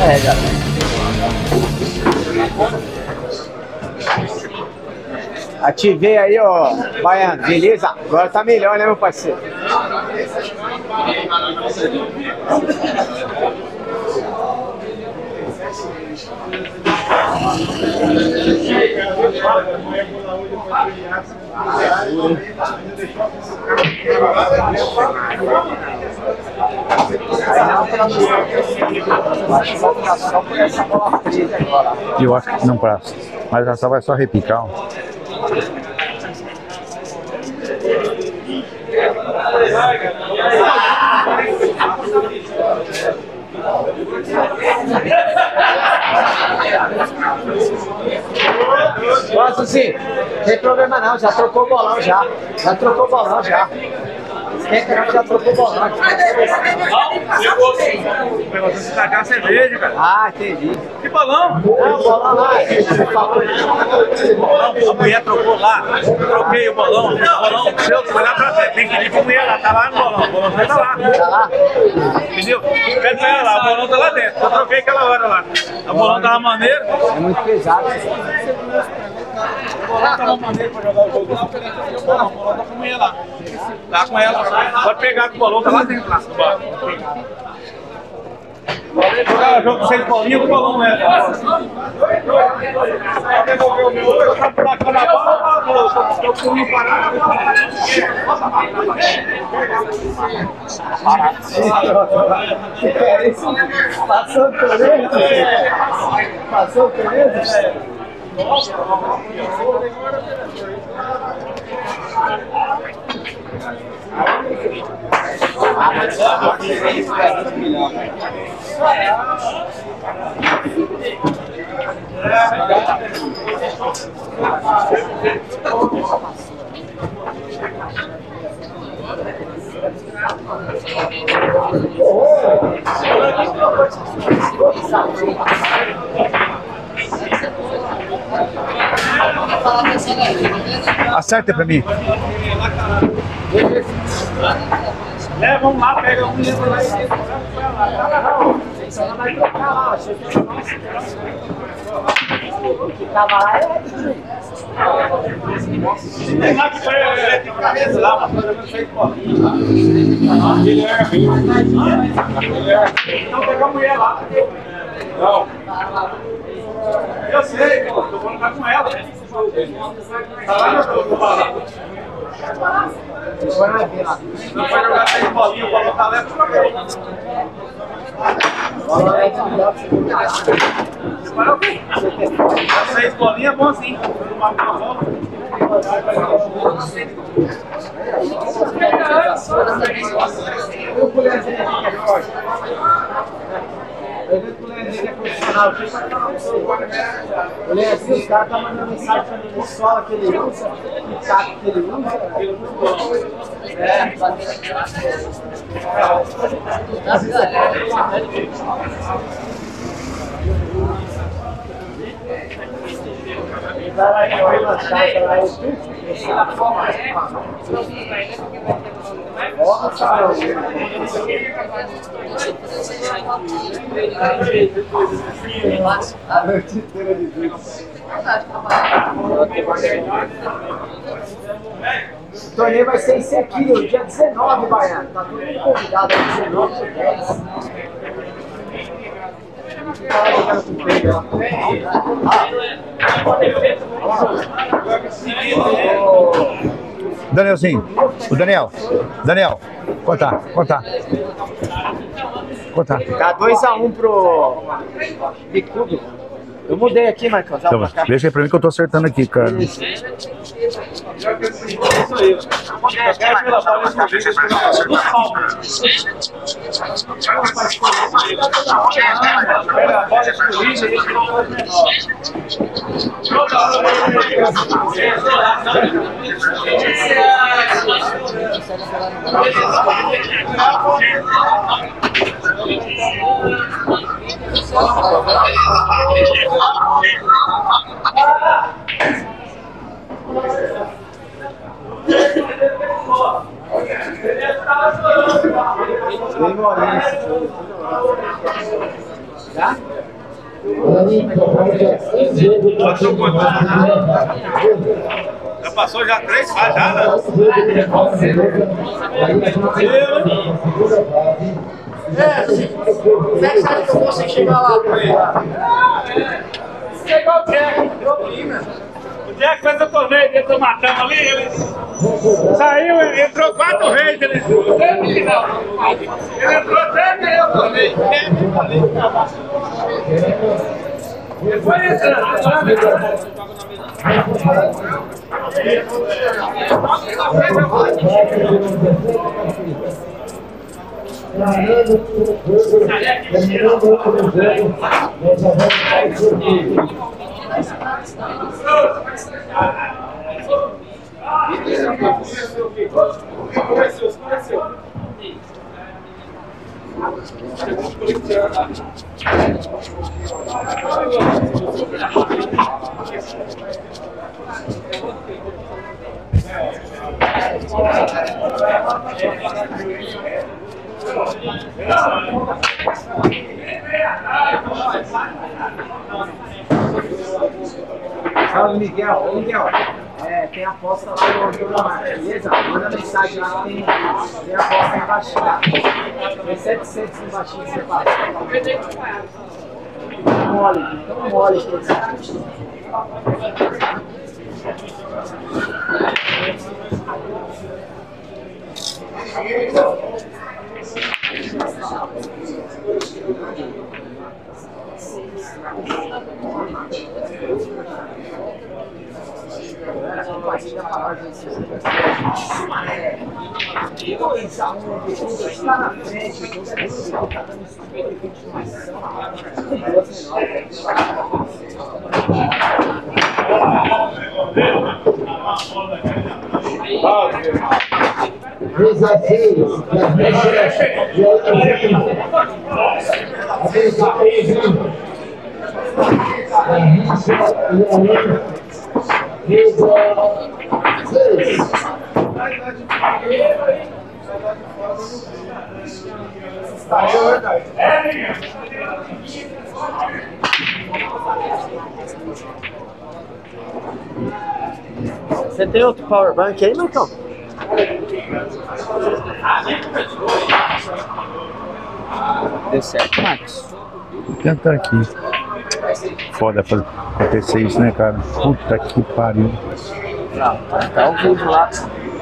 carrega. Ativei aí, ó, Baiano, beleza? Agora tá melhor, né, meu parceiro? Eu acho que não passa, mas essa vai só repicar. Nossa, sim, não tem problema não, já trocou o bolão já. Já trocou o bolão já. Já trocou o bolão. O negócio de tacar cerveja, cara. Ah, entendi. Que bolão? Não, o bolão lá. A mulher trocou lá. Troquei o bolão. O bolão seu foi lá pra frente. Tem que ir pra mulher lá. Tá lá no bolão. O bolão tá lá. Tá lá? Entendeu? Quer dizer, ela lá. O bolão tá lá dentro. Eu troquei aquela hora lá. O bolão tava maneiro. É muito pesado. O bolão tava maneiro pra jogar o jogo lá. O bolão tá com a mulher lá. Tá com ela. Pode pegar que o bolão tá lá dentro lá. Jogar jogo com 6 bolinhas, o bolão não é. Devolveu o meu, eu tava por aqui na bola, eu fui parar. Passou o Toledo? Passou o Toledo? Acerta pra mim. Vamos lá, pega um livro lá. Ela vai trocar lá, que tava lá é Tem lá que foi de cabeça lá, mas eu não sei qual. Guilherme. Não pegou a mulher lá. Não. Eu sei, pô, tô falando com ela. Tá lá no balão. Não vai jogar 6 bolinhas, o balão tá leve pra cá. As 6 bolinhas é bom assim. Uma bola. O Leandro, os caras estão mandando mensagem pra mim, sola que ele usa, o taco que ele usa. A noite inteira de vídeo. O torneio vai ser em Sequilho, dia 19, Baiano. Tá todo mundo convidado aí, 19 por 10. Danielzinho, o Daniel, contar. Tá 2-1 pro Bicudo. Eu mudei aqui, Marcão. Então, deixa aí pra mim que eu tô acertando aqui, cara. Isso aí. Tá? Já passou já 3 fases, já, né? Como é que você acha que eu consigo chegar lá? Você é igual o Jack. O Jack fez o torneio dentro do matão ali, ele saiu, entrou 4 vezes. Ele entrou até meio o torneio. Ele foi entrando. Salve, Miguel. Ô, Miguel, tem aposta lá no Antônio, beleza? Manda mensagem lá, tem aposta embaixo. Tem 700 embaixo que você passa. Tão mole que você. Compartilha para nós está na frente, está dando estudo de continuação. Desafios das meninas de outra Você tem outro power bank aí, Marcão? Deu certo, Marcos? Tenta aqui. Foda pra acontecer isso, né, cara? Puta que pariu. Tá ao vivo lá.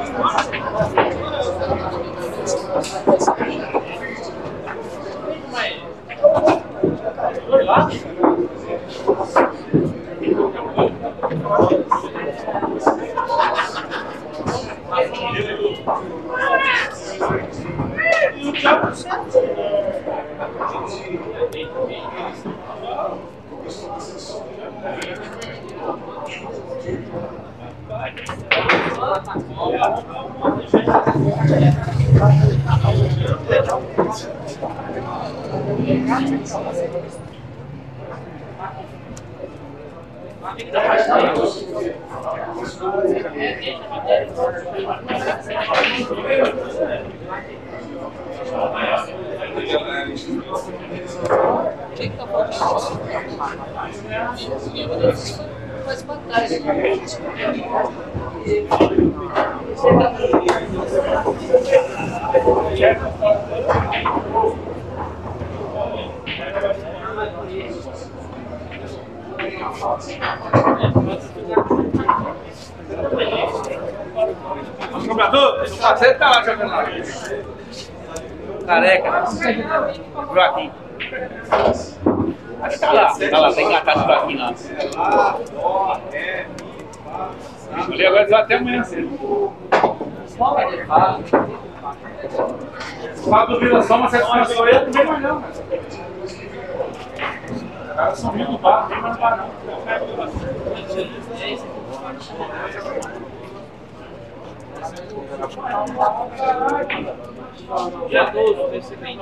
Jogador, o parceiro tá lá jogando lá. Careca. Joaquim. Acho que tá lá, tá engatado o Joaquim lá. Ali agora vai até amanhã cedo. O Fábio Vila só uma satisfação, ele não vem mais não. Os caras são rindo no bar, não vem mais no bar não. Dia 12, desse mês.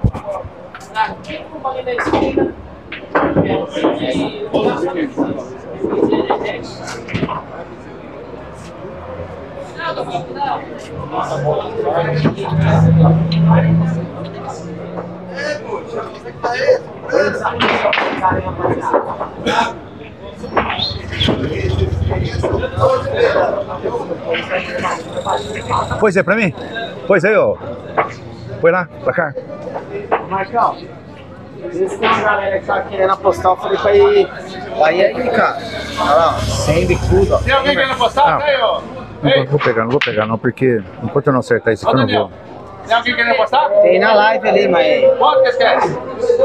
Aqui no bagulho da esquina. Pois é, pra mim? Pois é, ó. Põe lá, pra cá. Marcão, se tem uma galera que tá querendo apostar, eu falei pra ir. Vai aí, cara. Olha lá, sem bicudo, ó. Tem alguém querendo apostar? Não. Tem aí, ó. Não vou pegar não, porque enquanto eu não acertar isso aqui, eu não vou. Tem alguém querendo apostar? Tem na live ali, mas. Quanto que vocês querem?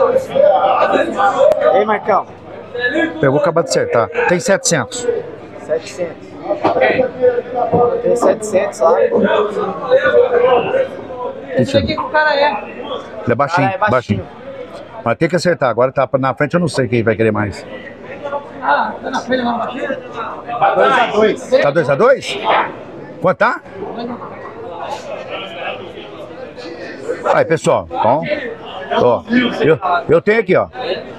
Ei, Marcão. Eu vou acabar de acertar. Tem 700. 700. Tem 700 lá. Isso aqui que o cara é. Ele é baixinho, Cara, é baixinho. Mas tem que acertar. Agora tá na frente, eu não sei quem vai querer mais. Ah, tá na frente lá. 2x2. Tá 2x2? Quanto tá? Aí, pessoal, bom. Ó, eu tenho aqui, ó.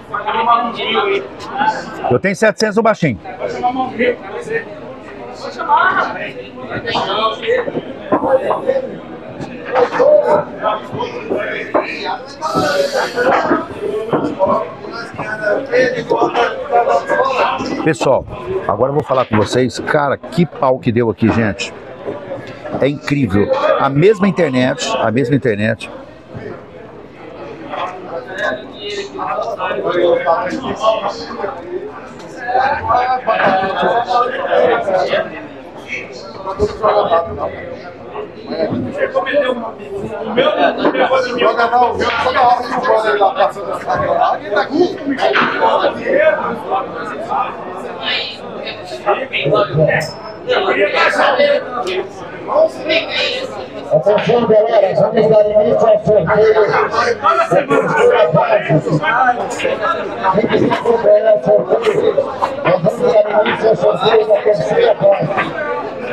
Eu tenho 700 no baixinho. Pessoal, agora eu vou falar com vocês. Cara, que pau que deu aqui, gente. É incrível. A mesma internet. Atenção, galera, vamos dar início ao sorteio. Quem quiser acompanhar o sorteio, nós vamos dar início ao sorteio da terceira parte.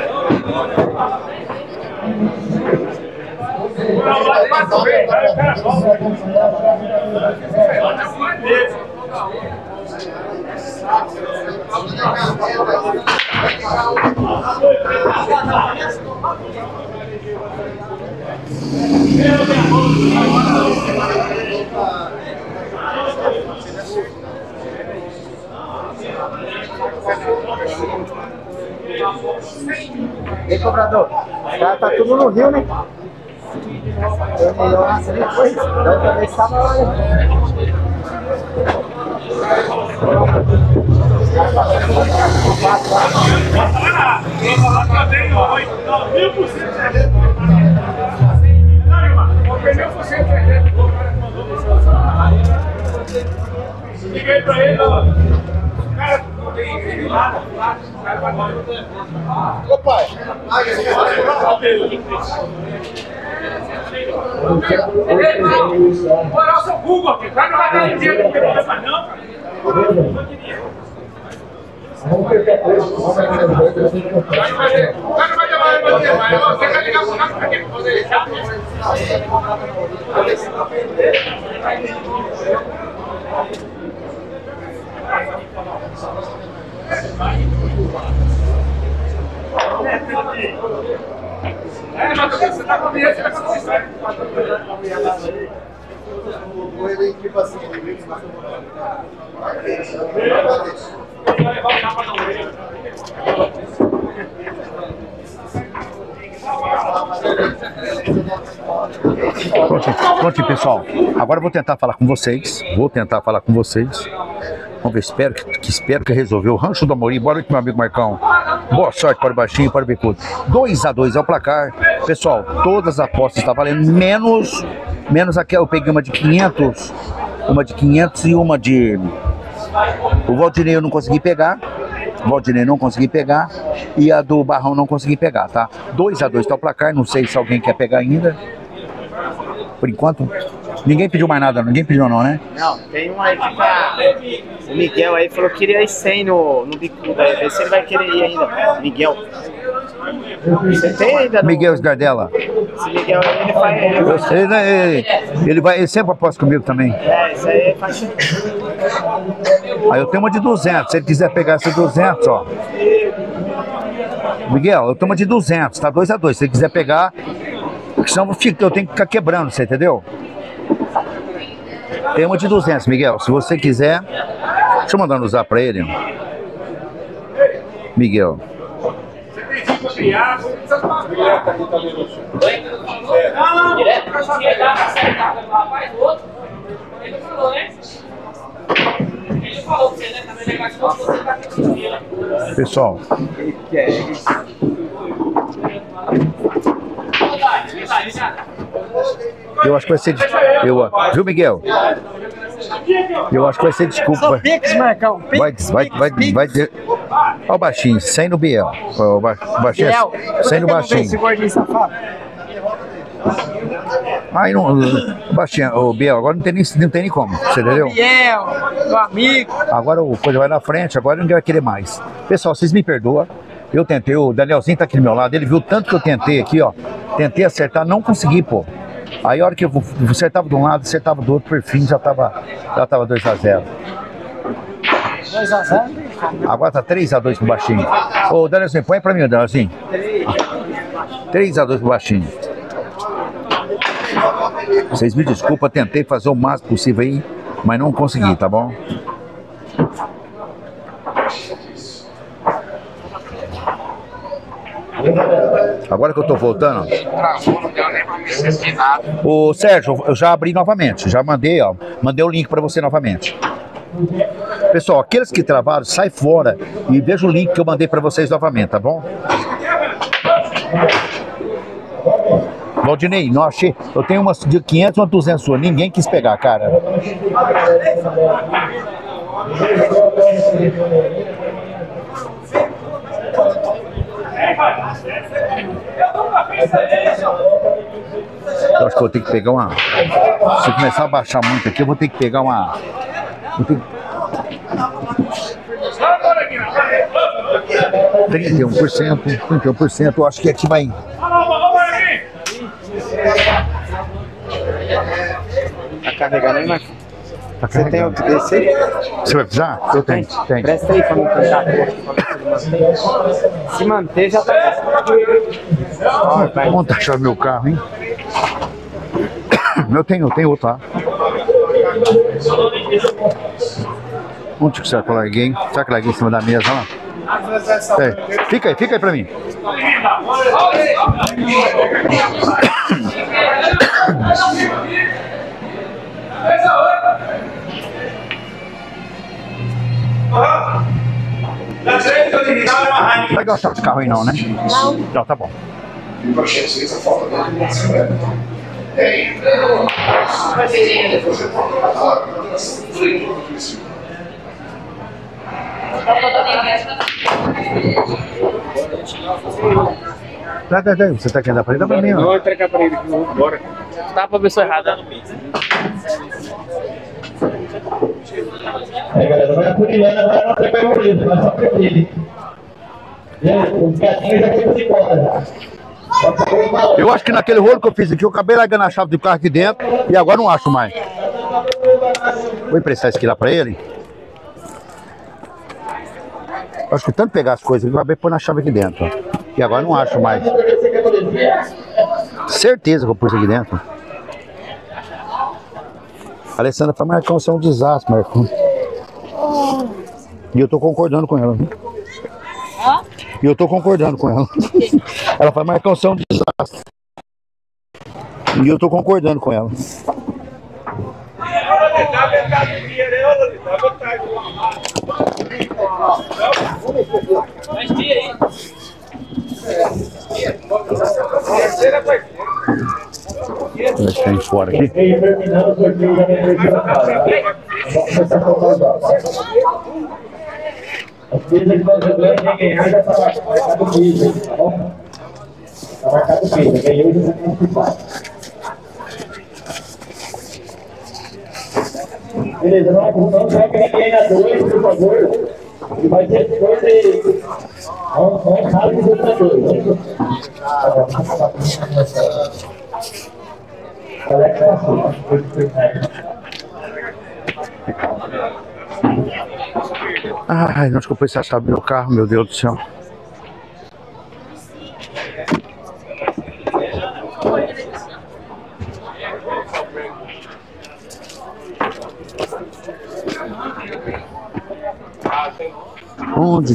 Ei, cobrador, tá tudo no Rio, né? Nossa, nem foi. Da outra vez tava lá, né? Liguei pra ele, ó. Ô pai, olha o seu Google aqui, vai não vai dar dinheiro, não tem problema não, cara. Vamos perder preço, vamos fazer o jogo, eu tenho que comprar. Vai fazer, vai demorar, mas você vai ligar pro cara pra quê? Pra fazer isso. É, mas você tá com a minha, você vai com isso, né? Ele tipo assim, ele vem Vai levar o capa da orelha. Pronto, pessoal. Agora eu vou tentar falar com vocês. Vamos ver, espero que resolveu. Rancho do Amorim. Boa noite, meu amigo Marcão. Boa sorte para o baixinho e para o bicudo. 2x2 é o placar. Pessoal, todas as apostas estão valendo. Menos aquela. Eu peguei uma de 500. Uma de 500 e uma de... O Valdinei eu não consegui pegar. E a do Barrão não consegui pegar, tá? 2x2 tá o placar. Não sei se alguém quer pegar ainda. Por enquanto, ninguém pediu mais nada. Ninguém pediu não, né? Não, tem um aí que tá... O Miguel aí falou que queria ir 100 no bicudo aí. Vê se ele vai querer ir ainda. Miguel. Você tem ainda? Miguel Esgardella. Esse Miguel aí, ele faz... Ele sempre aposta comigo também. Isso aí faz... Aí eu tenho uma de 200, se ele quiser pegar essa 200, ó. Miguel, eu tenho uma de 200, tá 2 a 2, se ele quiser pegar, porque senão eu tenho que ficar quebrando, você entendeu? Tem uma de 200, Miguel, se você quiser, deixa eu mandar no zap pra ele. Miguel. Pessoal, eu acho que vai ser viu, Miguel? Eu acho que vai ser desculpa. Pix, Marcão. Vai dizer. Olha o baixinho, sem no Biel. O baixinho, sem no baixinho. Esse gordinho safado. Aí não. Baixinho, o Biel, agora não tem nem como. Você entendeu? Biel, meu amigo. Agora o coisa vai na frente, agora ninguém vai querer mais. Pessoal, vocês me perdoam. Eu tentei, o Danielzinho tá aqui do meu lado, ele viu tanto que eu tentei aqui, ó. Tentei acertar, não consegui, pô. Aí a hora que eu acertava de um lado, acertava do outro, por fim já tava 2 a 0. 2 a 0? Agora tá 3 a 2 pro baixinho. Ô, Danielzinho, põe pra mim, Danielzinho. 3 a 2 pro baixinho. Vocês me desculpem, tentei fazer o máximo possível aí, mas não consegui, tá bom? Agora que eu tô voltando, ô Sérgio, eu já abri novamente, já mandei, ó, mandei o link para você novamente. Pessoal, aqueles que travaram, sai fora e veja o link que eu mandei para vocês novamente, tá bom? Valdinei, não achei, eu tenho umas de 500, uma 200 sua, ninguém quis pegar, cara. Eu acho que eu vou ter que pegar uma... Se começar a baixar muito aqui, eu vou ter que pegar uma... 31%, eu acho que aqui vai... Tá carregando aí, Marcos? Você tem outro desse aí? Você vai precisar? Eu tenho. Presta aí pra me tentar. Se manter, já tá. Vamos achar meu carro, hein? Eu tenho outro lá. Onde que será que eu larguei, hein? Será que eu larguei em cima da mesa lá? Fica aí pra mim. Vai gostar desse carro aí não, né? Não, tá bom. Você tá querendo dar pra ele? Dá pra mim, ó. Não, vou entregar pra ele aqui, bora. Tá pra pessoa errada. Aí, galera, vai afunilando, agora não tem mais bonito, mas só prefiro. Os gatinhos já tem de conta já. Eu acho que naquele rolo que eu fiz aqui, eu acabei largando a chave do carro aqui dentro e agora não acho mais. Vou emprestar isso aqui lá pra ele. Eu acho que tanto pegar as coisas, eu acabei pôr na chave aqui dentro. Ó. E agora não acho mais. Certeza que eu pus aqui dentro. A Alessandra fala, Marcão, você é um desastre, Marcão. E eu tô concordando com ela. E eu tô concordando com ela. Ela fala, Marcão, você é um desastre. E eu tô concordando com ela. Vai ficar em fora aqui. As coisas que nós jogamos, quem ganhar já tá marcado o piso, tá bom? Tá marcado o piso, ganhou e já tem que ficar. Beleza, não vai ninguém na 2, por favor. E vai ter coisa aí. Vamos sair dos outros 2. Alex passou. Ai, não desculpa essa chave do meu carro, meu Deus do céu. Onde?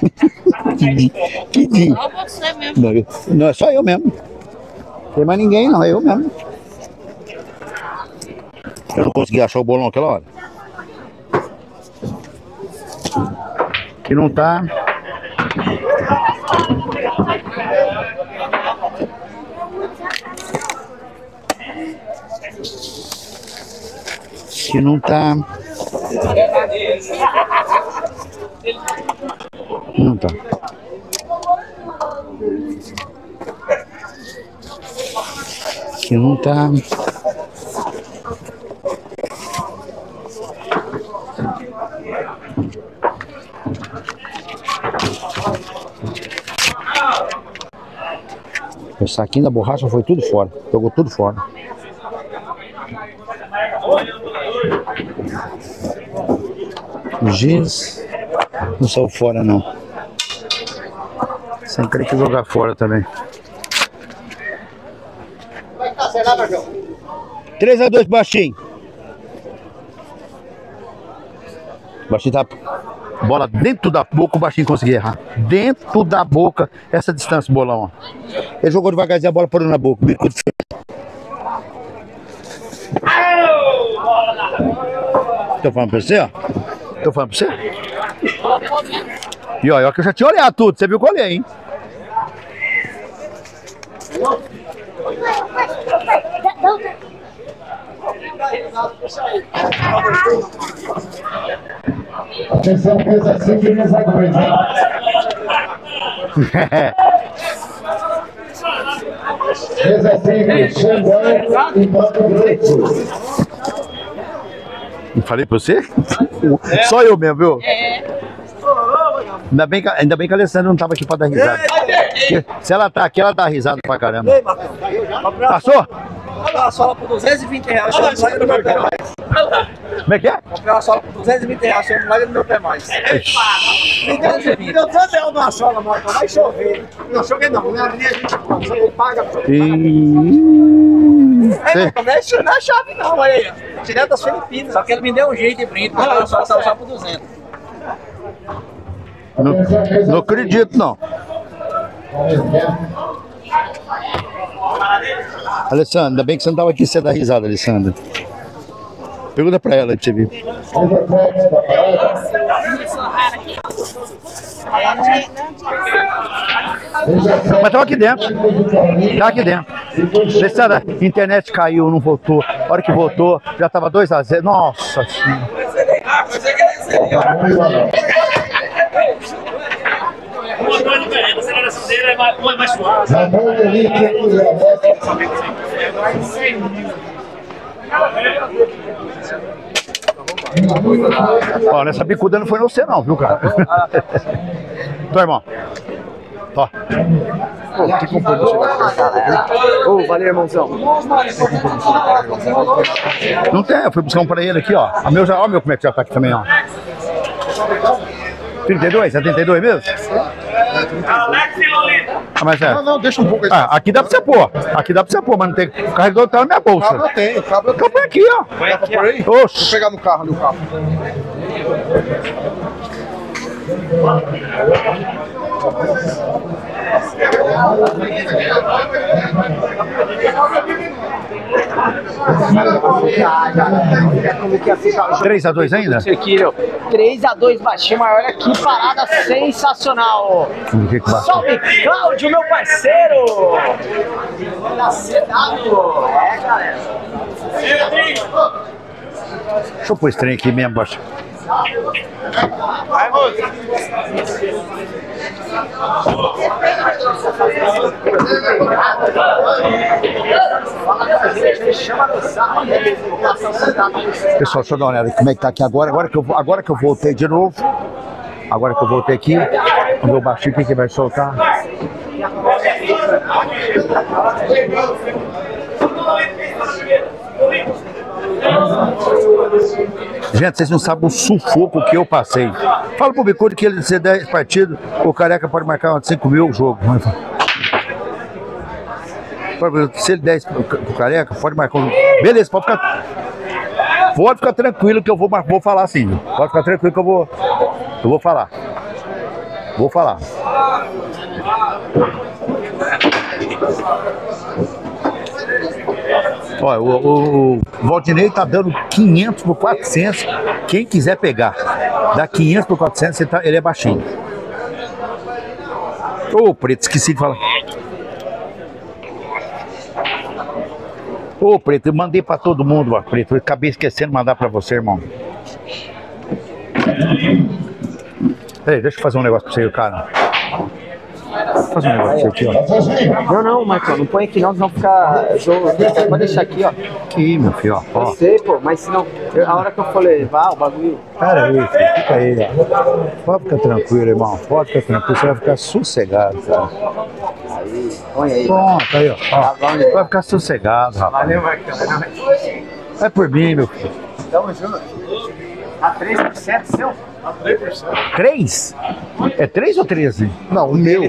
Que dia? Só você mesmo. Não, é só eu mesmo. Não tem mais ninguém, não, é eu mesmo. Eu não consegui achar o bolão naquela hora. Que não tá. Que não tá. Não tá. Que não tá. O saquinho da borracha foi tudo fora. Jogou tudo fora. O giz não saiu fora, não. Sem querer que jogar fora também. 3-2, Baixinho. Baixinho tá. Bola dentro da boca, o Baixinho conseguiu errar. Dentro da boca, essa distância, bolão. Ó. Ele jogou devagarzinho, a bola parou na boca. Tô falando pra você, ó. Tô falando pra você. E ó, que eu já tinha olhado tudo, você viu que eu olhei, hein? Atenção, mesa 5 e mesa 2, hein? Mesa 5, Xandão e Mato Grosso. Não falei pra você? Só eu mesmo, viu? Ainda bem que a Alessandra não tava aqui pra dar risada. Se ela tá aqui, ela dá risada pra caramba. Passou? Comprei uma sola por R$220, você não larga no meu pé mais. Como é que é? Comprei uma sola por R$220, você não larga no meu pé mais. Me deu R$2 numa sola, Marcão, vai chover. Não, chover não, né? A gente paga. Não é chave não, olha aí. Direto das Filipinas. Só que ele me deu um jeito de brinde, mas eu só por 200. Não acredito, não. Alessandra, ainda bem que você não estava aqui, você dá risada, Alessandra. Pergunta pra ela, deixa eu ver. Mas tava aqui dentro. Tá aqui dentro. Alessandra, a internet caiu, não voltou. A hora que voltou, já tava 2-0. Nossa Senhora. O motor é diferente, a aceleração dele é mais suave. Ó, nessa bicuda não foi você não, viu, cara? Tô, irmão. Ó. Que compromisso. Valeu, irmãozão. Não tem, eu fui buscar um pra ele aqui, ó. O meu já, ó, meu como é que já tá aqui também, ó. 32? É 32 mesmo? Alex e Lolita. Ah, mas é. Não, deixa um pouco aí. Ah, aqui dá pra você pôr. Aqui dá pra você pôr, mas não tem. O carregador tá na minha bolsa. Cabo eu tenho, cabo eu Então tenho. põe aqui, ó. Dá pra pôr aí? Oxi. Vou pegar no carro ali o carro. Como que ia ficar o jogo? 3-2 ainda? 3-2 Baixinho, mas olha que parada sensacional. Salve, Cláudio, meu parceiro! Da CW. É, galera. Deixa eu pôr esse trem aqui mesmo, baixo. Vai, moço. Pessoal, deixa eu dar uma olhada como é que tá aqui agora. Agora que eu voltei de novo. Agora que eu voltei aqui, o meu baixinho, quem que vai soltar? Gente, vocês não sabem o sufoco que eu passei. Fala pro Bicudo que ele ser 10 partidos, o Careca pode marcar 5 mil o jogo. Se ele 10 pro Careca, pode marcar um. Beleza, pode ficar tranquilo que eu vou falar assim. Pode ficar tranquilo que eu vou falar. Vou falar. Olha, o Valdinei tá dando 500 por 400. Quem quiser pegar, dá 500 por 400, ele é baixinho. Ô, Preto, esqueci de falar. Ô, Preto, eu mandei pra todo mundo, ó, Preto. Eu acabei esquecendo de mandar pra você, irmão. Peraí, deixa eu fazer um negócio pra você, cara. Vou fazer um negócio pra você aqui, ó. Não, Marcão, não põe aqui não, senão fica. Pode deixar aqui, ó. Aqui, meu filho, ó. Eu sei, pô, mas senão. A hora que eu for levar o bagulho. Pera aí, filho, fica aí, ó. Pode ficar tranquilo, irmão. Pode ficar tranquilo, você vai ficar sossegado, cara. Aí, põe aí. Pronto, aí, ó. Vai ficar sossegado, rapaz. Valeu, Marcão. É por mim, meu filho. Tamo junto. A 3% seu? A 3%. 3? É 3 ou 13? Não, o meu.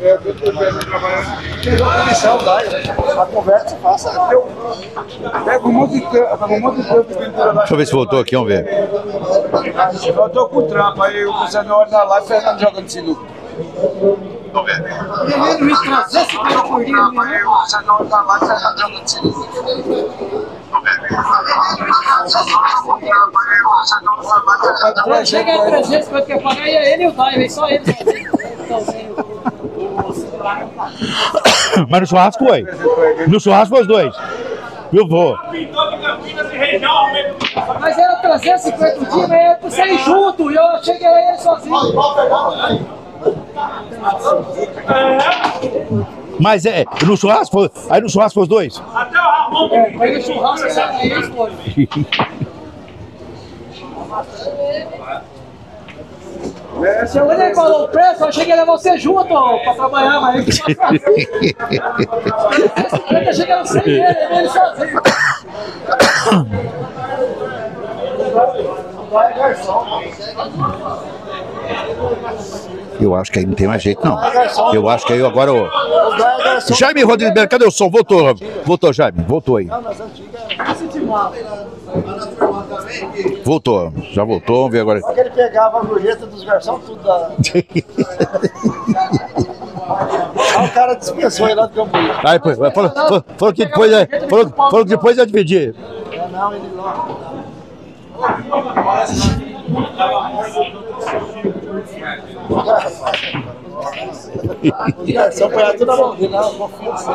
A conversa faça. Pega um monte de tampa de pintura lá. Deixa eu ver se voltou aqui, vamos ver. Eu tô com trampo, aí o Zé na hora da live, Fernando jogando sinuca. Menino, me trazer esse cara por dia, O Zé na hora da live, Fernando jogando sinuca. chega aí 350 que eu pagar e é ele e o Daiva, só ele. Mas no churrasco foi. No churrasco foi os dois. Eu vou. Pintor de Campinas e região, mesmo. Mas era 350 o dia, mas era pra sair junto e eu cheguei a ele sozinho. Mas é, no churrasco foi. Aí no churrasco foi os dois? Até o Ramon. Aí o churrasco aí eles foram. Se o William falou o preço, eu achei que ia levar você junto pra trabalhar, mas eu achei que era sem ele sozinho. Eu acho que aí não tem mais jeito, não. Eu acho que aí agora o. Jaime Rodrigues Belo, cadê o som? Voltou. Voltou, Jaime. Voltou aí. Voltou. Já voltou, vamos ver agora. Só que ele pegava a gorjeta dos garçons, tudo da. Aí o cara dispensou ele lá do Campo. Aí, falou que depois falou que depois ia dividir. Não, ele lá. Os garçons põem tudo na mão dele, não confia assim.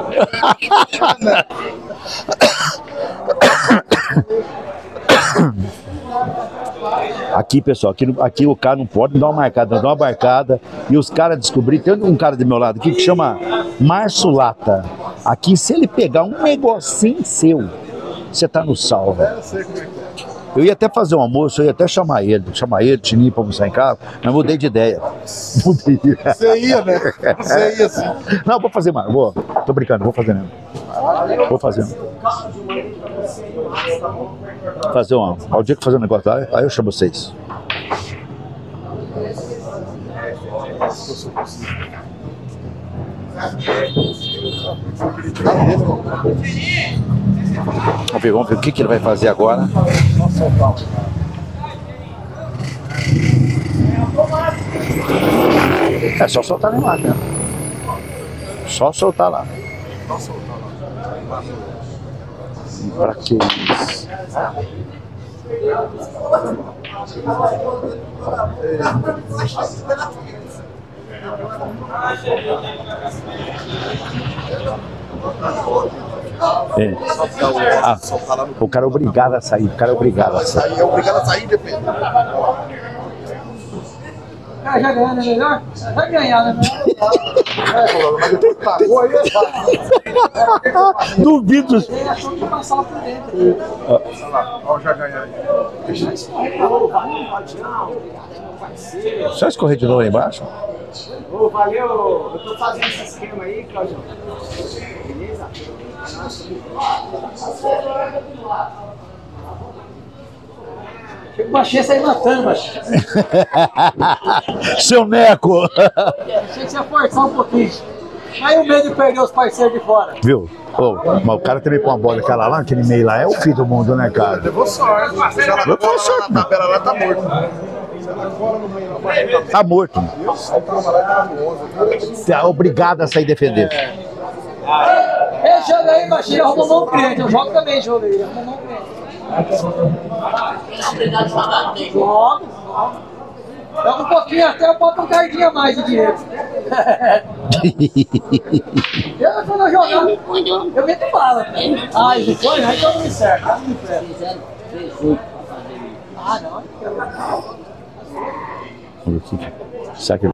Aqui, pessoal, aqui o cara não pode dar uma marcada, não dá uma marcada. E os caras descobriram, tem um cara do meu lado aqui que chama Márcio Lata. Aqui, se ele pegar um negocinho seu, você tá no salvo. Eu ia até fazer um almoço, eu ia até chamar ele, Tininho, pra almoçar em casa, mas mudei de ideia. Você ia, né? Você ia sim. Não, vou fazer mais, tô brincando, vou fazer mesmo. Vou fazer. Fazer uma. Ao dia que fazer um negócio lá, aí eu chamo vocês. Vamos ver o que ele vai fazer agora. É só soltar lá, né? Só soltar lá. Pra que isso? É. Ah, o cara é obrigado a sair, É obrigado a sair, depende. Cara, já ganhar, né? Melhor? Já ganhar, né? Mas depois pagou aí, duvido. Ele achou que passava por dentro. olha lá, olha o já ganhar aí. Só escorrer de novo aí embaixo? Ô, valeu, eu tô fazendo esse esquema aí, Claudio. Beleza? Chega o baixinho sair matando, baixinho. Seu Neco! Achei que você ia forçar um pouquinho. Aí o medo de perder os parceiros de fora. Viu? Ô, mas o cara também com uma bola aquela lá, aquele meio lá, é o fim do mundo, né, cara? Levou sorte. Levou sorte, Na tabela lá tá morto. Tá morto. Tá obrigado a sair defender. Esse jogo aí, baixinho, arrumou um cliente. Eu jogo também jogo aí, arrumou um cliente. Jogo. Joga um pouquinho até eu boto um cardinho a mais de dinheiro. Eu quando eu jogar, eu meto bala. Ah, e depois, aí todo me certo. Ah, não. Será que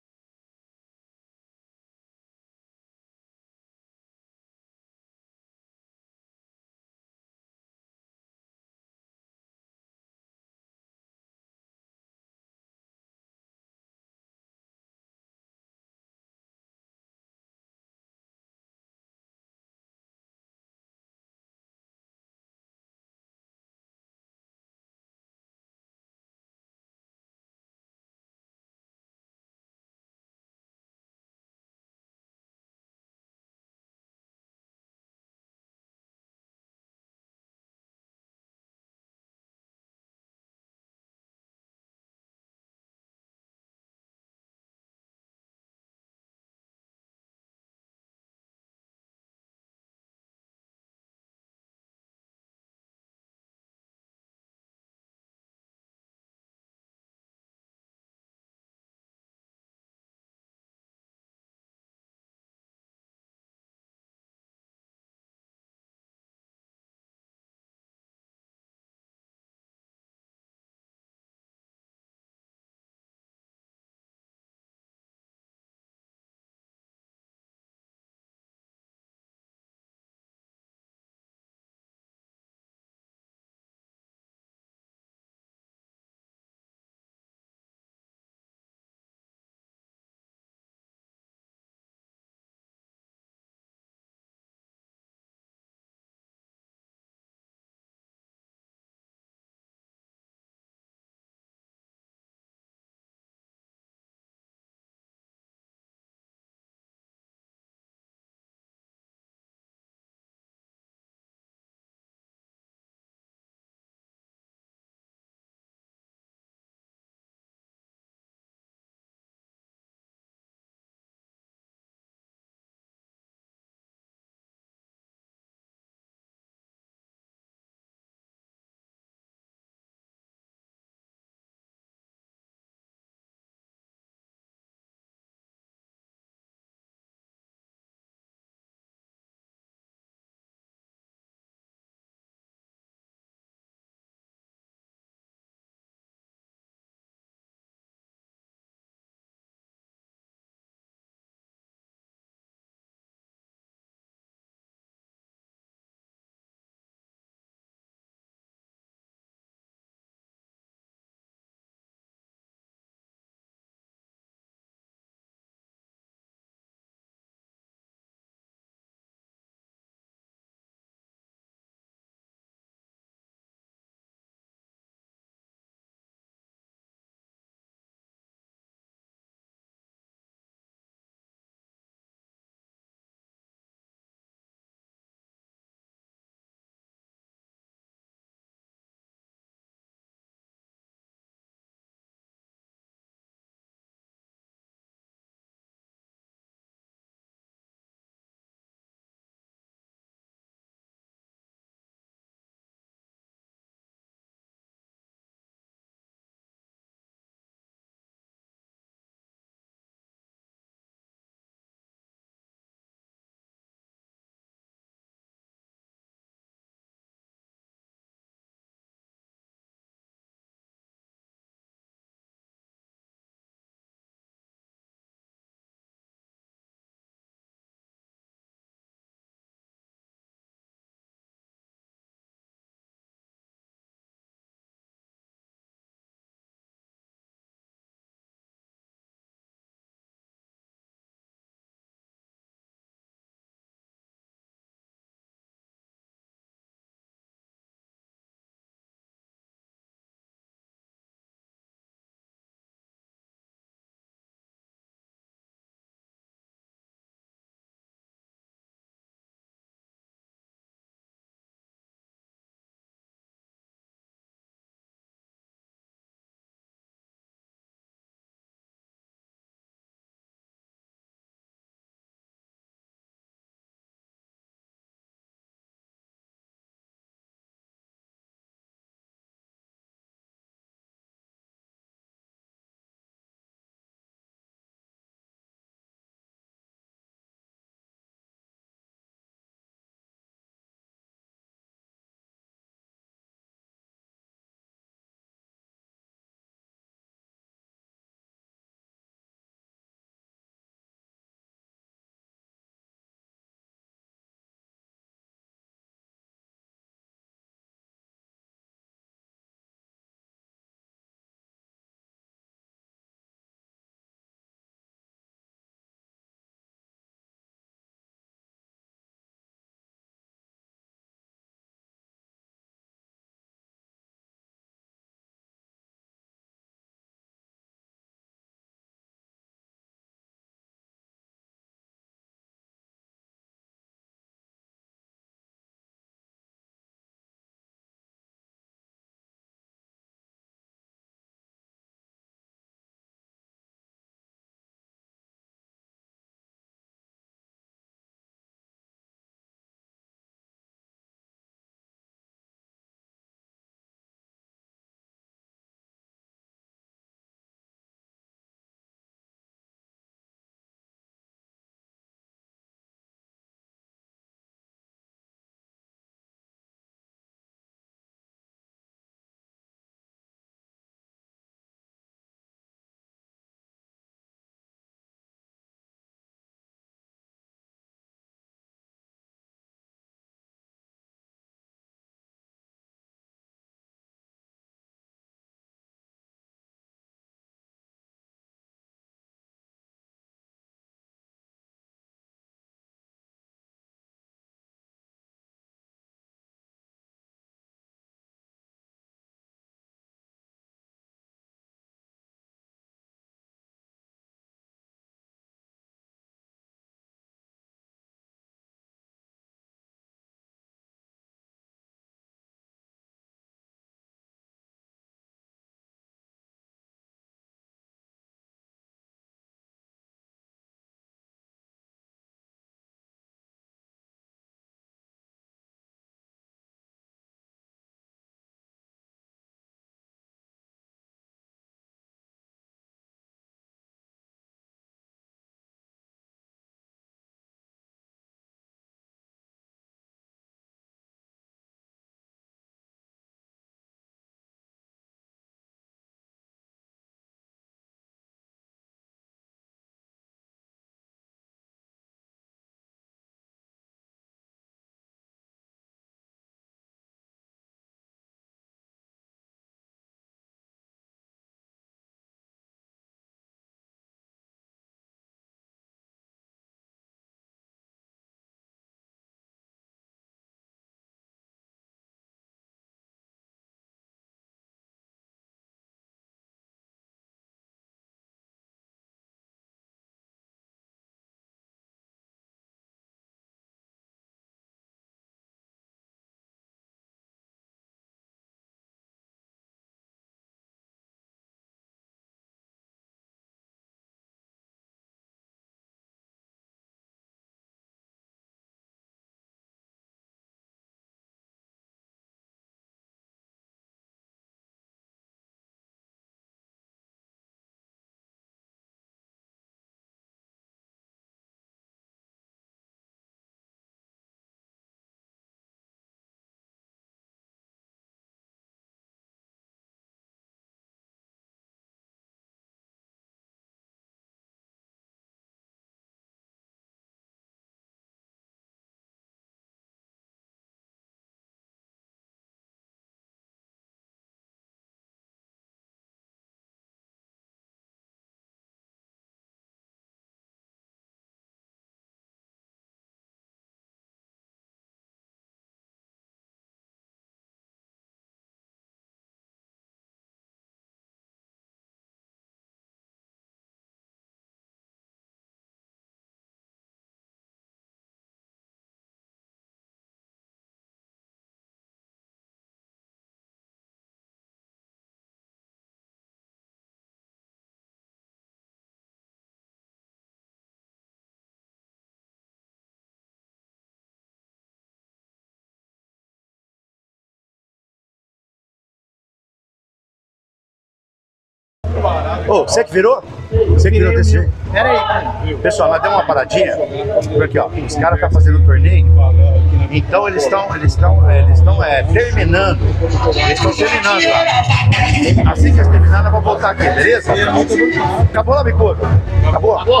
Ô, você que virou? Você que virou desse jeito? Pera aí, Pessoal, nós demos uma paradinha. Por aqui, ó. Os caras estão fazendo um torneio. Então eles estão terminando. Eles estão terminando lá. Assim que eles terminarem, nós vamos voltar aqui, beleza? Acabou lá, Bicudo? Acabou? Acabou.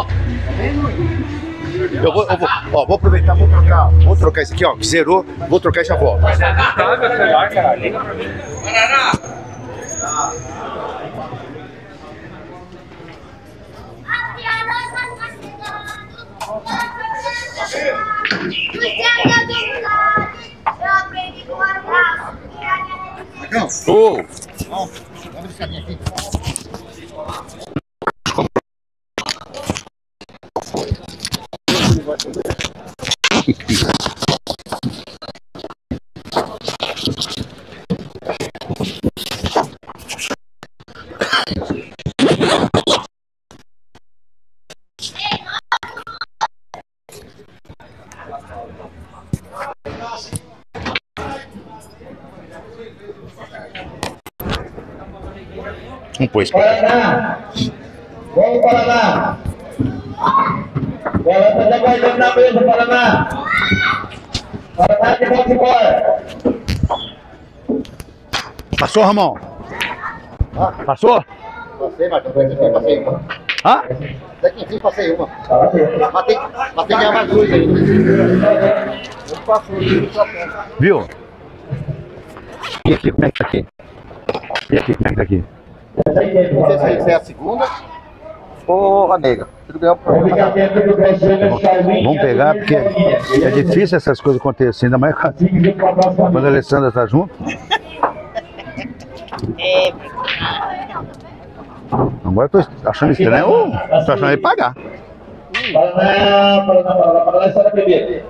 Eu vou aproveitar, vou trocar isso aqui, ó, que zerou, vou trocar e já volto. Vamos pôr isso pra cá. Paraná! Vamos, Paraná! Agora tá guardando na mesa, Paraná! Paraná que vai embora! Passou, Ramon? Passou? Passei, mas passei uma. Hã? Daqui enfim passei uma. Mas tem que ganhar mais duas aí. Viu? E aqui, como é que tá aqui? E aqui, como é que tá aqui? Não sei se é a segunda ou a nega. Tudo ganhou pra Vamos pegar, porque é difícil essas coisas acontecerem, ainda mais quando a Alessandra tá junto. Agora eu tô achando estranho, tô achando ele pagar. Paraná, é só na primeira.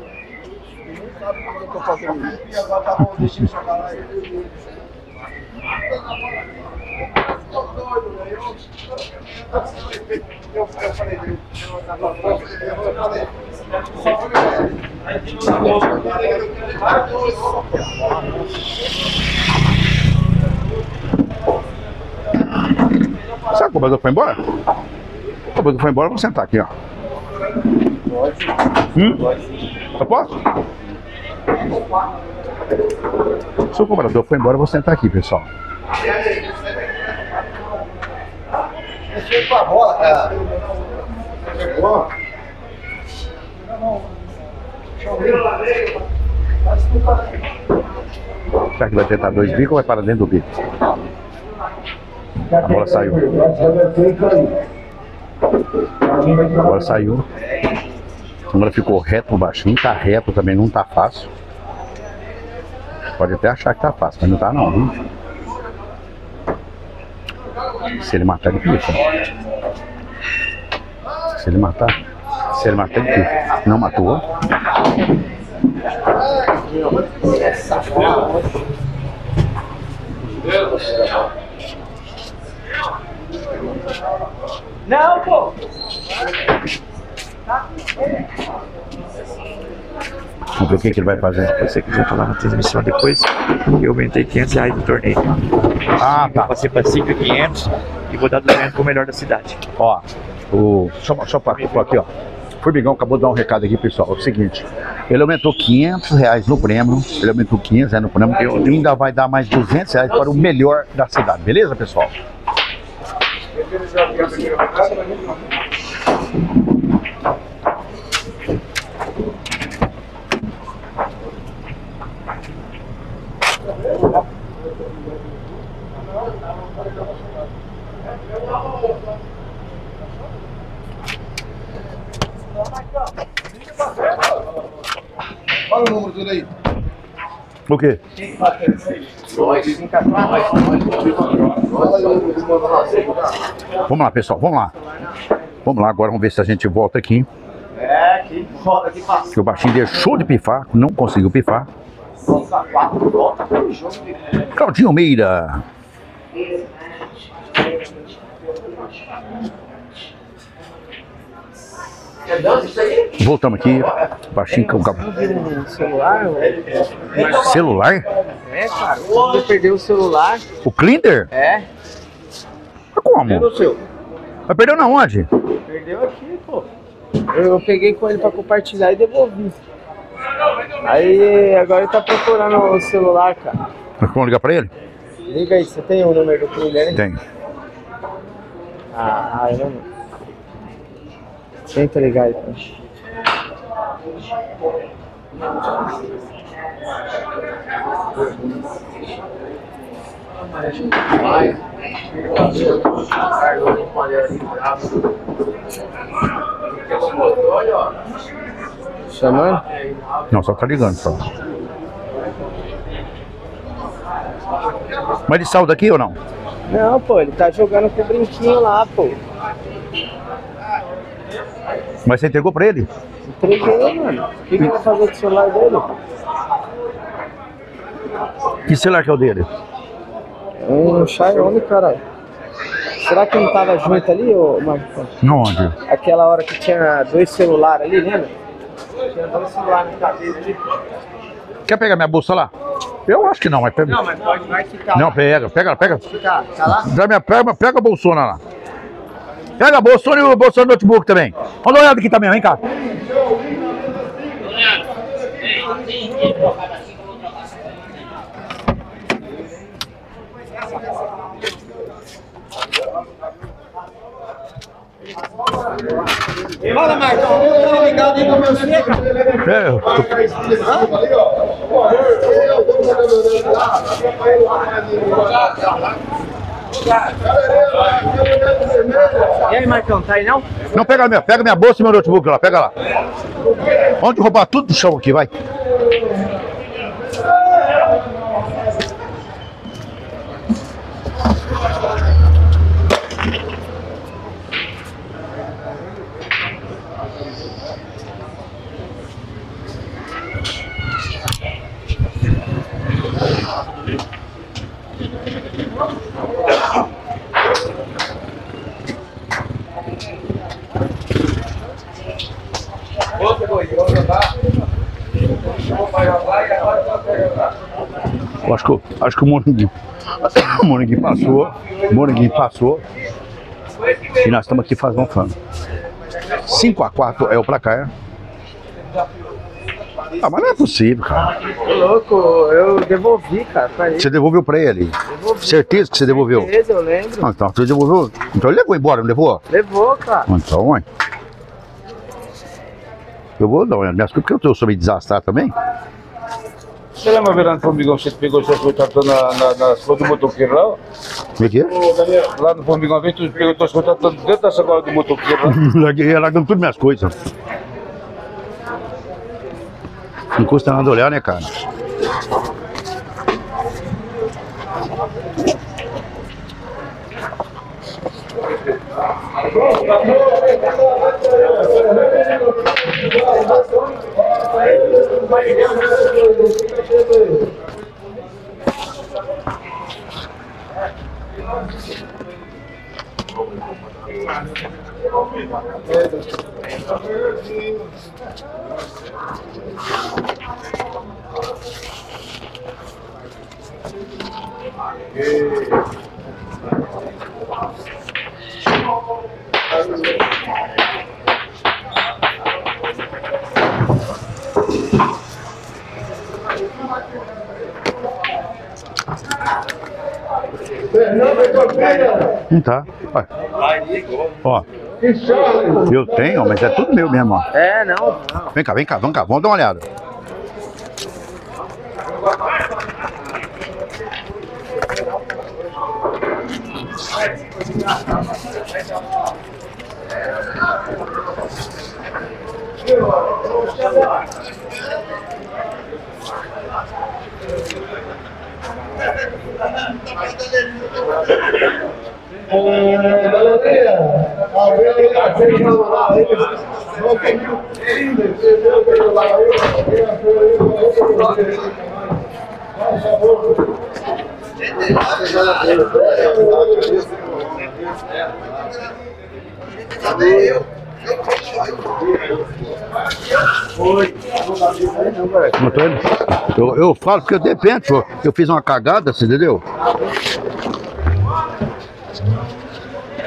Sabe que o cobrador foi embora? O cobrador foi embora, eu vou sentar aqui, ó. Eu posso? Se o cobrador foi embora, eu vou sentar aqui, pessoal. Mexeu com a bola, cara. Chegou. Será que vai tentar dois bicos ou vai para dentro do bico? A bola saiu. Agora saiu. Agora ficou reto no baixinho. Tá reto também, não tá fácil. Pode até achar que tá fácil, mas não tá não, viu? Se ele matar, ele fica. Se ele matar, ele fica. Não matou. Não, pô! Vamos ver o que ele vai fazer. Se você quiser falar na transmissão depois, eu aumentei R$500 do torneio. Ah, tá. Eu passei para 5.500 e vou dar 200 pro melhor da cidade. Ó, só para aqui, ó. Formigão acabou de dar um recado aqui, pessoal. É o seguinte, ele aumentou R$500 no prêmio, ele aumentou R$500 no prêmio, e ainda vai dar mais R$200 para o melhor da cidade, beleza, pessoal? Olha o número dele aí. O quê? Vamos lá, pessoal, vamos lá. Vamos lá, agora vamos ver se a gente volta aqui. Que foda, que passa. Que o baixinho deixou de pifar, não conseguiu pifar. Claudinho Meira. Voltamos aqui, baixinho com o cabo. Celular? Celular? É, cara. Você perdeu o celular. O Clinder? É. Mas como como? Perdeu o seu. Mas perdeu na onde? Perdeu aqui, pô. Eu peguei com ele pra compartilhar e devolvi. Aí agora ele tá procurando o celular, cara. Vamos ligar pra ele? Liga aí, você tem o número do cliente? Tem. Eu não. Tenta ligar aí, pô. Chamando? Não, só tá ligando só. Mas ele saiu daqui ou não? Não, pô, ele tá jogando com o brinquinho lá, pô. Mas você entregou pra ele? Entreguei, mano. O que ele vai fazer com o celular dele? Que celular que é o dele? Um Xiaomi, caralho. Será que não tava junto ali, ô Marcos? Onde? Aquela hora que tinha 2 celulares ali, lembra? Tinha 2 celulares na cabeça ali. Quer pegar minha bolsa lá? Eu acho que não, mas pega. Não, mas pode, vai quitar. Não, pega. Tá lá? Pega a bolsona lá. Pega a bolsona e o bolsona do notebook também. Vamos dar uma olhada aqui também, vem cá. Fala, Marcão, tá ligado aí no meu chega? E aí, Marcão, tá aí não? Não, pega minha bolsa e meu notebook lá, pega lá. Vamos derrubar tudo do chão aqui, vai. Acho que o Moranguinho passou. E nós estamos aqui fazendo um fã. 5-4 é o placar. Ah, mas não é possível, cara. Tô louco, eu devolvi, cara, pra ele. Você devolveu pra ele? Devolvi. Certeza que você devolveu? Certeza, eu lembro. Ah, então você devolveu. Então ele levou embora, não levou? Levou, cara. Então, mãe. Eu vou dar uma olhada minhas coisas, porque eu sou meio desastrado também. Você lembra, Verano Formigão, você pegou suas coisas nas coisas do motoqueiro lá? Como é que é? Lá no Formigão, tu pegou suas coisas dentro da sacola do motoqueiro lá? Largando tudo minhas coisas. Não custa nada olhar, né, cara? Não tá. Ó, eu tenho, mas é tudo meu mesmo, ó. É, não. Vem cá, vamos dar uma olhada. Eu falo porque de repente eu fiz uma cagada, você entendeu?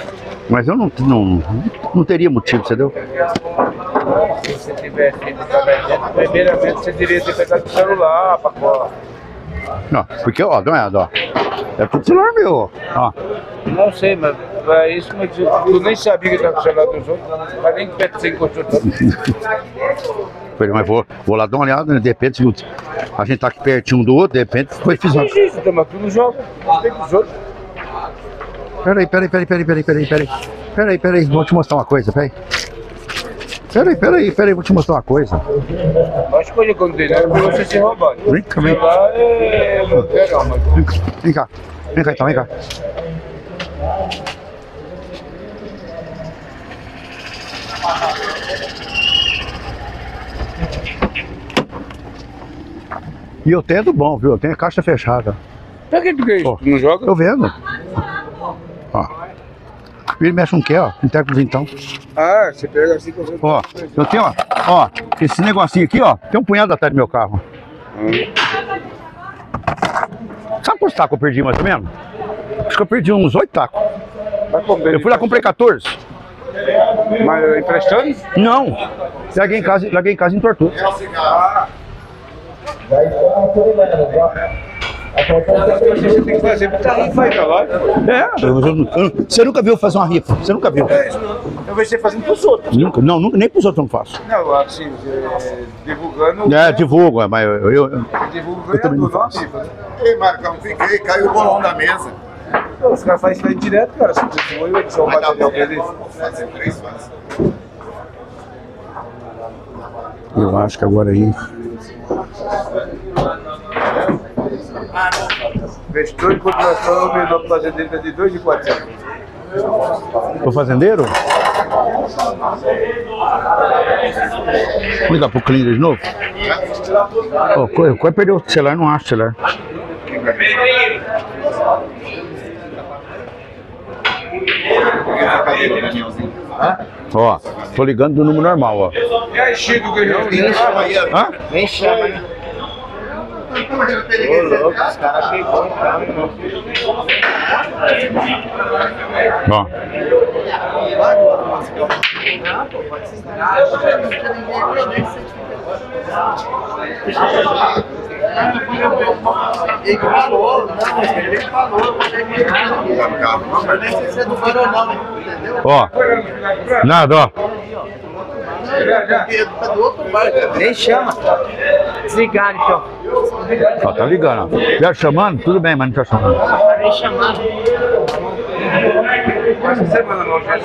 Mas eu não teria motivo, entendeu? Se você tivesse ido pra primeiramente você teria ter pegado o celular pra fora. Não, porque, ó, não é, ó. É tudo celular meu, ó. Não sei, mas é isso, mas tu nem sabia que estava com o celular dos outros, mas nem perto você encostou tanto. Mas vou lá dar uma olhada, né? De repente, a gente tá aqui pertinho um do outro, de repente, foi fiz uma... Mas tu não joga, respeita os outros. Peraí, vou te mostrar uma coisa, peraí, vou te mostrar uma coisa. Mas escolha quando tem, né? Pra você ser roubado. Vem cá, Não quero, mas... Vem cá então, vem cá. E eu tenho do bom, viu? Eu tenho a caixa fechada. Pra que tu quer isso? Tu não joga? Tô vendo. Ó. Ele mexe um quê, ó? Um técnico então. Ah, você pega assim com você. Ó, eu tenho, ó, esse negocinho aqui, ó. Tem um punhado atrás do meu carro. Sabe quantos tacos eu perdi mais ou menos? Acho que eu perdi uns 8 tacos. Eu fui lá, comprei 14. Mas emprestando? Não. Larguei em casa em Tortuga. Você tem que fazer muita rifa aí, lá. Você nunca viu fazer uma rifa? Você nunca viu? Eu vejo você fazendo pros outros. Nunca, não, nem pros outros eu não faço. Não, assim, divulgando. É, divulgo, mas eu também não faço. Ei, Marcão, fiquei, caiu o bolão da mesa. Os caras fazem isso aí direto, cara. Se for eu só o material deles. Fazem 3 fãs. Eu acho que agora aí. Gestor de continuação, o menor fazendeiro é de 2.400. Tô fazendeiro? Vou ligar pro Cleander de novo? Ó, quase perdeu o celular, não acho o celular. Ó, tô ligando do número normal, ó. E aí, Chico, que eu Hã? Nem chama, né? Ô, louco, os caras pegou então. Ó. Ele falou, não, ele falou. Eu nem sei se é do Barão não, entendeu? Ó. Nada, ó. Do outro barco. Nem chama. Desligaram então. Ó, tá ligando, ó. Já chamando? Tudo bem, mas não tá chamando. Nem chamando. Essa semana não, já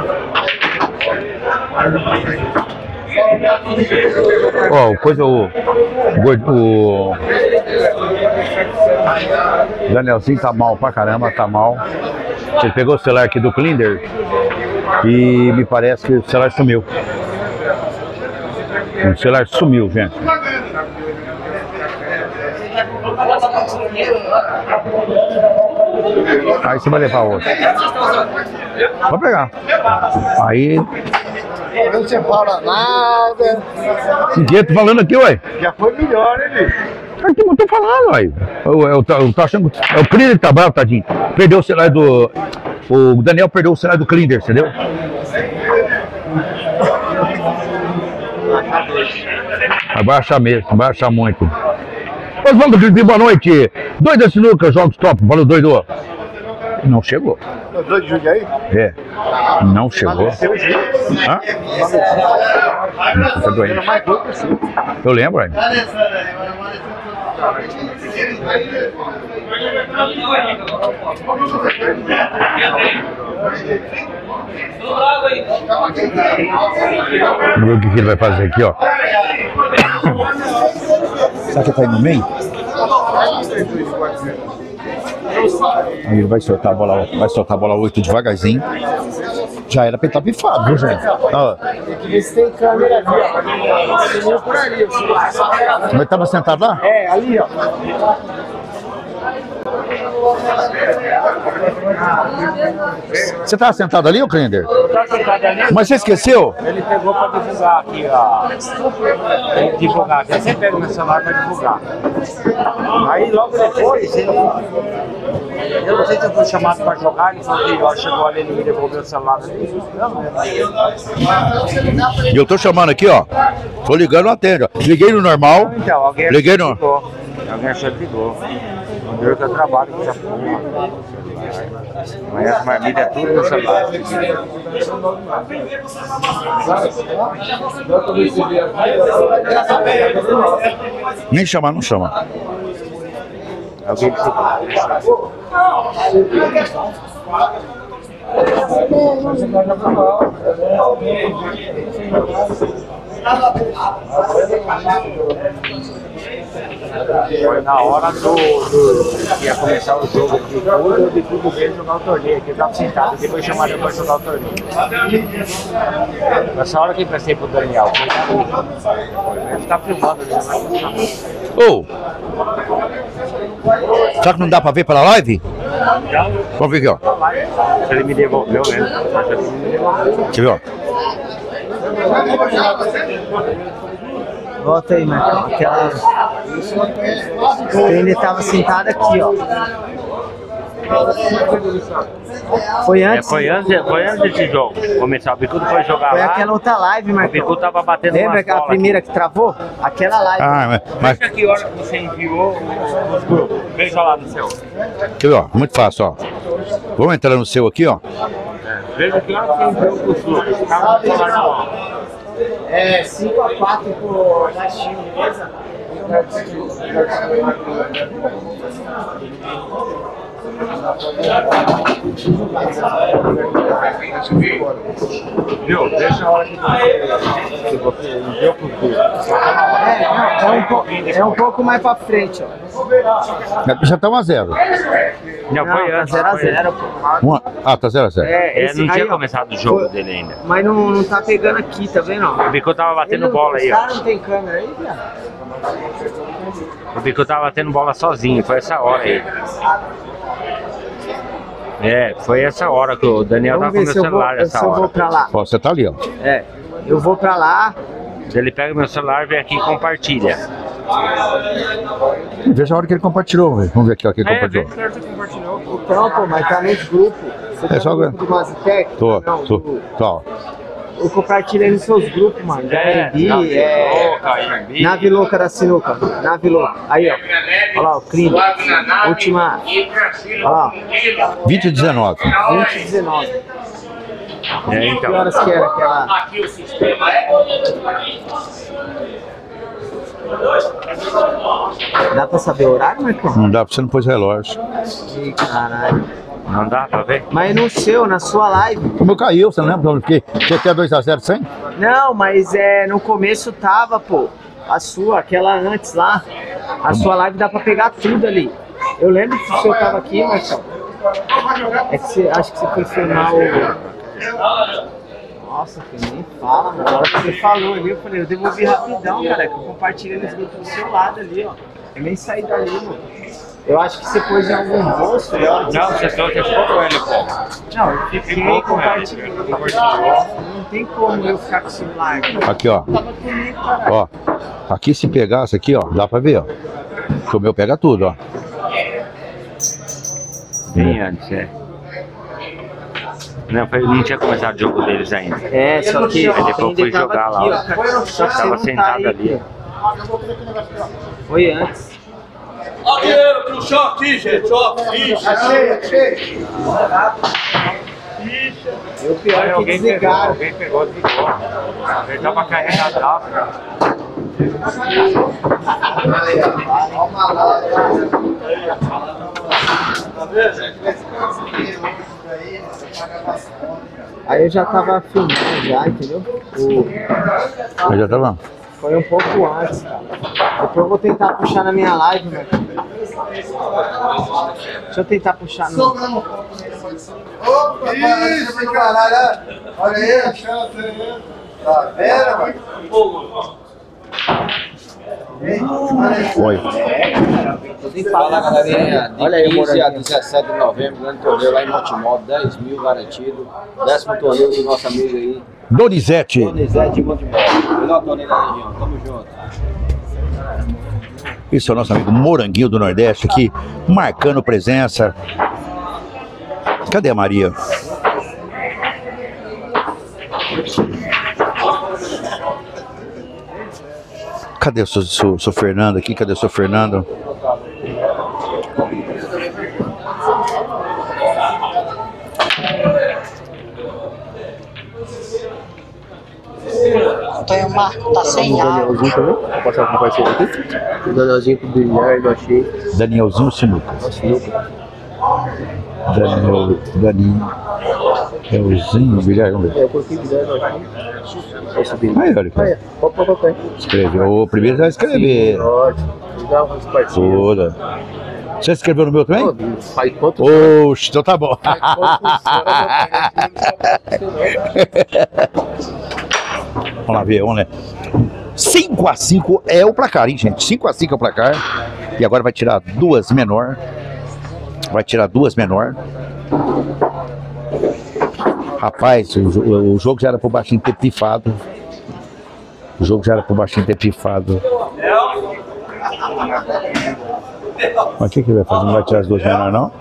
Ó, coisa o Danielzinho tá mal pra caramba, tá mal. Ele pegou o celular aqui do Cleander e me parece que o celular sumiu. O celular sumiu, gente. Aí você vai levar outro. Pode pegar. Aí. Não você fala nada. Que tô falando aqui, ué? já foi melhor, né, bicho? Aqui eu tô falando, ué. Eu tô achando. É o Cleander que tá bravo, tadinho. Perdeu o celular do. O Daniel perdeu o celular do Cleander, entendeu? Vai baixar mesmo, vai baixar muito. Mas vamos, Felipe, boa noite. Doido da sinuca, jogos top. Valeu, doido. Não chegou. 2 de Jundiaí? É. Não chegou. Hã? Não tá doente. Eu lembro, aí. Vamos ver o que ele vai fazer aqui, ó. Será que tá aí no meio? Aí ele vai soltar a bola, 8 devagarzinho. Já era pra ele estar pifado, viu, gente? Ó. Eles têm câmera aqui, ó. Sumiu por ali. Mas tava sentado lá? É, ali, ó. Você tava sentado ali, ô Klender? Tá sentado ali? Mas você esqueceu? Ele pegou pra divulgar aqui, ó. Ele divulgar, ele sempre pega meu celular pra divulgar. Aí logo depois, eu não sei se eu fui chamado pra jogar, ele falou que ó, chegou ali, ele me devolveu o celular ali. E eu tô chamando aqui, ó. Tô ligando, não atende, ó. Liguei no normal. Então, alguém Liguei no... ligou. Alguém achou que ligou. Onde eu trabalho com essa porra. Mas essa marmita é tudo no celular. Nem chamar, não chama. Alguém ligou. Foi na hora que ia começar o jogo aqui, eu de tudo veio jogar o torneio aqui, eu tava sentado, depois chamaram para jogar o torneio. Nessa hora que eu pensei pro Daniel, ele tá filmando ali, Ô! Será que não dá pra ver pela live? Vamos ver aqui, ó. Ele me devolveu mesmo. Deixa eu ver, ó. Volta aí, Marcão. Aquela. Ele tava sentado aqui, ó. Foi antes? Foi antes desse jogo. Começar, o Bicudo foi jogar Foi lá. aquela outra live, Marcão. O Bicudo tava batendo. Lembra aquela primeira que travou? Aquela live. Ah, mas... Veja que hora que você enviou os grupos. Veja lá no seu. Deixa eu ver, ó. Muito fácil, ó. Vamos entrar no seu aqui, ó. Veja que hora que você enviou os grupos. Tava no celular na mão. É 5-4 pro Nastinho, beleza? Viu? Deixa a hora que você enviou pro grupo. É um pouco mais pra frente, ó. Já tá 1 a 0. Não, foi Tá antes. 0-0, pô. Ah, tá 0 a 0. Não tinha aí, ó, começado o jogo dele ainda. Mas não tá pegando aqui, tá vendo? Ó? O Bicudo tava batendo bola aí, Os ó. caras não tem câmera aí, viado? O Bicudo tava batendo bola sozinho, foi essa hora aí. É, foi essa hora que o Daniel Vamos tava ver com se meu eu vou, celular nessa se eu vou hora. pra lá. Ó, você tá ali, ó. É, eu vou pra lá. Ele pega meu celular, vem aqui e compartilha. Veja a hora que ele compartilhou, velho. Vamos ver aqui, ó, que ele compartilhou. Então, pô, mas tá nos grupos. Você tá É só no agora. grupo do Mazitec? Tô. Ó. Eu compartilhei nos seus grupos, mano. Da RB, Nave Louca da Sinuca. Nave Louca. Aí, ó. Olha lá, o crime. Última. Olha lá, 2019. 2019. É, Que então. horas que era aquela? Aqui o sistema é. Dá pra saber o horário, Marcão? Não dá, você não pôs relógio. Ih, caralho. Não dá pra ver? Mas no seu, na sua live. Como eu caiu, você não lembra? Eu fiquei até 2 a 0 sem? Não, mas no começo tava, pô. A sua, aquela antes lá. A sua live dá pra pegar tudo ali. Eu lembro que o seu tava aqui, Marcão. É que você, acho que você foi filmar o... Nossa, que nem fala, mano. Na hora que você falou ali, eu falei, eu devolvi rapidão, cara. Que eu compartilhei nos grupos do seu lado ali, ó. Eu nem saí dali, mano. Eu acho que você pôs em algum bolso. Não, você ficou com ele, pô. Não, eu fiquei compartilhando. Não tem como eu ficar com o celular. Aqui, ó. Tava comigo, caralho. Ó. Aqui se pegasse aqui, ó, dá pra ver, ó. Que o meu pega tudo, ó. Bem antes, é. Não tinha começado o jogo deles ainda. É, só que Aí depois eu fui jogar lá, ó. Só que você Tava não sentado tá aí, ali. Foi antes. Ó o dinheiro pro shopping, gente, ó. Achei. O pior é que desligaram. Alguém pegou, desligou. Ele tava carregado lá. Aí eu já tava filmando já, entendeu? Eu já tava. Foi um pouco antes, cara. Depois eu vou tentar puxar na minha live, né? Deixa eu tentar puxar no... Opa, isso, caralho. Olha aí, a chance aí. Tá vendo, mano? Oi. Fala, galerinha. De 15 a 17 de novembro, grande torneio lá em Montemor, 10 mil garantido. 10º torneio do nosso amigo aí. Donizete. Donizete de Montemor. Melhor torneio da região. Tamo junto. Esse é o nosso amigo Moranguinho do Nordeste aqui, marcando presença. Cadê a Maria? Cadê o seu Fernando aqui? Cadê o seu Fernando? Antônio Marco tá sem áudio. Vou passar com o parceiro aqui. O Danielzinho pro bilhar, eu achei. Danielzinho Sinuca. Danielzinho bilhar, vamos ver. Eu coloquei bilhar, eu achei. Aí, olha. Aí, escreveu. O primeiro já escrever. Toda. Você escreveu no meu também? Oxe, então tá bom. Vamos lá ver, vamos lá. 5-5 é o placar, hein, gente? 5-5 é o placar. E agora vai tirar duas menor. Rapaz, o jogo já era pro baixinho ter pifado. Mas o que ele vai fazer? Não vai tirar as duas menores, não?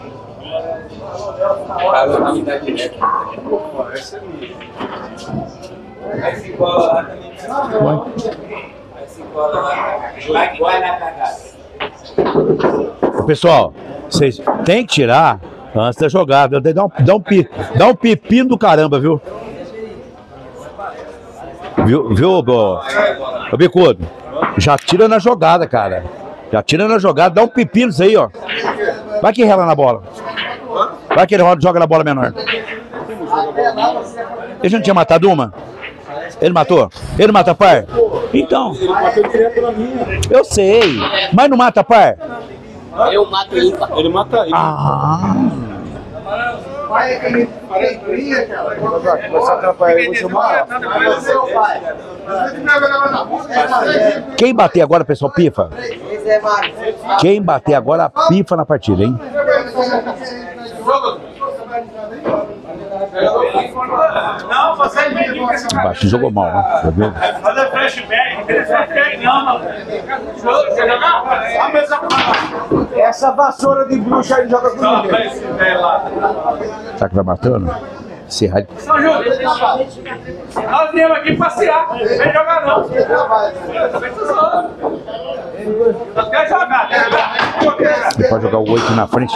Pessoal, vocês têm que tirar antes da jogada. Dá um pepino do caramba, viu? Viu, ô Bicudo? Já tira na jogada, cara. Já tira na jogada, dá um pepino isso aí, ó. Vai que rela na bola. Vai que ele joga na bola menor. Ele já não tinha matado uma? Ele matou? Ele mata par? Então. Eu sei. Mas não mata par? Eu mato ímpar. Ele mata ímpar. Ah. Quem bater agora, pessoal, pifa? Quem bater agora, pifa na partida, hein? Não, você O baixinho jogou mal, né? Tá vendo? fazer flashback, flashback não, mano. Quer jogar? Essa vassoura de bruxa aí joga com ninguém. Será que vai matando? Serra. São Júlio, nós viemos aqui passear, não vem jogar não. Quer jogar, Ele pode jogar o 8 na frente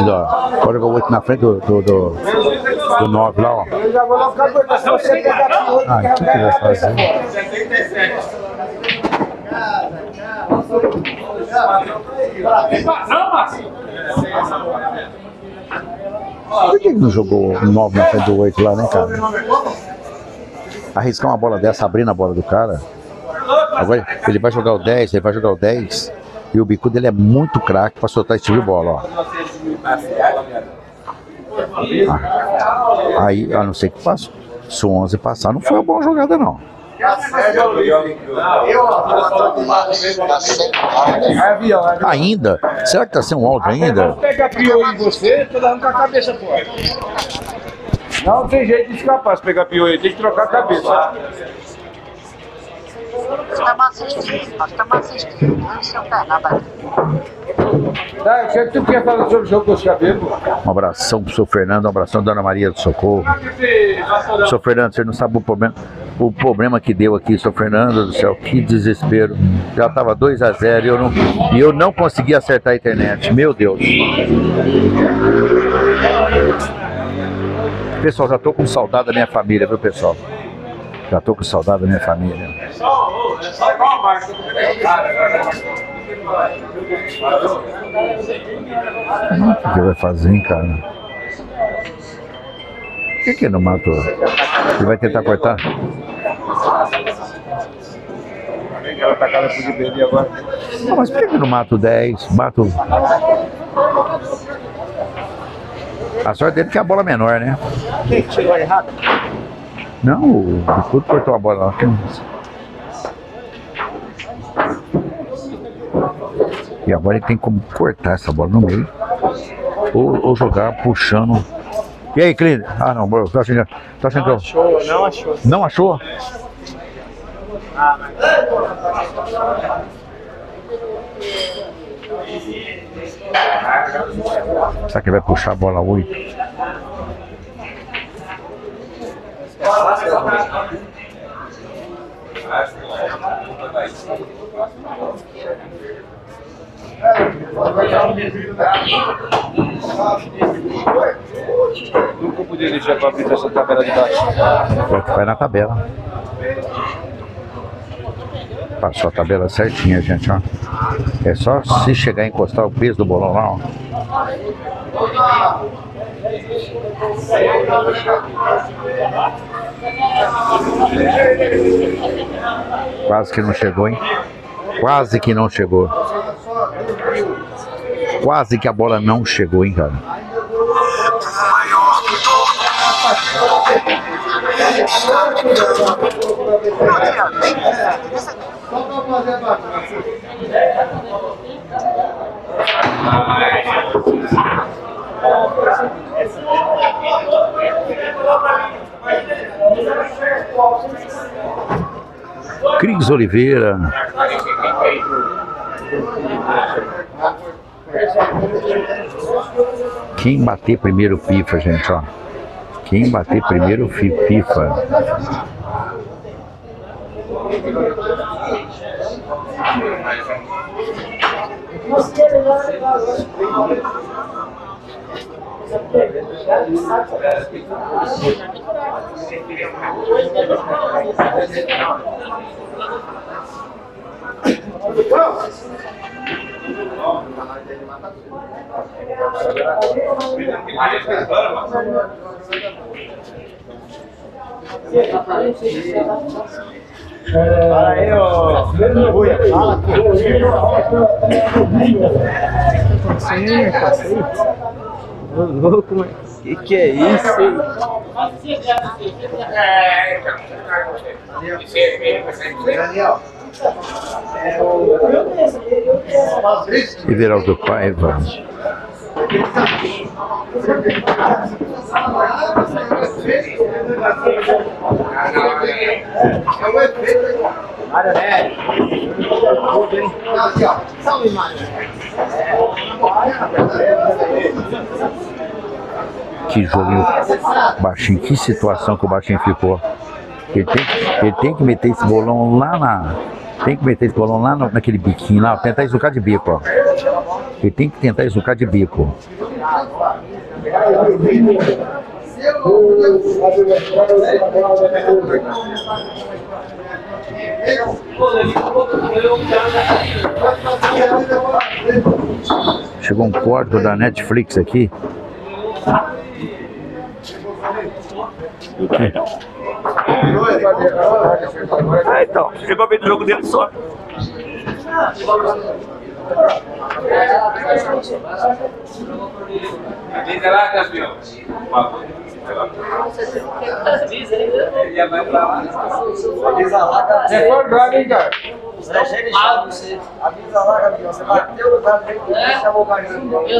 do 9 lá, ó. Eu já vou lá ficar doido, se você pegar aqui hoje, Ah, o que ele vai fazer? Não, Márcio. Por que ele não jogou o 9 na frente do 8 lá, né, cara? Arriscar uma bola dessa, abrindo a bola do cara. Agora ele vai jogar o 10, e o bico dele é muito craque pra soltar esse tipo de bola, ó. Aí, a não ser que passe. Se o 11 passar, não foi uma boa jogada, não. Ainda? Será que tá sem um áudio ainda? Pega pior em você, tô dando com a cabeça fora. Não tem jeito de escapar se pegar pior aí, tem que trocar a cabeça. Estamos assistindo. Não sei o que é nada. Tá, o que tu quer falar sobre o jogo dos cabelos? Um abração pro seu Fernando, um abração da Dona Maria do Socorro. Seu Fernando, você não sabe o problema que deu aqui, seu Fernando do céu, que desespero. Já tava 2-0 e eu não consegui acertar a internet, meu Deus. Pessoal, já tô com saudade da minha família, viu, pessoal? Já tô com saudade da minha família. O que vai fazer, hein, cara? Por que não matou? Ele vai tentar cortar? Ela tá cara de perder agora. Não, mas por que não mata o 10? Mata o... A sorte dele é que é a bola menor, né? Quem tirou errado? Não, o Bicudo cortou a bola lá. E agora ele tem como cortar essa bola no meio. Ou jogar puxando. E aí, Clínio? Ah, não, bro. Tá achando que eu... Não achou. Não achou? Será que ele vai puxar a bola 8? Nunca podia deixar para abrir essa tabela de baixo. Vai na tabela. Passou a tabela certinha, gente, ó. É só se chegar a encostar o peso do bolão lá, ó. Quase que não chegou, hein? Quase que não chegou. Quase que a bola não chegou, hein, cara? Cris Oliveira. Quem bater primeiro pifa, gente, ó. Quem bater primeiro pifa. Fala aí, ô. Fala, ô louco, mano. Que é isso, hein? Everaldo Paiva. Que joguinho baixinho, que situação que o baixinho ficou. Ele tem que meter esse bolão lá na... Tem que meter esse bolão lá naquele biquinho lá, tentar esnucar de bico, ó. Ele tem que tentar esnucar de bico. Chegou um código da Netflix aqui. Ah, então, chegou a ver do jogo dele só. Avisa lá, campeão. Avisa lá, cara. Você foi bravo, hein, cara? Avisa lá, campeão. Você bateu no cara, chamou o cara.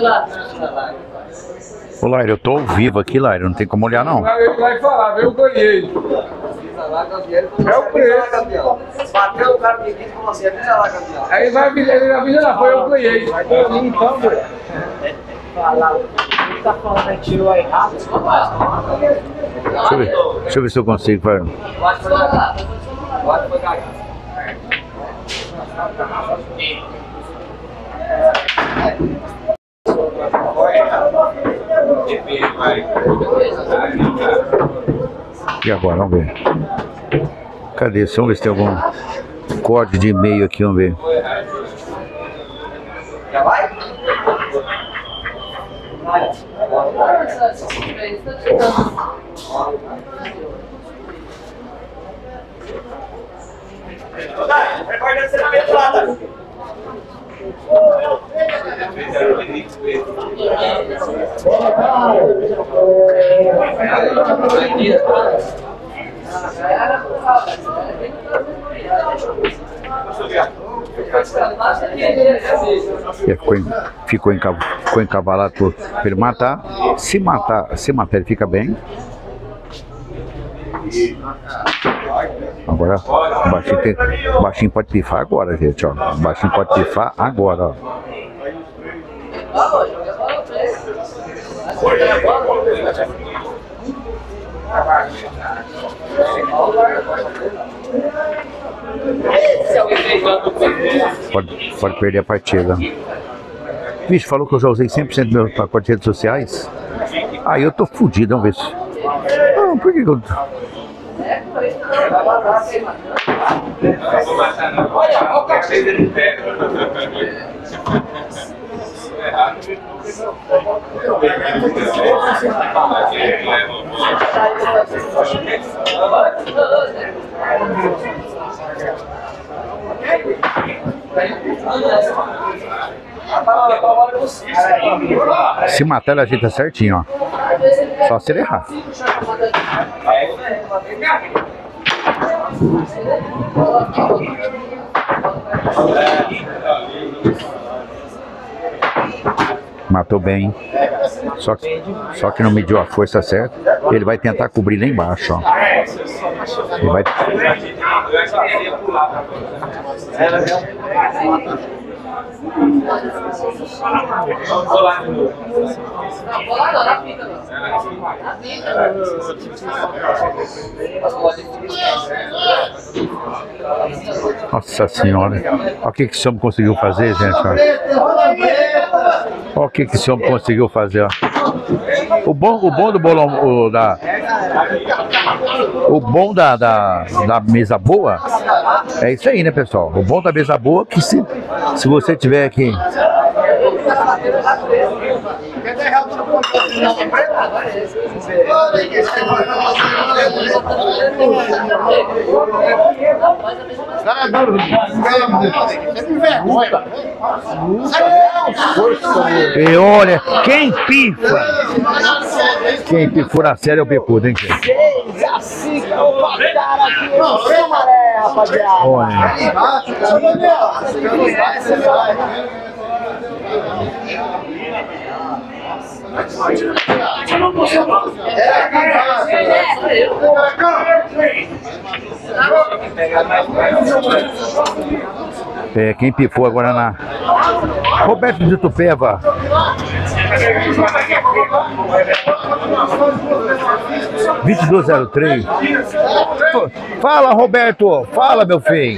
Ô, Lairo, eu tô ao vivo aqui, Lairo, não tem como olhar, não. Vai falar, eu ganhei. Avisa lá, campeão. É o preço. Bateu o cara no biquinho com você, avisa lá, campeão. Aí vai avisa lá, foi eu ganhei. Vai dormir então, mulher. Fala, ele tá falando aí, tirou aí rápido. Deixa eu ver se eu consigo, vai. E agora, vamos ver. Cadê? Vamos ver se tem algum código de e-mail aqui, vamos ver. Já vai? Vai descer na minha plata. Ele ficou encavalado pra ele matar. Se matar ele fica bem. Agora o baixinho pode pifar agora, gente, ó. O baixinho pode pifar agora, ó. Pode perder a partida. Vixe, falou que eu já usei 100% do meu pacote de redes sociais. Aí eu tô fudido, vamos ver se... Não, por que eu... Olha o cachê dele pé. Se matar, ele ajeita certinho, ó. Só se ele errar. Matou bem. Só que não mediu a força certa. Ele vai tentar cobrir lá embaixo, ó. Ele vai... Nossa senhora. Olha o que esse homem conseguiu fazer, gente. Olha o que esse homem conseguiu fazer, ó. O bom do bolão, o bom da mesa boa é isso aí, né, pessoal? O bom da mesa boa é que se você tiver aqui... E olha, quem pifa na série é o Becudo, hein, gente? 6-5 no placar aqui no Seu Maré, rapaziada. Olha. Quem pifou agora na Roberto de Tupéva. (2203) Fala, Roberto, fala, meu filho.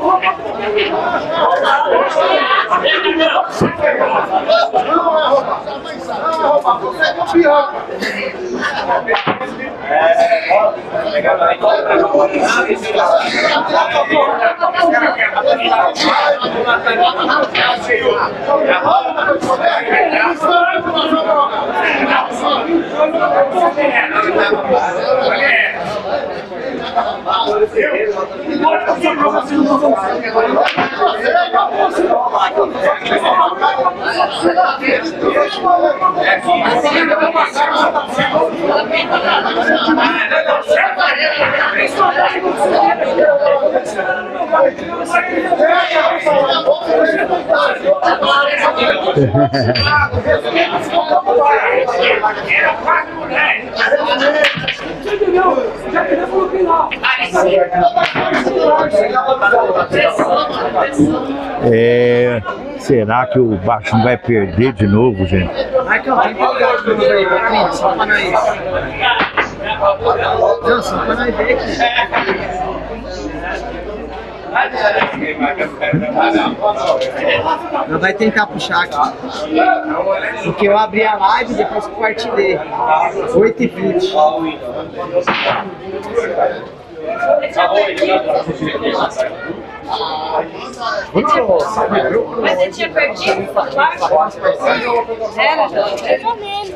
Será que o Baixinho vai perder de novo, gente? Marcão, tem que pegar de novo aí, Paquinho, só pra nós. Não, só pra nós ver aqui. Não vai tentar puxar aqui. Porque eu abri a live depois que compartilhei. 8h20. Mas você tinha perdido? Era? Eu nele.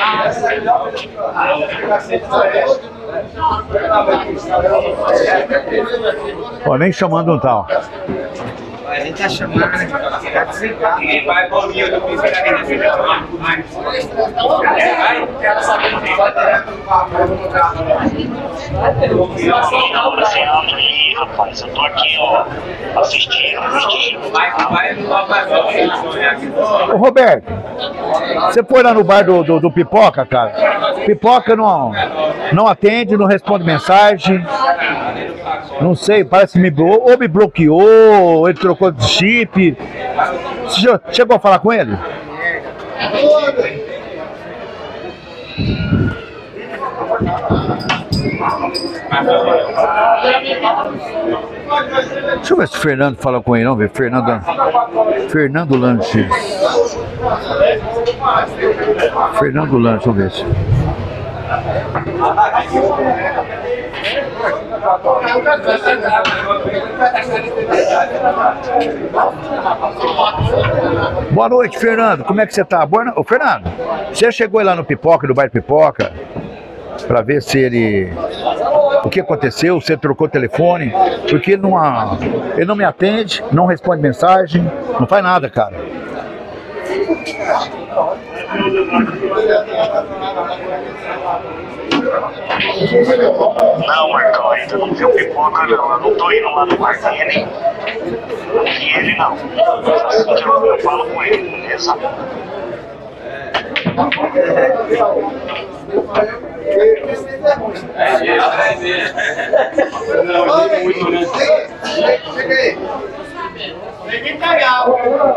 Ó, nem chamando um tal. A gente tá chamando, né? Tá desligado. Vai, Paulinho, eu fiz a rapaz. Eu tô aqui, ó, assistindo, vestindo. Ô Roberto, você foi lá no bar do Pipoca, cara? Pipoca não atende, não responde mensagem. Não sei, parece que me bloqueou, ou ele trocou de chip. Você chegou a falar com ele? Deixa eu ver se o Fernando fala com ele, vamos ver. Fernando Lanches. Fernando Lanches, vamos ver se. Boa noite, Fernando. Como é que você tá? Ô, Fernando, você chegou aí lá no Pipoca, do bairro Pipoca, pra ver se ele... O que aconteceu, você trocou o telefone, porque ele não me atende, não responde mensagem, não faz nada, cara. Não, Marcão, ainda não viu Pipoca não. Eu não tô indo lá no bar dele. E ele não. Assim que eu falo com ele, beleza? Ninguém caiu.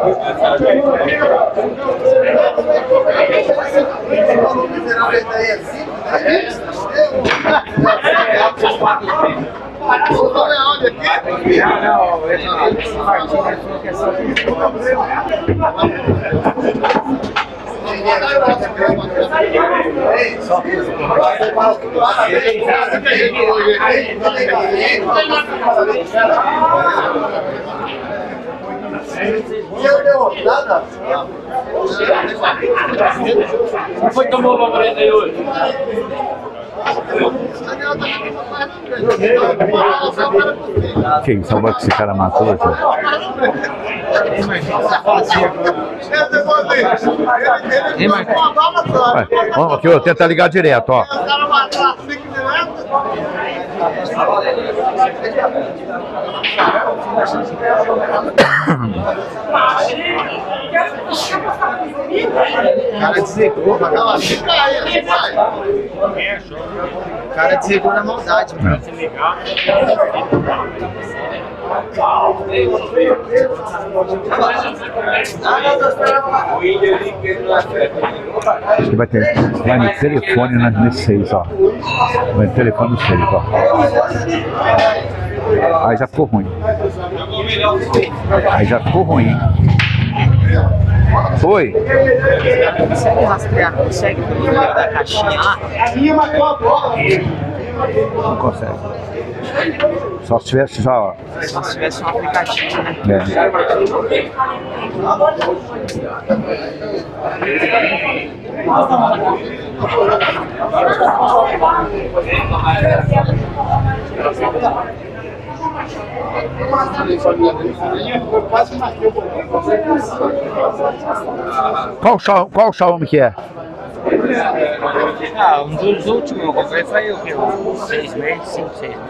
Não foi tomar o bagulho aí hoje? Que isso, olha que esse cara matou, tio. Vamos aqui, ó, tenta ligar direto, ó. O cara desligou, o cara desligou na maldade, mano. Acho que vai no telefone nesse 6, ó. Vai no telefone no 6, ó. Aí já ficou ruim. Aí já ficou ruim. Foi? Consegue rastrear, consegue o número da caixinha lá? Não consegue. Só se tivesse Só se tivesse um aplicativo, né? Qual Xiaomi que é? Ah, um dos últimos eu comprei foi o que? 6 meses, 5, 6 meses.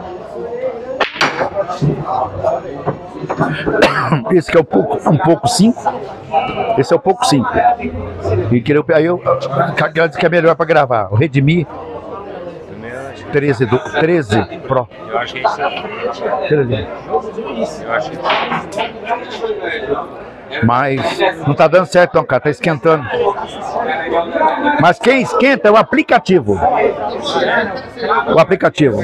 Esse que é um pouco 5. Esse é o pouco 5. E aí eu que é melhor para gravar. O Redmi 13 Pro. Eu acho que é isso aí. 13. Eu acho que Mas não tá dando certo não, cara, tá esquentando. Mas quem esquenta é o aplicativo. O aplicativo.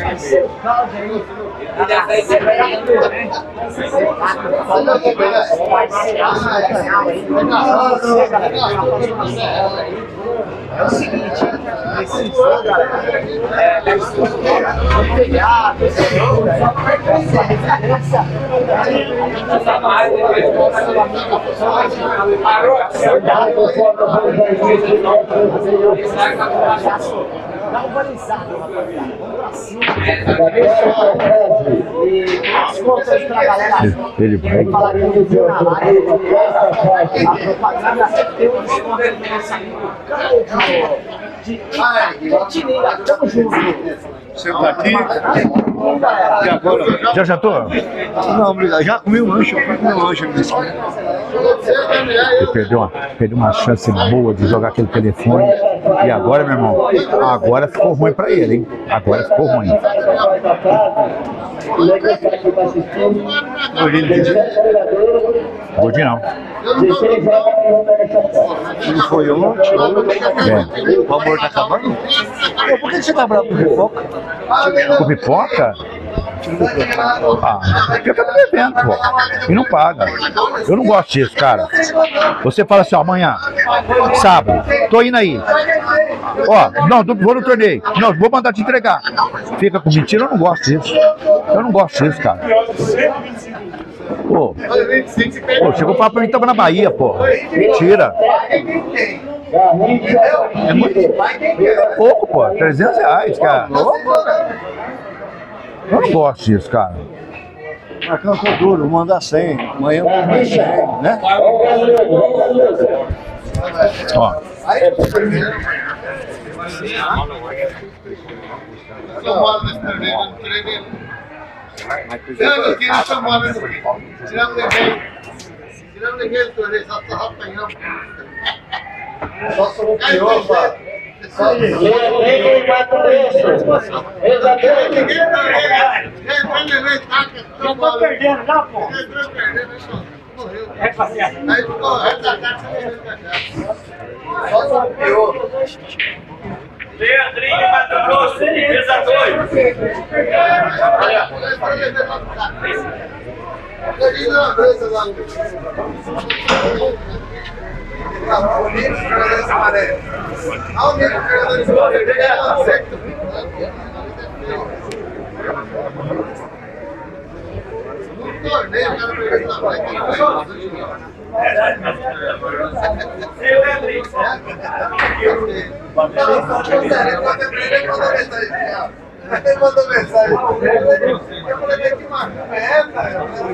É o seguinte, precisou, galera. No telhado, Ele vai falar que eu vi na live, a propaganda tem um desconto do nosso amigo de Tamo junto. Você tá aqui? Já jantou? Não, obrigado. Já comi um lanche, eu comi um lanche nesse aqui. Eu perdi uma chance boa de jogar aquele telefone. E agora, meu irmão, agora ficou ruim pra ele, hein? Agora ficou ruim. Gordinho não. Não foi ontem? O amor tá acabando? Por que você tá bravo com pipoca? Com pipoca? Ah, porque eu tô bebendo, pô. E não paga. Eu não gosto disso, cara. Você fala assim, ó, amanhã, sábado, tô indo aí. Ó, não, vou no torneio. Não, vou mandar te entregar. Fica com mentira, eu não gosto disso. Eu não gosto disso, cara. Pô, chegou pra mim que tava na Bahia, pô. Mentira. É muito pouco, pô. 300 reais, cara. Eu não gosto disso, cara. Marcão, tô duro, vou mandar 100. Amanhã eu vou mandar 100, né? Ó. Não tô perdendo, não, pô. É passear. Aí ficou Leandrinho, Mato Grosso, mesa 2. Ele mandou mensagem. Eu falei que marca é essa?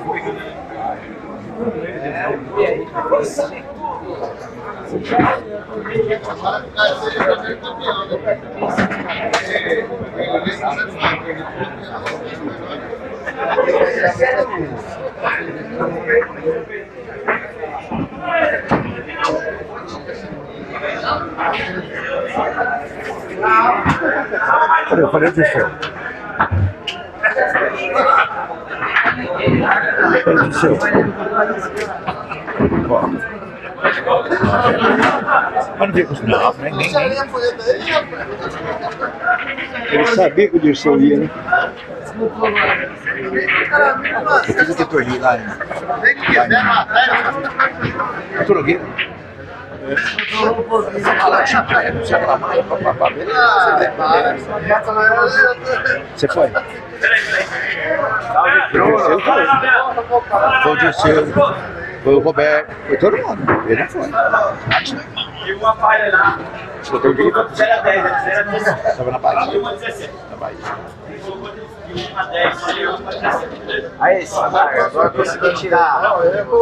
Eu falei disso. Mas não fica não, nem. Ele sabia que o Dirceu ia, né? Eu fiz aquele torneio lá, né? Turogueiro. Você foi? Foi o Dirceu, foi o Roberto, foi todo mundo. Ele não foi. E uma falha lá. Escutou o dia? 0-10, Estava na Bahia. Na Bahia. Uma 10, aí, Sampaio, agora consegui tirar.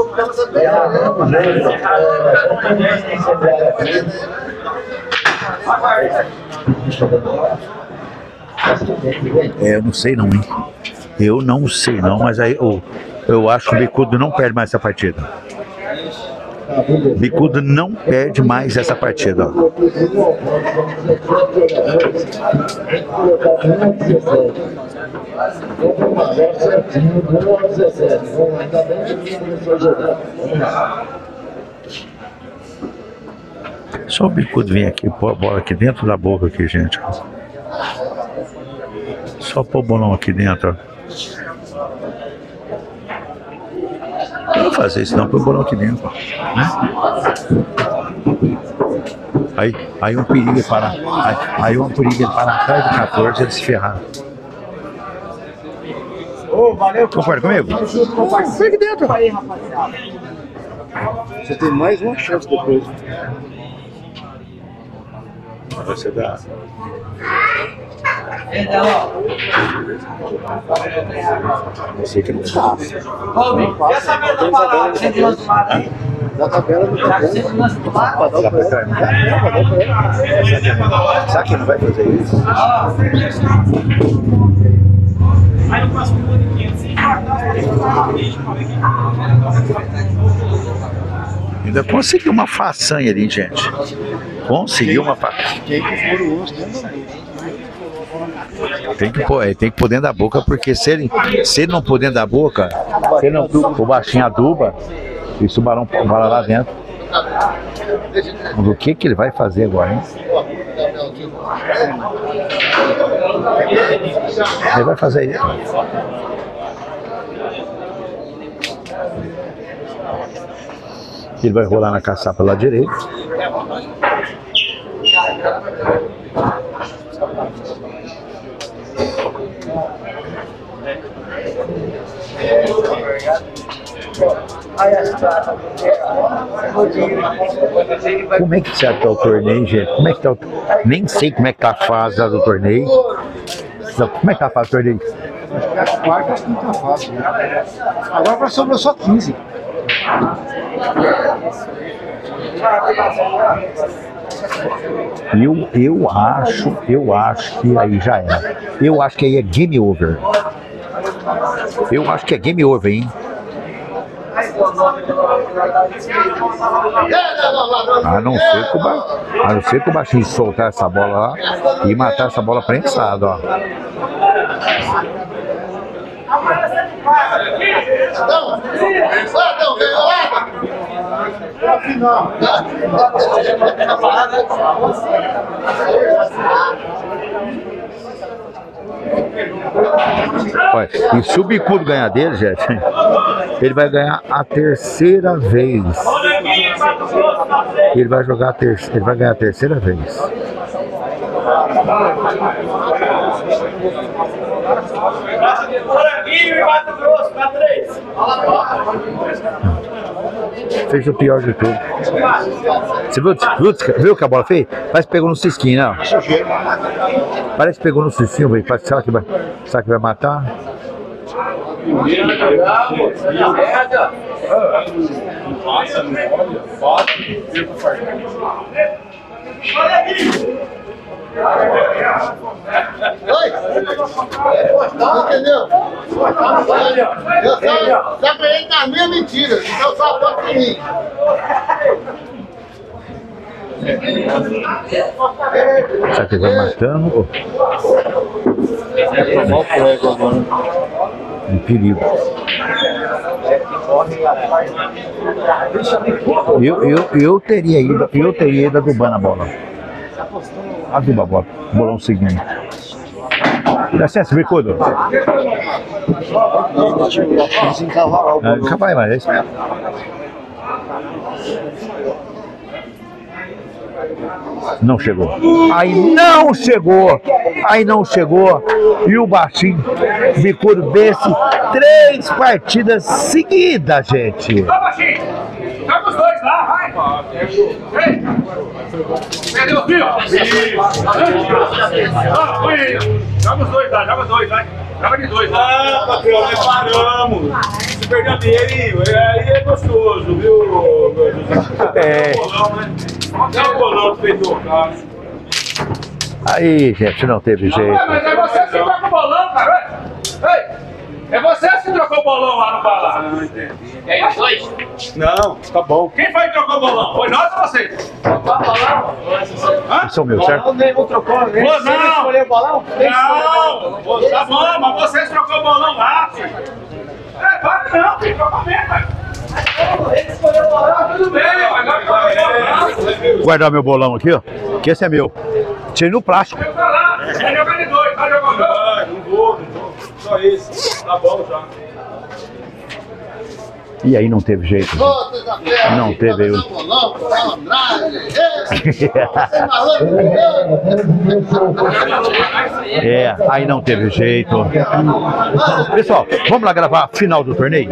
Eu não sei não, hein? Eu não sei não, mas aí eu acho que o Bicudo não perde mais essa partida. Bicudo não perde mais essa partida. Ó. Só o Bicudo vem aqui, pôr a bola aqui dentro da boca aqui, gente. Só pôr o bolão aqui dentro. Não vou fazer isso não, pôr o bolão aqui dentro. Né? Aí um perigo ele parar. Aí um perigo ele parar atrás do 14 e ele se ferrar. Valeu, concorda comigo? Fica aqui dentro. Aí, rapaziada. Você tem mais uma chance depois. Você dá. Eu sei que não passa. Quer saber da parada? Você tem outro lado aí? Da tabela do Já que você tem outro lado? Será que não vai fazer isso? Aí no próximo gol de 500, se empatar, Ainda conseguiu uma façanha ali, gente. Conseguiu uma façanha. Tem que pôr dentro da boca, porque se ele não pôr dentro da boca, se ele não, o baixinho aduba, e o tubarão vai lá dentro. O que ele vai fazer agora, hein? Ele vai fazer isso. Ele vai rolar na caçapa lá direito. Como é que está o torneio, gente? Como é que tá o... Nem sei como é que tá a fase do torneio. Como é que tá a fase do torneio? A quarta e quinta fase. Agora sobrou só 15. Eu acho que aí já era. Eu acho que aí é game over. Eu acho que é game over, hein? A não ser que o baixinho soltar essa bola lá e matar essa bola prensada, ó. Olha, e se o bicudo ganhar dele, gente, ele vai ganhar a terceira vez. Ele vai jogar ele vai ganhar a terceira vez. Fez o pior de tudo. Você viu o que a bola fez? Parece que pegou no cisquinho, não? Parece que pegou no cisquinho, velho. Será que vai matar? Oi! Entendeu? Eu só ganhei na minha mentira, então só aposta em mim. Será que ele vai matando? Um perigo. Eu teria ido adubando a bola. Aduba a bola. Bolão seguinte. Dá licença, bicudo. Capaz, mas é isso mesmo. Não chegou. Aí não chegou. E o baixinho, bicudo desse, 3 partidas seguidas, gente. Ô, baixinho! Joga os dois lá, vai! Ei! Perdeu o fio? Joga os dois lá, vai! Joga de 2 lá. Ah, patrão, nós paramos. Se perder dele, aí é gostoso, viu? É o bolão que fez tocar. Aí, gente, não teve jeito. Mas é você que trocou o bolão, cara! Ei! É você que trocou o bolão lá no bar. Não entendi. É os dois? Não, tá bom. Quem foi que trocou o bolão? Foi nós ou vocês? Trocou o bolão? Hã? São meus, certo? Não trocou, né? Não! Escolheu o bolão? Não! Tá bom, mas vocês trocou o bolão lá, filho. Para não, filho, trocou mesmo, velho. Ele escolheu o bolão, tudo bem, agora trocou o bolão. Guardar meu bolão aqui, ó. Que esse é meu. Tirei no plástico. Vai lá, vai jogar de 2, vai jogar dois. Não vou. Só isso. Tá bom já. E aí não teve jeito. Não teve. Aí não teve jeito. Pessoal, vamos lá gravar a final do torneio?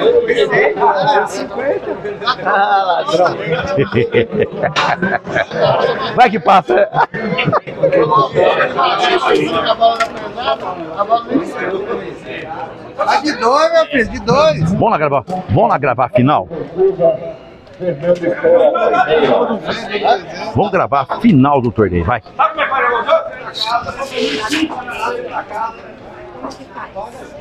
Vai que passa. Vai de 2, meu filho, de 2. Vamos lá gravar a final? Vamos gravar a final do torneio, vai. Sabe como é que vai jogar o jogo? que faz.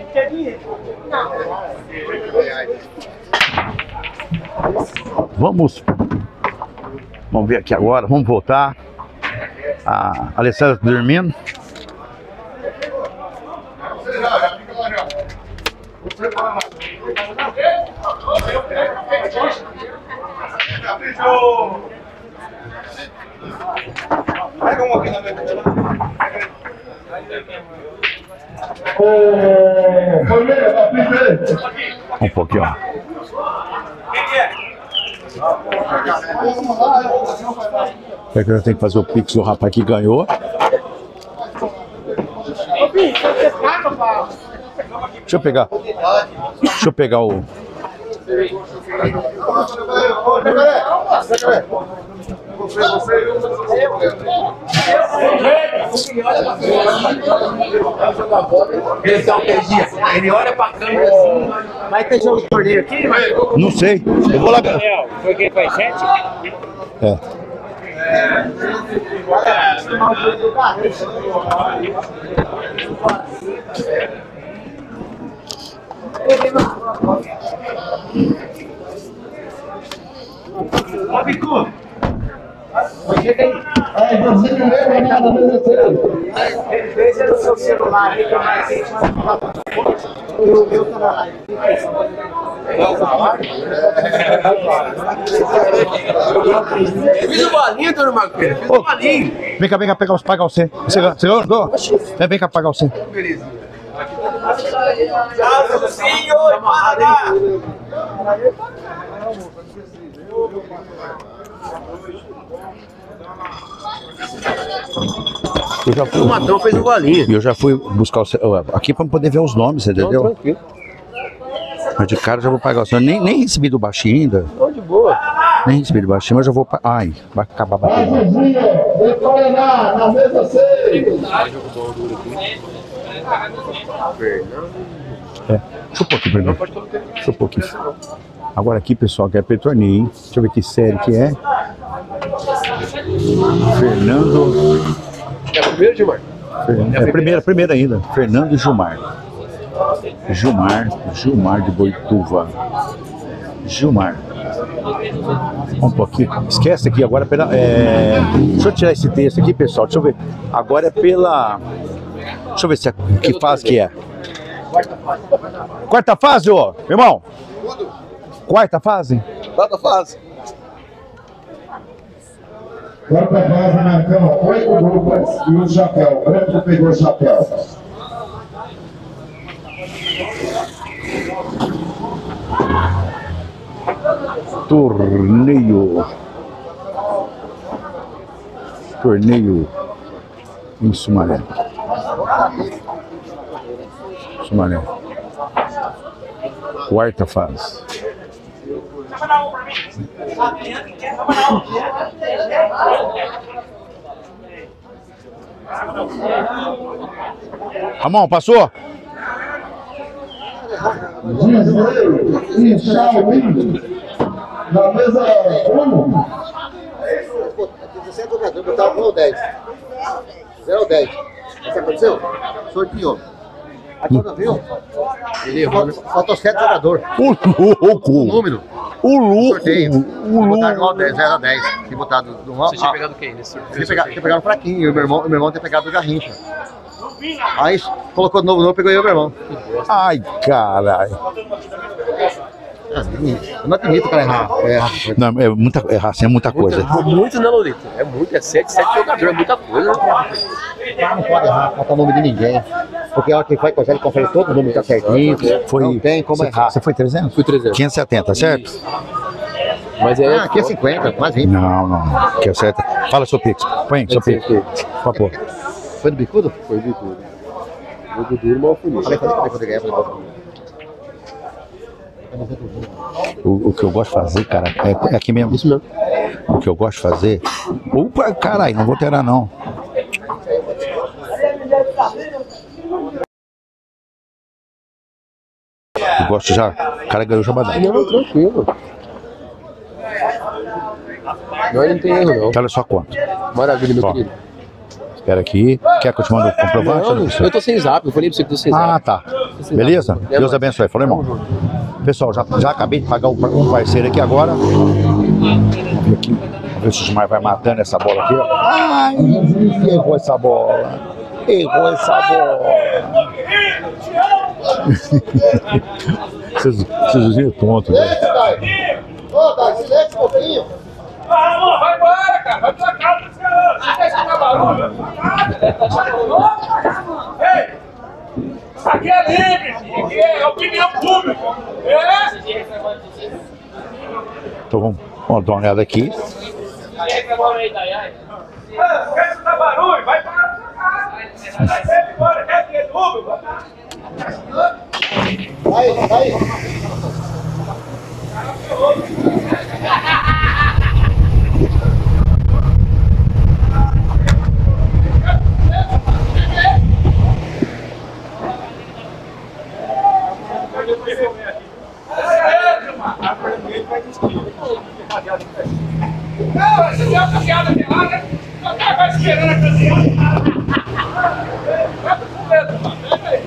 Vamos ver aqui agora, vamos voltar. A Alessandra tá dormindo. Um pouquinho, ó. É que eu tenho que fazer o pix do rapaz que ganhou. Deixa eu pegar o... Ele olha pra câmera assim. Vai ter jogo de torneio aqui? Não sei. Eu vou lá. Foi quem faz 7? É. Ó, Bicu! Chega aí. Aí, você não lembra nada, mas eu sei. Veja no seu celular aí que eu mais sei. O meu tá na live. Fiz o bolinho, Dona Marqueira. Fiz o bolinho. Vem cá pagar o 100. Você ganhou? Vem cá pagar o 100. Beleza. O Matão fez o bolinho. E eu já fui buscar aqui para poder ver os nomes, você entendeu? Não, tranquilo. Mas de cara já vou pagar o 100. Nem recebi do baixinho ainda. Tô de boa. Nem recebi do baixinho, mas já vou pagar. Ai, vai acabar batendo. Na mesa 6. Deixa eu pôr aqui primeiro. Deixa eu pôr aqui. Agora aqui, pessoal, que é para torneio, hein? Deixa eu ver que série que é. Fernando. É a primeira, Gilmar? É a primeira ainda. Fernando e Gilmar. Gilmar de Boituva. Gilmar. Um pouquinho. Esquece aqui agora pela. Deixa eu tirar esse texto aqui, pessoal. Deixa eu ver. Agora é pela. Deixa eu ver se é... que fase que é. Quarta fase, ó, irmão. Quarta fase? Quarta fase. Quarta fase, Marcão. 8 grupos e o chapéu. O branco pegou o chapéu. Torneio em Sumaré. Quarta fase. Ramon, passou? E Shaolin na mesa 1. 17 jogadores, eu tava com o 10. 0 10. O que aconteceu? Sorteou. A toda viu? Ele errou. Faltou 7 jogadores. O louco! O número. O louco! Sorteio. Botaram igual 10, 0 a 10. E botado do Você tinha pegado quem nesse sorteio? Tinha pegado o fraquinho. E o meu irmão tinha pegado o Garrincha. Aí colocou de novo, pegou eu e o meu irmão. Ai, caralho. Eu não admito pra errar. Não, errar assim é muita coisa. Muito, né, Lolita? É muito, é 7 jogadores, é muita coisa. Não pode errar, falta o nome de ninguém. Porque a hora que vai coisa, ele confere todo o número tá certinho. Não tem como errar. Você foi 300? Fui 300. 570, certo? Mas é. Aqui é 50, mais 20. Não. Aqui é certo. Fala seu pix. Põe seu pix. Por favor. Foi do bicudo? Foi do bicudo. Jogo duro, mal feliz. O que eu gosto de fazer, cara, é aqui mesmo. Isso mesmo. O que eu gosto de fazer. Opa, caralho, não vou alterar não. Eu gosto já. O cara ganhou o jabadão. Não, tranquilo. Não tem erro, não. Olha só quanto. Maravilha, meu querido. Pera aqui. Quer que eu te mande o comprovante? Não, eu tô sem zap, eu falei pra você que tô sem zap. Ah, tá. Beleza? Deus abençoe. Falou, irmão. Pessoal, já acabei de pagar um parceiro aqui agora. Vamos ver aqui. Vamos ver se o Gilmar vai matando essa bola aqui. Ai, errou essa bola. Errou essa bola. Vocês viram tonto, velho. Ô, Dai, silêncio um pouquinho. Vai embora, cara. Vai pra casa dos caras. Não quer escutar barulho? Ei! Isso aqui é livre, filho. Aqui é opinião pública. É? Então vamos dar uma olhada aqui. Quer escutar barulho? Vai para sua casa. Vai embora, quer que é tudo? Vai. Não, você deu uma piada pelada, o cara vai esperando a casinha. Vai pro fundo, mano. Pega aí.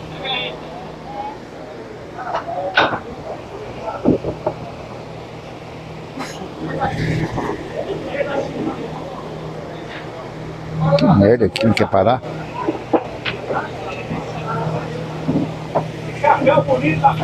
Que merda, aqui não quer parar? Chapéu bonito da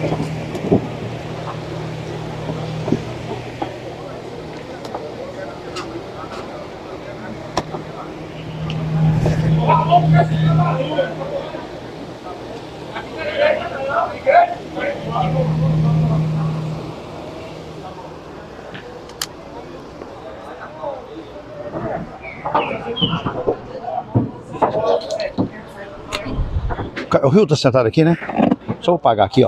O Rio tá sentado aqui, né? Só vou pagar aqui, ó.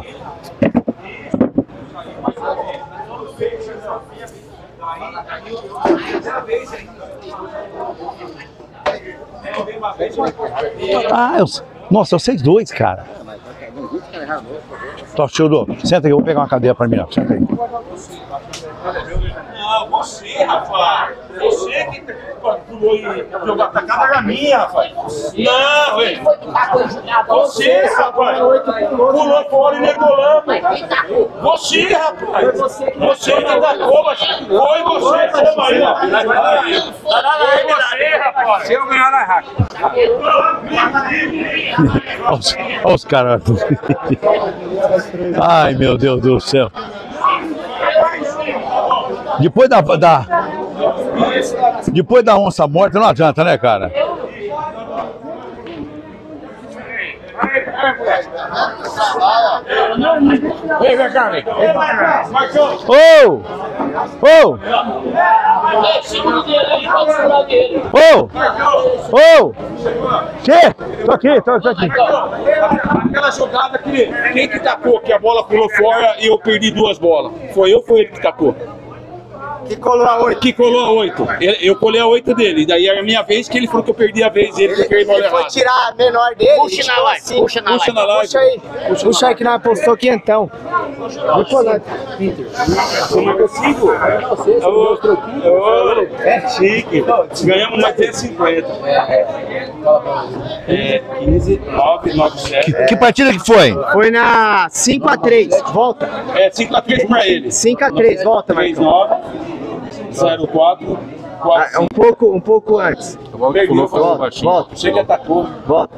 Ah, nossa, eu sei dois, cara. Tó, Childo, senta aqui, eu vou pegar uma cadeira pra mim, ó. Senta aí. Não, você, rapaz. Você que pulou e jogou a tacada era minha, rapaz. Não, velho. Você, rapaz. Pulou fora e negolamos. Você, rapaz. Você que tacou, mas foi você, seu marido. Foi você, rapaz. Se eu ganhar na raca. Olha os caras. Ai, meu Deus do céu. Depois da onça morta não adianta, né, cara? Vem, vem cá, vem. Ô! Ô! Ô! Que? Tô aqui. Aquela jogada que quem que tacou, que a bola pulou fora e eu perdi duas bolas? Foi eu ou foi ele que tacou? Que colou a 8. Que colou a 8. Eu colei a 8 dele. E daí era a minha vez que ele falou que eu perdi a vez dele. Ele foi tirar a menor dele. Puxa na live. Assim. Puxa na live. Puxa aí. Puxa aí que nós postou quentão. Você marcou 5? É chique. Ganhamos mais 150. É 15, 9, 9, 7. Que partida que foi? Foi na 5x3. Volta. É 5x3 pra ele. 5x3. Volta, Marcão. 04. É um pouco antes. Volta. Chega e atacou. Volta.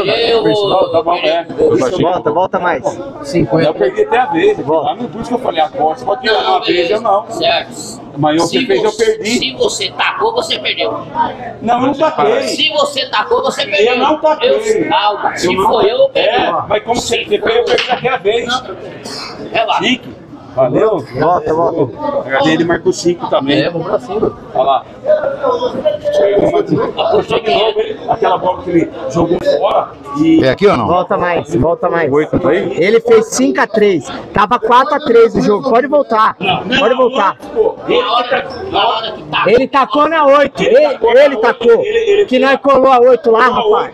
Volta mais. 50. Eu perdi até a vez. Por isso que eu falei, agora você pode tirar uma vez, eu não. Certo. Mas você fez, eu perdi. Se você tacou, você perdeu. Não, eu não taquei. Se você tacou, você perdeu. Eu não taquei. Calma, se foi eu perdi. Mas como você fez, eu perdi aquela vez. Chique. Valeu? Volta. Ele marcou 5 também. Vamos pra cima. Olha lá. Aquela bola que ele jogou fora e... É aqui ou não? Volta mais. 8 tá aí? Ele fez 5x3. Tava 4x3 o jogo. Pode voltar. Pode voltar. Ele tacou na 8. Ele tacou. Que nós colou a 8 lá, rapaz.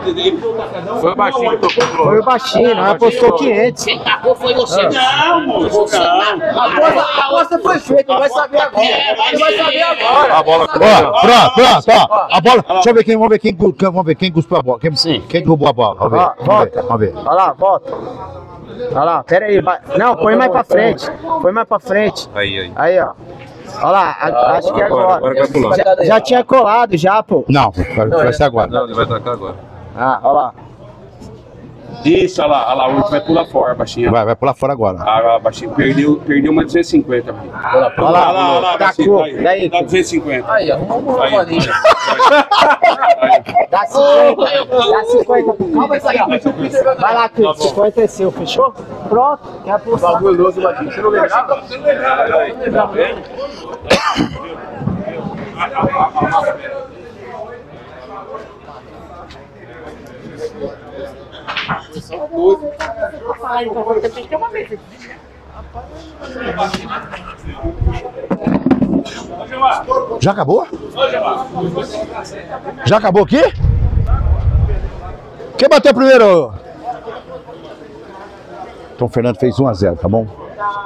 Foi o baixinho que tocou. Foi o baixinho. Nós apostou 500. Quem tacou foi você. Não, moço. A aposta foi feita, vai saber agora. Vai saber agora. A bola. Ó, pronto, ó. A bola. Deixa eu ver quem, vamos ver quem cuspiu a bola. Quem derrubou a bola? Vamos ver. Olha lá, volta. Olha lá, pera aí. Não, põe mais pra frente. Põe mais pra frente. Aí, ó. Olha lá, acho que é agora. Já tinha colado, já, pô. Não, vai ser agora. Não, ele vai tacar agora. Ah, olha lá. Isso, olha lá, o outro vai pular fora, baixinho. Vai pular fora agora. Ah, baixinho, perdeu uma 250. Olha lá, baixinho, daí, dá 250. Aí, arrumou uma bolinha. Dá 50. Calma isso aí, ó. Vai lá, Cris, 50 é seu, fechou? Pronto, quer apostar. Fabuloso, baixinho. Você não lembrava? Você não lembrava. Já acabou? Já acabou aqui? Quem bateu primeiro? Então o Fernando fez 1-0, tá bom?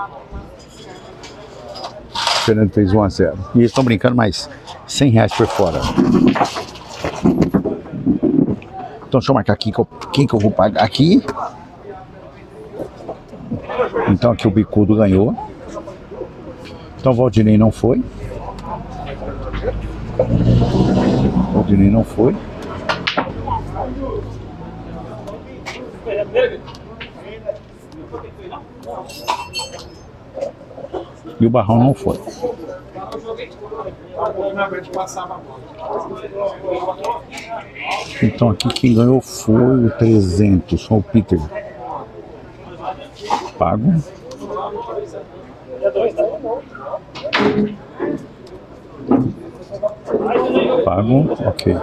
O Fernando fez 1-0. E eles estão brincando mais R$100 por fora. Então deixa eu marcar aqui quem que eu vou pagar aqui. Então aqui o Bicudo ganhou. Então o Valdinei não foi. Valdinei não foi. E o Barrão não foi. Então aqui quem ganhou foi o 300, foi o Peter. Pago. Pago, ok.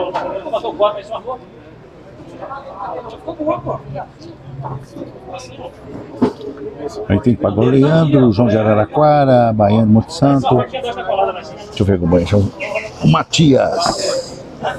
Aí tem que pagar o Leandro, o João de Araraquara, Baiano, Monte Santo. Deixa eu ver como é. O Matias.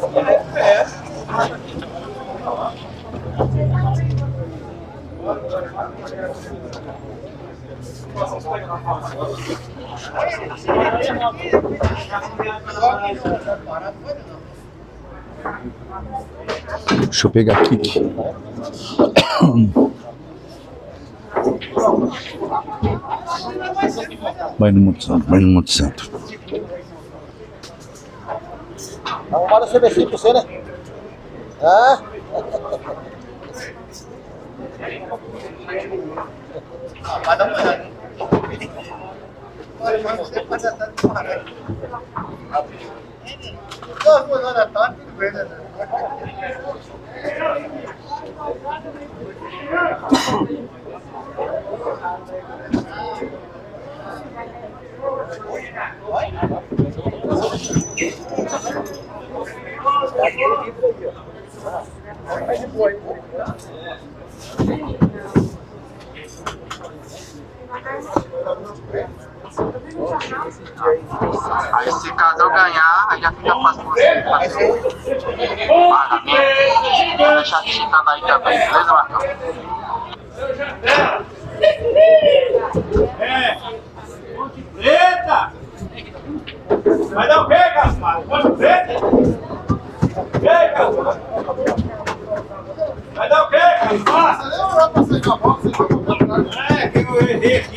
Deixa eu pegar aqui. Vai no Monte Santo, vai no Monte Santo. Arrumaram o CBC pra você, né? Ah? Vai dar uma olhada. Aí se caso eu ganhar, aí já fica fácil você fazer o pagamento. Vou deixar digitando aí também, beleza, Marcão? Ponte Preta! Vai dar o quê, Gaspar? Ponte Preta? Ei, Gaspar? Vai dar o quê, Gaspar? É, que eu errei aqui.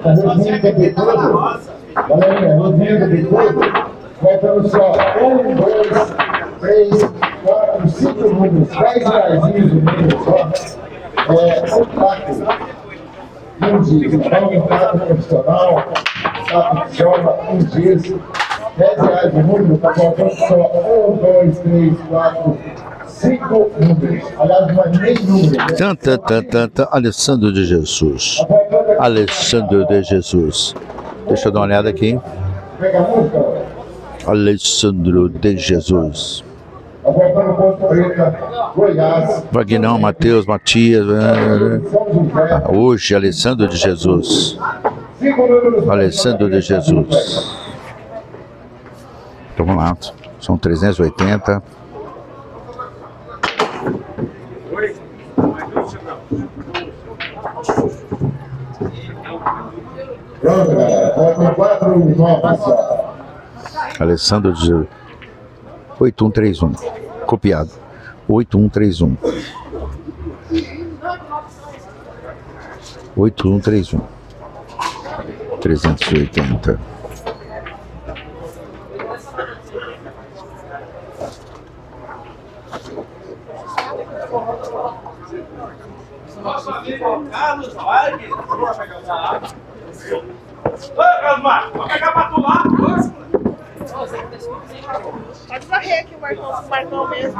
Galerinha, no meio do bicudo, faltando só 1, 2, 3, 4, 5 números, 10 reaisinhos no meio só. Um prato, 15, um prato profissional, prato de chova, 1 giz, 10 reais o número, tá faltando só 1, 2, 3, 4, 5 números. Aliás, não é nem número. Alessandro de Jesus. Alessandro de Jesus. Deixa eu dar uma olhada aqui. Alessandro de Jesus. Vagnão, Matheus, Matias. Hoje, Alessandro de Jesus. Alessandro de Jesus. Então vamos lá. São 380. Pronto, galera. Faltam 4 novos só. Alessandro de 8131. Copiado. 8131. 8131. 380. Carlos, vai, Ô, Carlos Marcos, vai pegar pra tu lá. Pode varrer aqui o Marcão mesmo.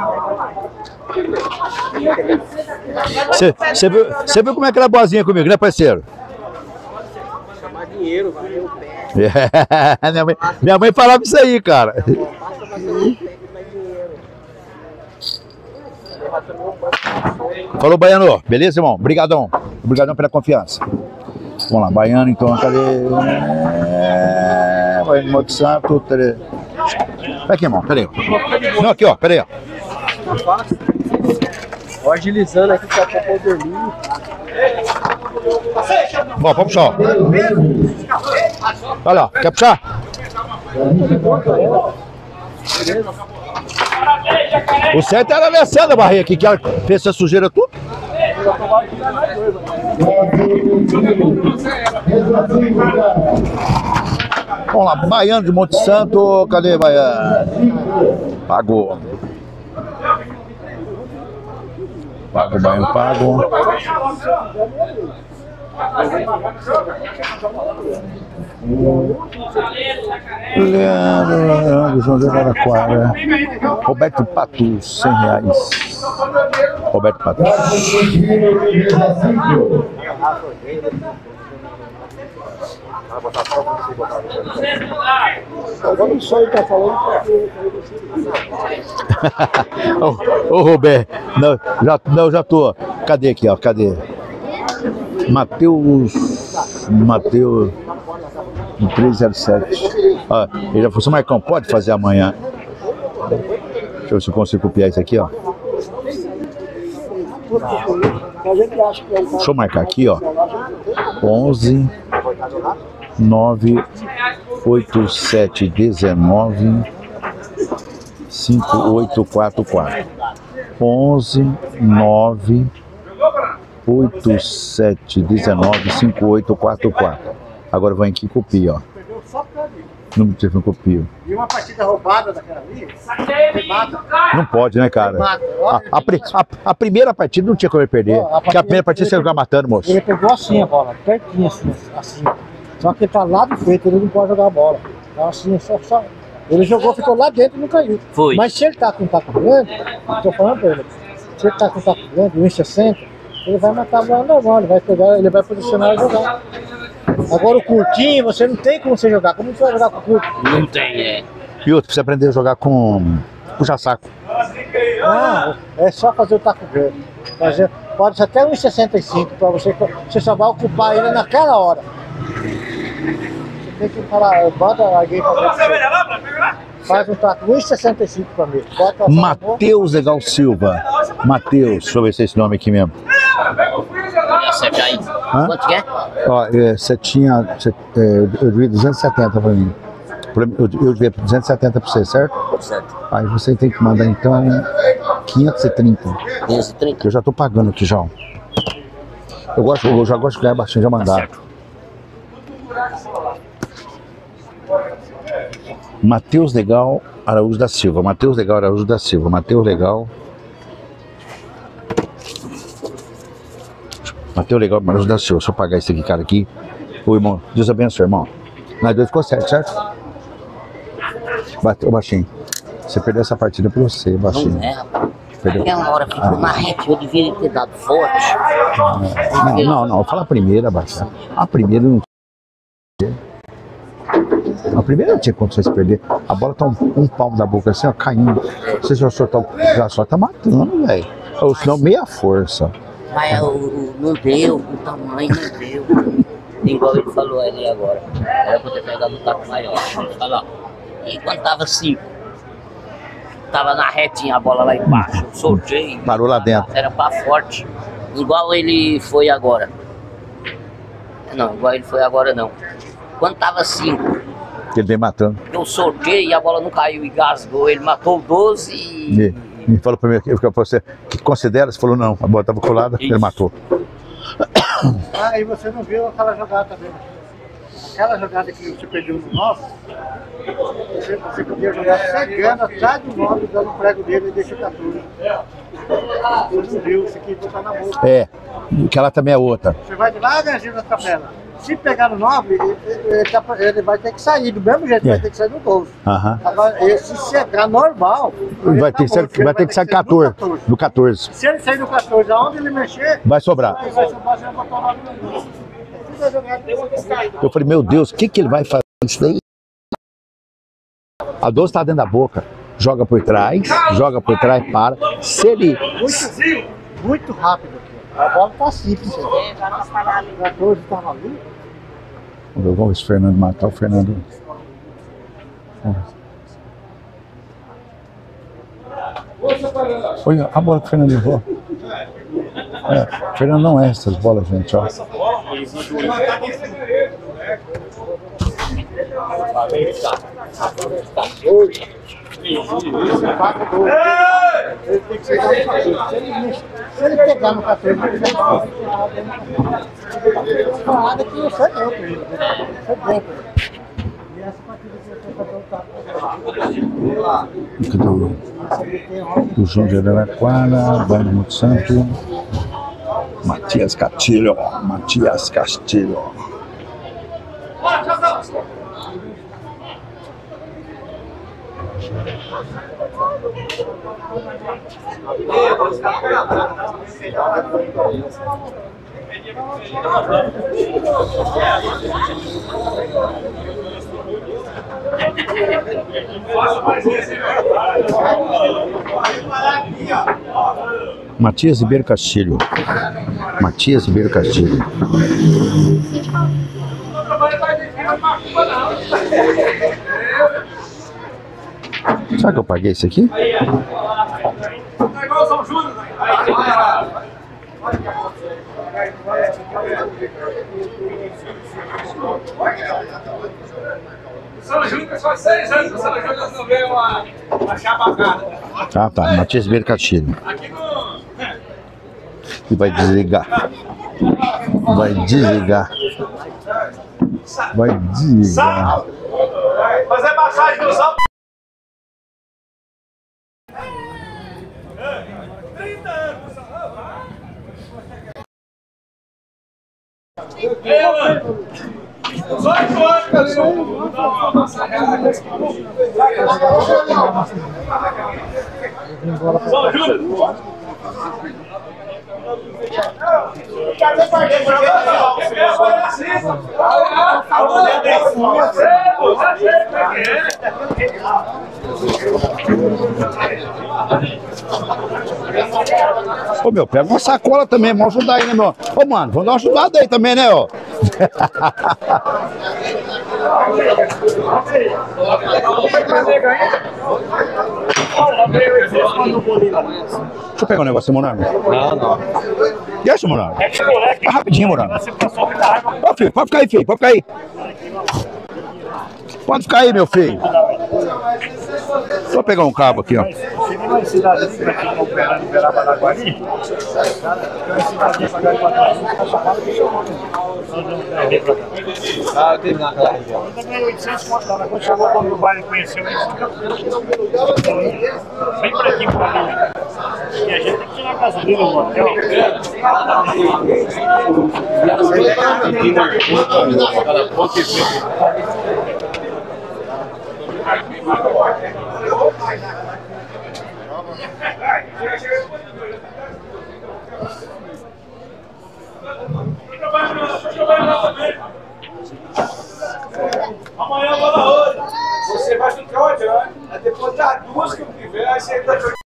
Você viu como é que ela é boazinha comigo, né, parceiro? Chamar dinheiro, varrer o pé. Minha mãe falava isso aí, cara. Falou, Baiano. Beleza, irmão? Obrigadão. Obrigadão pela confiança. Vamos lá, Baiano, então, cadê? Baiano Monte Santo. Aqui, irmão, peraí. Não, aqui, ó, peraí, ó. Ó, agilizando aqui que daqui a pouco eu dormir. Bom, vamos puxar, ó. Olha lá, quer puxar? O certo era a Alessandra Barreira aqui, que ela fez essa sujeira tudo. Vamos lá, Baiano de Monte Santo, cadê Baiano? Pagou. Pago, Baiano, pago. Leandro, João de Araraquara. Roberto Patus, R$100. Roberto Patus. Agora o sonho tá falando. Ô, Roberto, não, já tô. Cadê aqui, ó? Cadê? Matheus 307. Ó, ele já falou, Marcão, pode fazer amanhã? Deixa eu ver se eu consigo copiar isso aqui, ó. Deixa eu marcar aqui, ó. 11 987 19 5844. 11 9 87 19 5844. Agora eu vou aqui e copio, ó. Número de telefone copio. E uma partida roubada daquela ali? Não pode, né, cara? A primeira partida não tinha como ele perder. Porque a primeira partida você jogar matando, moço. Ele pegou assim a bola, pertinho assim. Só que ele tá lá do feito, ele não pode jogar a bola. Então assim, só. Ele jogou, ficou lá dentro e não caiu. Foi. Mas se ele tá com um taco grande, eu tô falando pra ele, se ele tá com um taco grande, 1,60, ele vai matar a bola normal, ele vai pegar, ele vai posicionar e jogar. Agora o curtinho, você não tem como você jogar. Como você vai jogar com o curto? Não tem, é. E outro, precisa aprender a jogar com puxa-saco. Ah, é só fazer o taco grande. Pode ser até 1,65 para você. Você só vai ocupar ele naquela hora. Você tem que falar, bota alguém para ver. Faz um taco 1,65 para mim. Matheus Legal Silva. Matheus, deixa eu ver se é esse nome aqui mesmo. Aí. Quanto que é? Ó, você tinha. Eu devia 270 para mim. Eu devia 270 para você, certo? Certo. Aí você tem que mandar então 530. 530? Eu já tô pagando aqui já. Eu já gosto de ganhar baixinho, já mandar. Matheus Legal Araújo da Silva. Matheus Legal Araújo da Silva. Matheus Legal Araújo da Silva. Deixa eu pagar esse aqui, cara, aqui. Ô, irmão, Deus abençoe, irmão. Nós dois ficou certo? Bateu baixinho. Você perdeu essa partida pra você, baixinho. Não é, rapaz. Aquela hora ficou na reta, eu devia ter dado forte. Não, fala a primeira, baixinho. A primeira não tinha. A primeira não tinha condições de perder. A bola tá um palmo da boca assim, ó, caindo. Você já só tá matando, velho. Ou senão meia força. Mas não deu, o tamanho não deu. Igual ele falou ali agora. Era pra ter pegado um taco maior. Olha lá. E quando tava 5, tava na retinha a bola lá embaixo. Soltei. Parou lá dentro. Era pra forte. Igual ele foi agora. Não, igual ele foi agora não. Quando tava 5, Ele vem matando. eu soltei e a bola não caiu e gasgou. Ele matou 12 e... Ele falou pra mim, você que considera? Você falou não, a bola estava colada, ele matou. Ah, e você não viu aquela jogada também? Aquela jogada que você perdeu no 9, você podia jogar cegando atrás do 9, dando o prego dele e deixa o 14. Você não viu, você quis botar na boca. É, aquela também é outra. Você vai devagarzinho na tabela. Se pegar no 9, ele vai ter que sair, do mesmo jeito, vai ter que sair do 12. Agora, se chegar normal, vai ter que sair 14, do 14. Se ele sair do 14, aonde ele mexer, vai sobrar. Vai sobrar, você vai botar o 9 no 12. Eu falei, meu Deus, o que ele vai fazer isso daí? A 12 está dentro da boca. Joga por trás, para. Se ele... Muito rápido aqui. A bola tá simples. O 14 estava ali. Vamos ver se o Fernando matar o Fernando. Olha a bola que o Fernando levou. O Fernando não é essas bolas, gente, ó. Se ele pegar no 14, ele vai falar que você é dentro. E essa partida que você O João de Araraquara, Bando Monte Santo, Matias Castilho. Matias Ribeiro Castilho. Será que eu paguei isso aqui? São Júnior, só 6 anos que o São Júnior não veio uma chabacada. Ah, tá. Matias Ribeiro Castilho. Aqui no... E vai desligar. Fazer massagem no salto. 30 anos. São Júnior. Ô meu, pega uma sacola também, vamos ajudar aí, né, meu? Ô mano, vamos dar uma ajudada aí também, né, ó? Deixa eu pegar um negócio, Morano. Não. Deixa, Morano. Rapidinho, Morano. Ó, filho, pode ficar aí, filho, pode ficar aí. Pode ficar aí, meu filho. Vou pegar um cabo aqui, ó. Você viu uma cidade ali, pra quem operar no Veraparaguari? Tem uma cidade pra cá, Ah, teve naquela região. eu também 800 conto lá, quando chegou no bairro e conheceu isso, bem pretinho pra mim. E a gente tem que tirar a gasolina no hotel. Amanhã bola hoje. Você vai ficar onde, né? Depois das 2 que eu tiver, aí você tá jogando.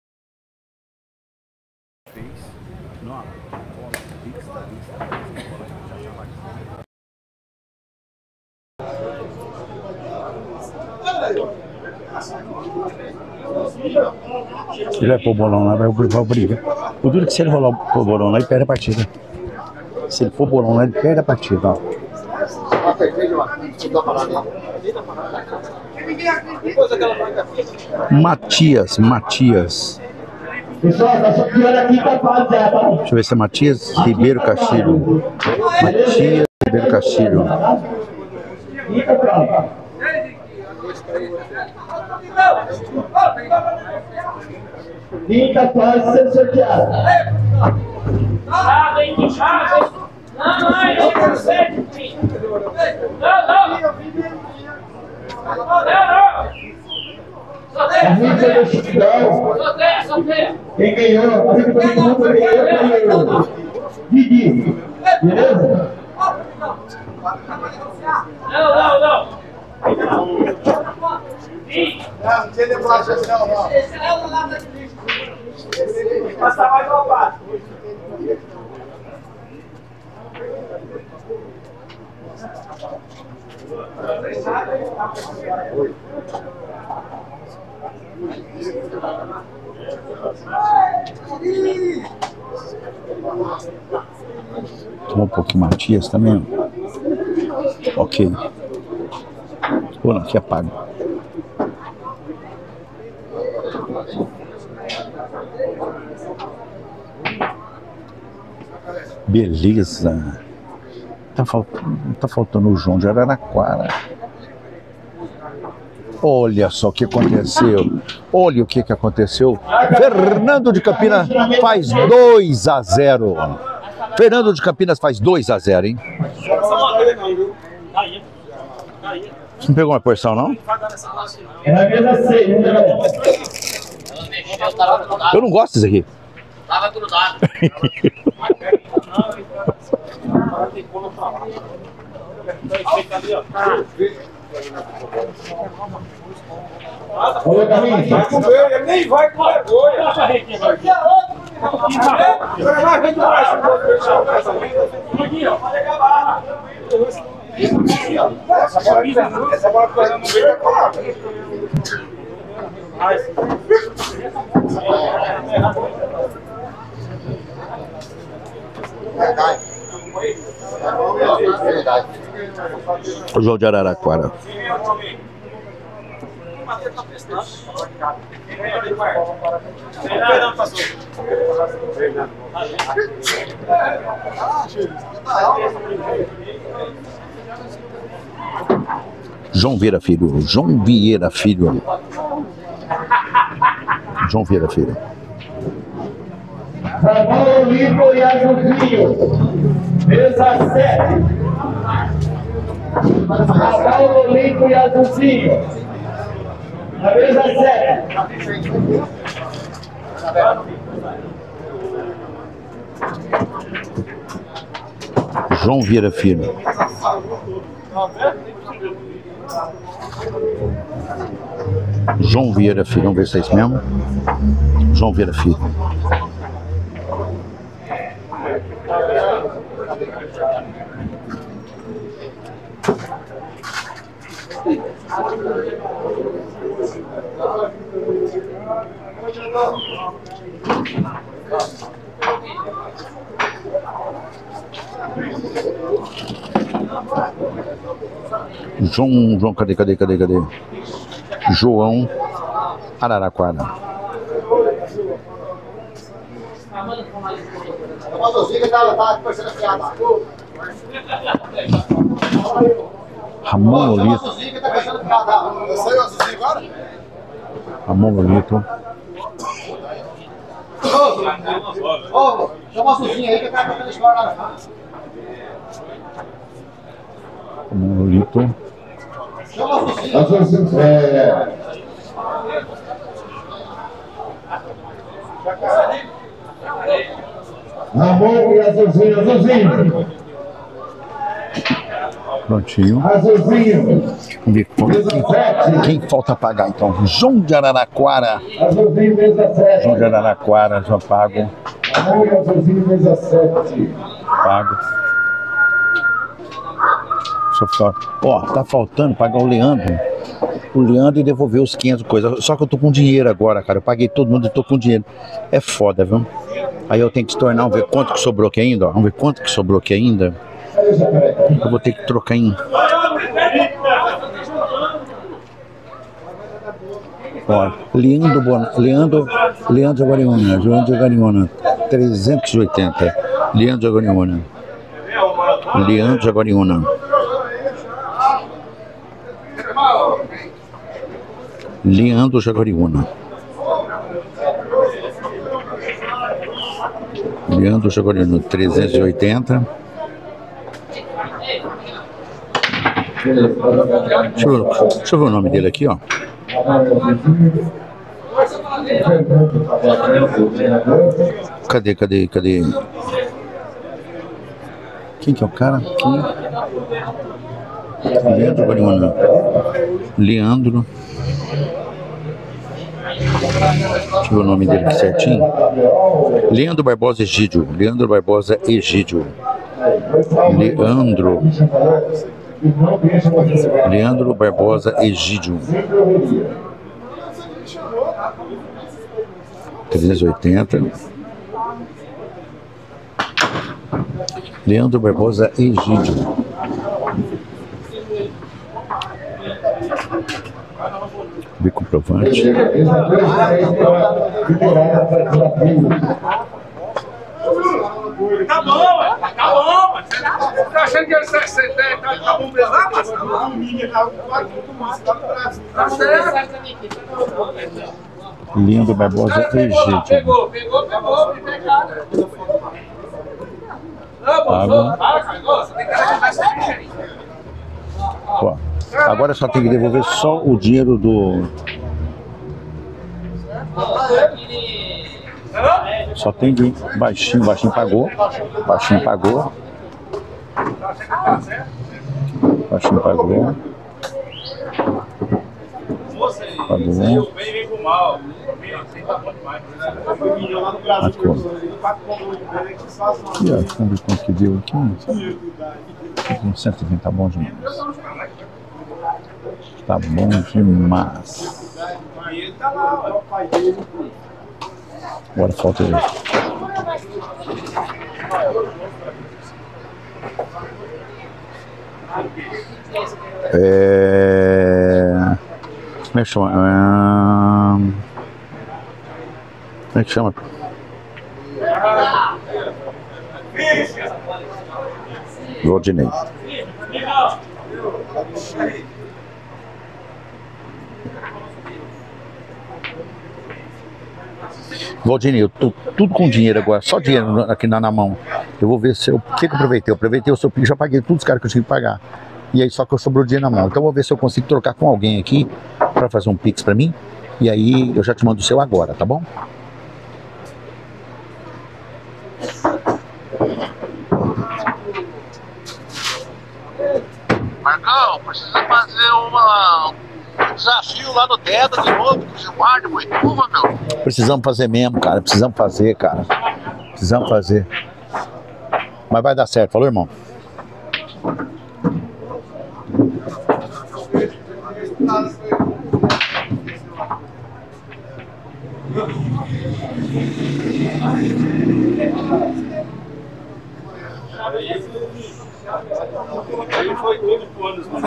Se ele vai pôr o bolão lá, vai brigar. O duro é que se ele rolar o bolão lá, ele perde a partida. Se ele for bolão lá, ele perde a partida, ó. Matias. Pessoal, tá sorteando aqui tá fase já, tá? Deixa eu ver se é Matias Ribeiro Castilho. Matias Ribeiro Castilho. Fica pronto. Quinta fase sendo sorteada. Amiga do Chicão. Quem ganhou? Amigo do Chicão ganhou. Didi. Beleza? Não. Não tinha de bolacha assim, não. Esse é o lado de lixo. Passar mais uma parte. Toma um pouquinho Matias também. Ok. Pô, aqui apaga. Beleza. Tá faltando o João de Araraquara. Olha só o que aconteceu. Olha o que aconteceu. Fernando de Campinas faz 2-0. Fernando de Campinas faz 2-0, hein? Você não pegou uma porção, não? É na mesa 6, né? Eu não gosto disso aqui. Tava grudado. Ô, Carlinhos, Vai comer, ele nem vai com vergonha. Essa bola que fazendo no meio é claro. O João de Araraquara. João Vieira Filho. João Vieira Filho. João Vieira Filho. Paulo Lico e Azulzinho. Mesa 7. Paulo Lico e Azulzinho. Na mesa 7. João Vieira Filho. João Vieira Filho. Vamos ver se é isso mesmo. João Vieira Filho. João, cadê? João Araraquara. Ramon Lolito. Ramon Lolito. Ô, chama a Suzinha aí que tá contando história lá na frente. Ramon Lolito. Chama a Suzinha. Ramon e Azulzinho. Prontinho. Azulzinho. Vamos ver quem falta pagar então. João de Araraquara. Azulzinho, mesa 7. João de Araraquara, já pago. Ramon e Azulzinho, mesa 7. Pago. Ó, tá faltando pagar o Leandro. O Leandro devolveu os 500 coisas. Só que eu tô com dinheiro agora, cara. Eu paguei todo mundo e tô com dinheiro. É foda, viu? Aí eu tenho que se tornar, vamos ver quanto que sobrou aqui ainda, ó. Vamos ver quanto que sobrou aqui ainda. Eu vou ter que trocar em... Ó, Leandro Agariona, 380. Leandro Agariona. Leandro Agariona. Leandro Agariona. Leandro Agariona, 380. Deixa eu ver o nome dele aqui, ó. Cadê? Quem que é o cara? Leandro Agariona. Leandro. Deixa eu ver o nome dele aqui certinho. Leandro Barbosa Egídio. Leandro Barbosa Egídio. Leandro Barbosa Egídio. 380. Leandro Barbosa Egídio. Vê comprovante. Tá bom, mas tá achando que você tá bom mesmo lá, mas tá certo. Leandro Barbosa Egídio. Pegou, me pegaram. Ó, agora só tem que devolver só o dinheiro do... Só tem de baixinho pagou. Baixinho pagou. Pagou. E ó, vamos ver quanto que deu aqui. 120, tá bom demais. Tá bom demais. Agora falta ele. Como é que chama? Como é que chama? Rodinei. Valdinei, eu tô tudo com dinheiro agora, só dinheiro aqui na mão. Eu vou ver se eu... O que eu aproveitei? Eu aproveitei o seu Pix, já paguei todos os caras que eu tinha que pagar. E aí só que eu sobrou dinheiro na mão. Então eu vou ver se eu consigo trocar com alguém aqui pra fazer um Pix pra mim. E aí eu já te mando o seu agora, tá bom? Marcão, precisa fazer um desafio lá no Deda de novo, com o Gilmar de Boituva, meu. Precisamos fazer mesmo, cara. Precisamos fazer, cara. Precisamos fazer. Mas vai dar certo, falou, irmão? Aí foi tudo planos, mano.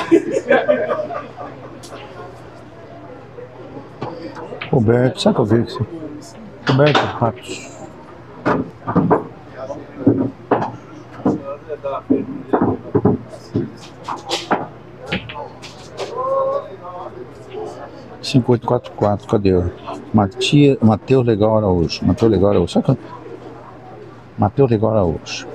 Roberto, sabe que eu vi isso? Roberto Ratos. (5844), cadê? Matheus Legal Araújo. Matheus Legal Araújo. Sabe que... Matheus Legal Araújo.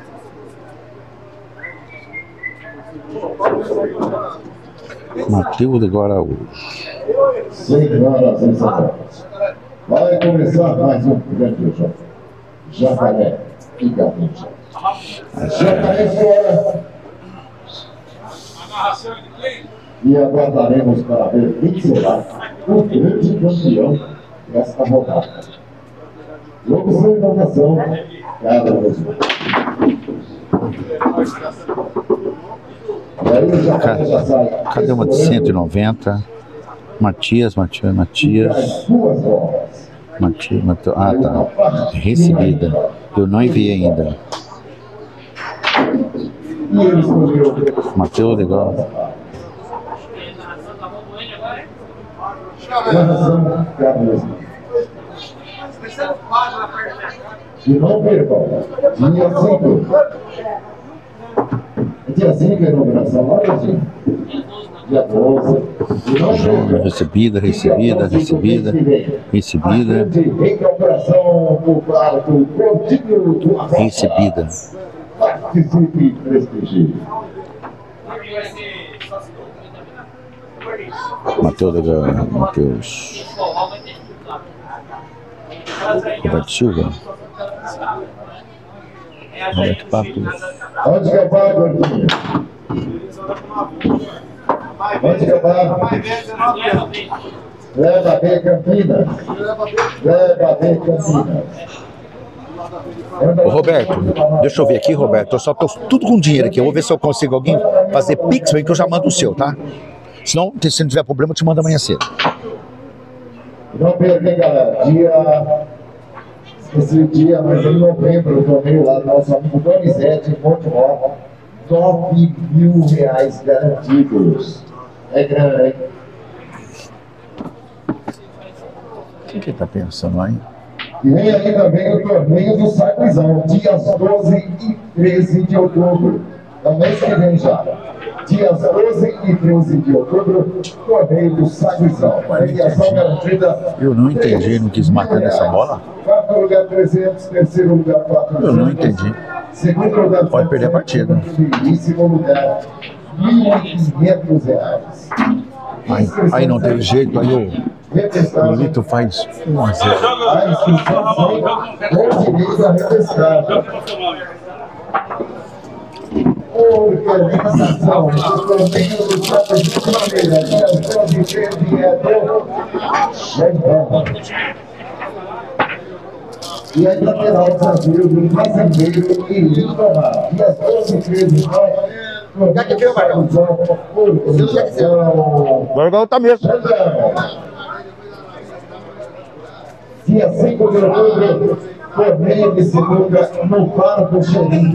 Matheus Legal Araújo. Senhoras e senhores, vai começar mais um grande jogo. Jacaré e Gaúcha. Jacaré fora. E aguardaremos para ver quem será o grande campeão desta rodada. Logo sem votação, cada mesmo. Cadê uma de 190? Matias. Ah, tá. Recebida. Eu não enviei ainda. E ele escolheu. Matheus, legal. Narração Carlos. E não percam, dia 5. Dia 5 é a inauguração lá, Brasil? Dia 12. E não percam. Recebida. Recuperação do contínuo do Arrocha. Recebida. Participe e prestigie. Matheus, legal. Matheus. Roberto Silva. Roberto Papo. Onde que é o bar, Gordinho? Onde que é o bar? Leva B Campinas. Ô, Roberto, deixa eu ver aqui, Roberto. Eu só tô tudo com dinheiro aqui. Eu vou ver se eu consigo alguém fazer pix, que eu já mando o seu, tá? Senão, se não tiver problema, eu te mando amanhã cedo. Não perca, hein, galera. Esqueci o dia, mas em novembro eu torneio lá do nosso amigo Donizete em Monte Nova. R$9.000 garantidos. É grande, hein? O que ele tá pensando aí? E vem aí também o torneio do Saguizão, dias 12 e 13 de outubro. É o mês que vem já. Dias 12 e 13 de outubro, torneio do Saguizão. Premiação garantida. Eu não entendi, não quis matar nessa bola. Quarto lugar 300, terceiro lugar 400. Eu não entendi. Segundo lugar pode perder a partida. Primeiríssimo lugar R$1.500. Aí não teve jeito, aí o Lito faz 1 a 0. A inscrição com direito à repescagem. Organização do torneio do Copa de Maneira, dias 12 e 13 é do e ainda terá o desafio do fazendeiro e Lindomar, dias 12 e 13 Já que viu, Marcão? Agora vai outra mesa. Dia 5 de outubro, torneio de sinuca no Parque Xerim.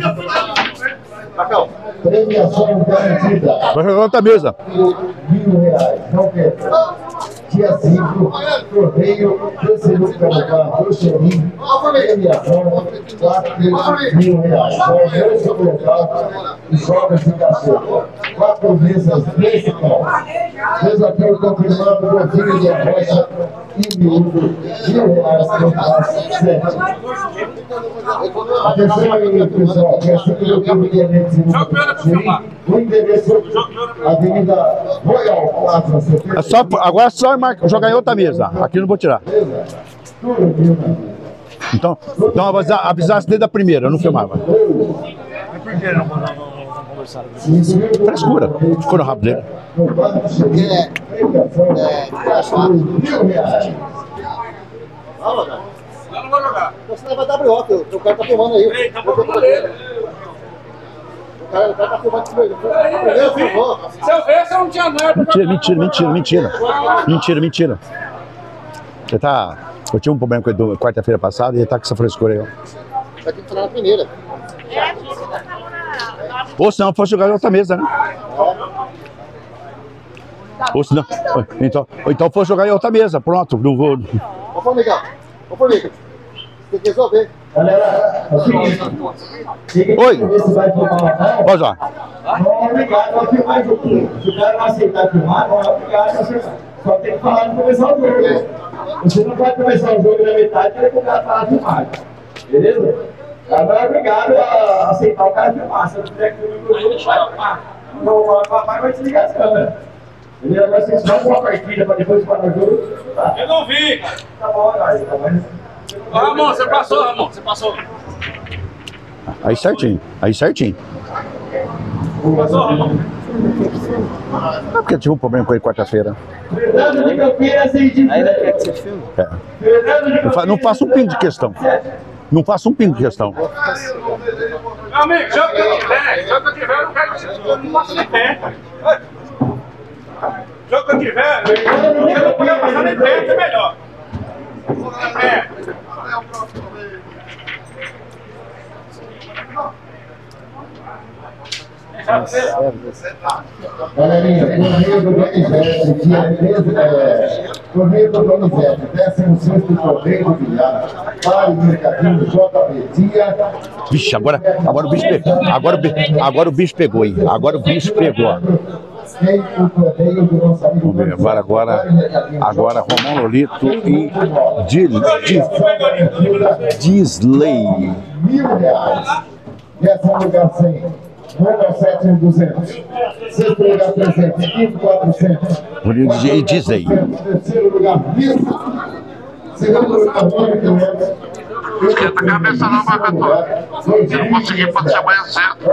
Premiação garantida. Vai jogar outra mesa. R$1.000. Não perca. Dia 5, torneio de sinuca no Parque Xerim. Premiação R$4.000. Só o mesmo local e jogos de cachorro. 4 mesas nesse campo. Desafio confirmado do filho de Arrocha e miúdo. R$1.000 que eu faço 7. Atenção aí, pessoal. Dia 5 de outubro, dia 25 de Xerim. O endereço, Avenida Royal Plaza 70. Agora só jogar em outra mesa. Aqui não vou tirar. Então avisasse desde a primeira, eu não filmava. Por que não conversaram? Frescura. Ficou no rabo dele. Eu não vou jogar. Você vai dar brioca, o cara tá filmando aí. Ei, tá filmando ele. O cara tá filmando comigo. Primeiro filmou. Se eu ver, você não tinha nada. Mentira. Você tá... Eu tinha um problema com ele quarta-feira passada e ele tá com essa frescura aí, ó. Vai ter que falar na primeira. Ou se não, fosse jogar em outra mesa, né? Ou se não... Então fosse jogar em outra mesa, pronto. Não vou... Ô, Formiga. Tem que resolver. Galera, oi. Pode lá. Não é obrigado a filmar junto. Se o cara não aceitar filmar, não é obrigado a filmar. Só tem que falar de começar o jogo. Você não pode começar o jogo na metade e o cara falar filmar. Beleza? O cara não é obrigado a aceitar o cara filmar. Se eu tiver que filmar o jogo, vai filmar. Não vai filmar, vai desligar as câmeras. Beleza? Agora vocês vão com a partida para depois parar o jogo. Tá? Eu não vi, cara. Tá bom, galera. Tá bom. Ramon, você passou, Ramon. Você passou. Aí certinho. Passou, Ramon. É porque eu tive um problema com ele quarta-feira. Fernando de Campinas e de... Ainda quer que você filme? É. Não faço um pingo de questão. Meu amigo, jogo que eu tiver. Jogo que eu tiver, eu não quero que você não passe nem perto. Jogo que eu tiver, você não puder passar nem perto, é melhor. Galerinha, torneio do Donizete, torneio do Donizete, 16º torneio do bilhar, Vale Mercadinho, JB Dia. Vixe, agora o bicho pegou. Agora o bicho pegou, hein? Agora o bicho pegou. Vamos ver, agora Romão Lolito e Disley. R$1.000. Décimo lugar 100. Número 7, 200. Sexto lugar 300. Quinto 400. E Disley. Terceiro lugar 1.000. Segundo lugar 1.500. Esquenta a cabeça não, Marcador. Se não conseguir, pode ser amanhã cedo.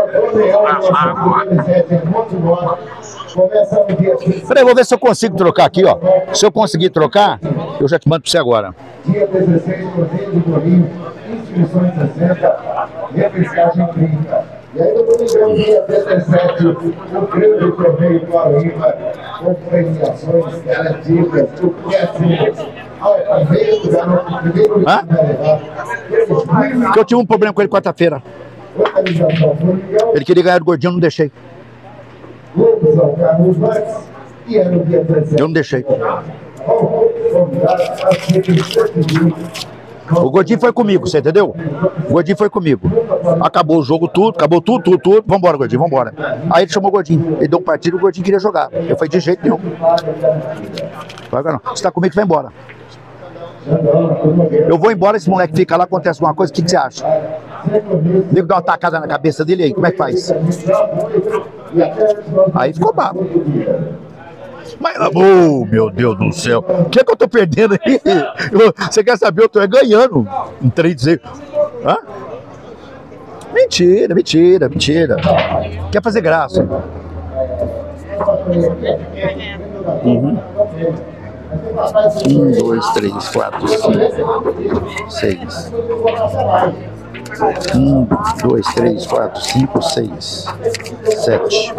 Peraí, vou ver se eu consigo trocar aqui, ó. Se eu conseguir trocar, eu já te mando pra você agora. Dia 16, torneio de Bolinho, inscrições 60, repescagem 30. E aí, no domingão, dia 17, o grande torneio do Aruíba, com premiações garantidas, o péssimo alfabeto, garoto, primeiro lugar vai levar. Porque eu tive um problema com ele quarta-feira. Ele queria ganhar do gordinho, eu não deixei. Lobos, Carlos Marques, e é no dia 17. Eu não deixei. O gordinho foi comigo, você entendeu? O gordinho foi comigo. Acabou o jogo, acabou tudo. Vambora, gordinho, vambora. Aí ele chamou o gordinho. Ele deu um partido, o gordinho queria jogar. Eu falei, de jeito nenhum. Vai, não. Você tá comigo, vai embora. Eu vou embora, esse moleque fica lá, acontece alguma coisa, o que você acha? O nego dá uma tacada na cabeça dele aí, como é que faz? Aí ficou bravo. Mas, oh, meu Deus do céu, o que é que eu tô perdendo aí? Você quer saber? Eu tô ganhando um trem de seco. Hã? Mentira. Quer fazer graça. Uhum. 1, 2, 3, 4, 5, 6. 1, 2, 3, 4, 5, 6, 7.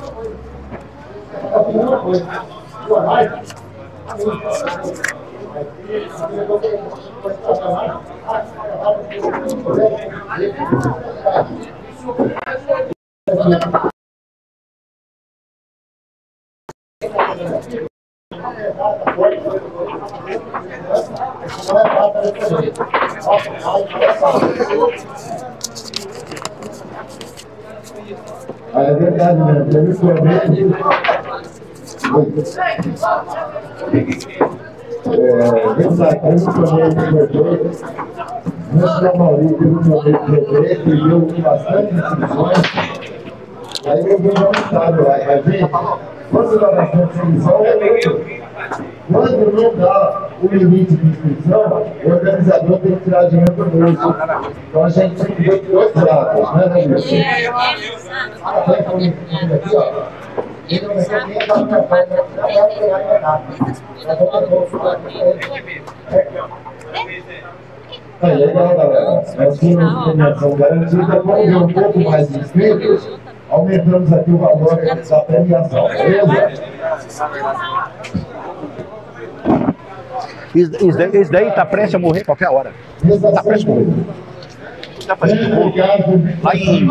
É verdade, né? Teve problema. Vamos lá, teve um torneio de bebê. Nós Maurício teve um torneio de bebê que deu bastante inscrições. Aí eu vou dar um estado lá, vai ver? Quando dá bastante inscrição, quando não dá o limite de inscrição, o organizador tem que tirar dinheiro do bolso. Então a gente tem que ver dois lados, né, Danilson? Aqui, ó. É legal, galera. Nós tínhamos premiação garantida, vamos ver um pouco mais de inscritos. Aumentamos aqui o valor da premiação, beleza? Isso daí tá prestes a morrer qualquer hora. Tá prestes a morrer. Tá fazendo bolo lá em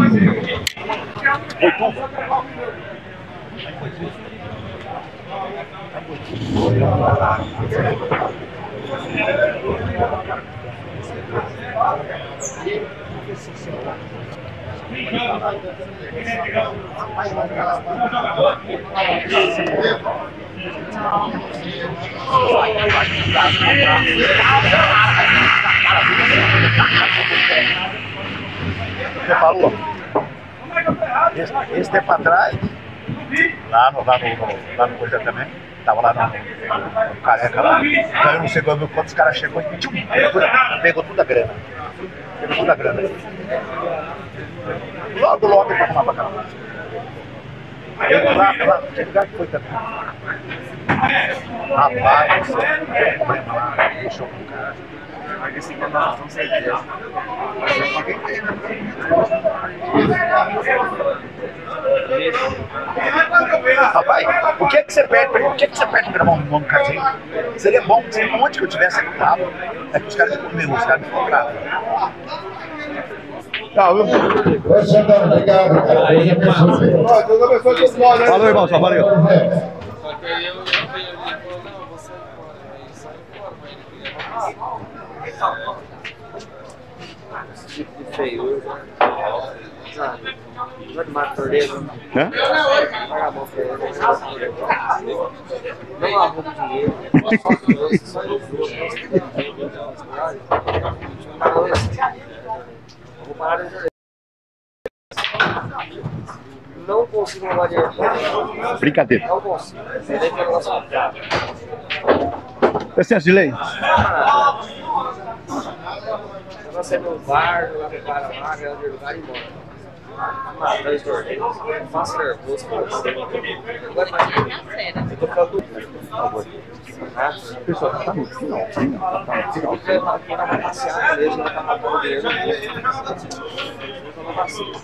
Você falou? Esse tempo atrás, lá no coisa também, tava lá no Careca lá, caiu não sei quantos caras chegou e pegou toda a grana. Pegou toda a grana. Logo eu vou arrumar pra caramba. Lá, que lugar que foi também? Rapaz, tem problema lá, deixou com o cara. Esse canal são 6 dias. Rapaz, o que você perde? Por que você perde gravar um nome casinho? Seria bom se onde que eu tivesse aqui, é que os caras me comeram, os caras me compraram. Tchau, viu? Ô, Santana, obrigado, cara. Deus abençoe. Deus abençoe todo mundo, né? Valeu, irmão, só valeu. Esse tipo de feio, sabe? Vai tomar torneiro. Hã? Pagar a mão pra ele. Não arruma dinheiro. Só eu vou parar de jornal. Não consigo roubar dinheiro. Brincadeira. Não consigo. Você nem pelo nosso contrato. Licença de lei. Você no bar, lá prepara lá, ganha dinheiro do cara e embora. Dois torneios, faço nervoso com você. Agora imagina. Eu tô ficando. Por favor. Pessoal, tá no final. Quem não vai passear mesmo, não tá matando dinheiro. Não vacina.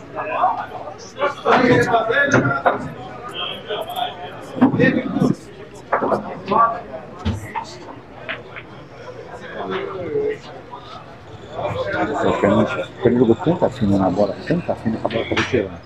O Fernando jogou tanta fina na bola, tanta fina que a bola acabou tirando.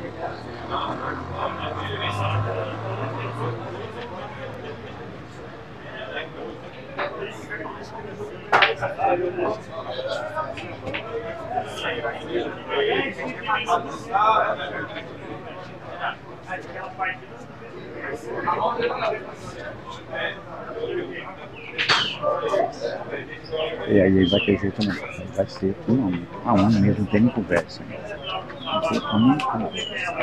E aí vai ter jeito não, vai ser 1 a 1 mesmo, não tem nem conversa. Vai ser 1 a 1.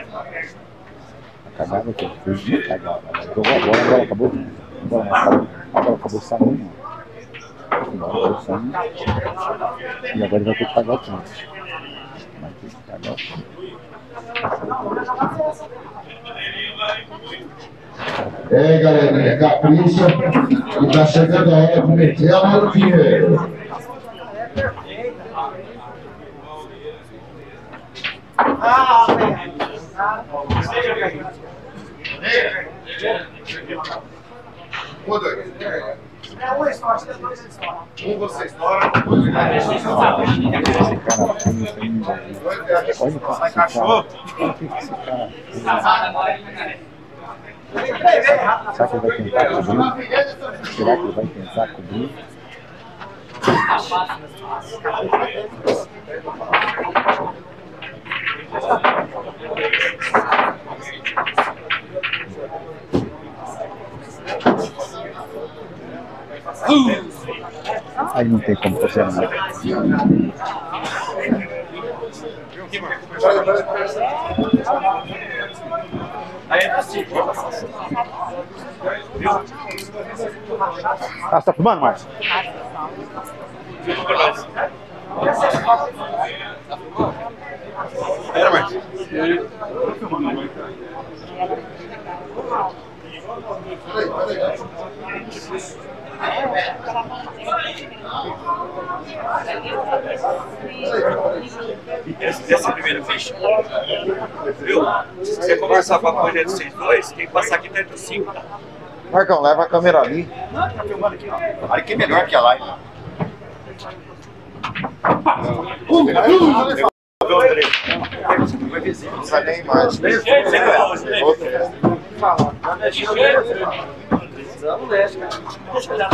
A cagada que eu fiz, não cagada. Jogou a bola acabou. A bola acabou saindo. A bola acabou saindo. E agora ele vai ter que pagar o ponto. Vai ter que pagar o ponto. É, galera, capricha e tá chegando a hora de meter a mão no dinheiro. Um você estoura. Olha cachorro. Será que ele vai tentar cobrir? Será que ele vai tentar cobrir? Aí não tem como fazer nada. Ah, você tá filmando, Márcio? Era, Márcio. Essa primeira ficha, viu? Se você conversar com a coisa de vocês dois, tem que passar aqui dentro dos 5, tá? Marcão, leva a câmera ali. Não, tá filmando aqui, ó. Olha que é melhor que a live. Não sai nem mais. Vamos nessa, cara. Deixa eu olhar.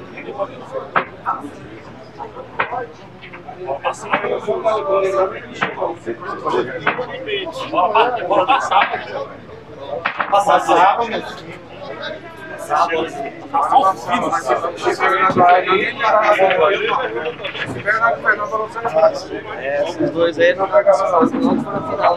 Bola passava. Passava. Esses dois aí não vai passar, senão não foi na final.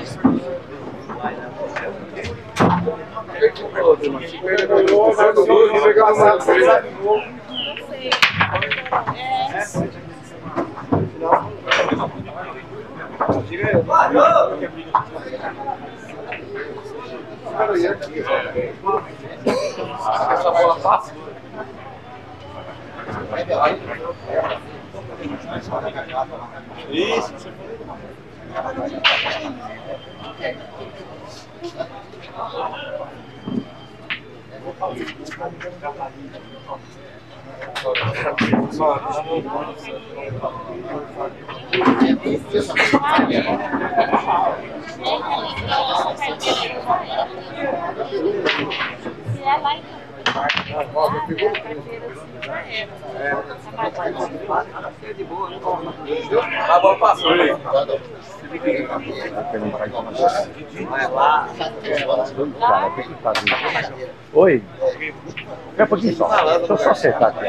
Essa bola passa. Isso. Tá bom, passou aí. Oi. Espera um pouquinho só. Deixa eu só acertar aqui.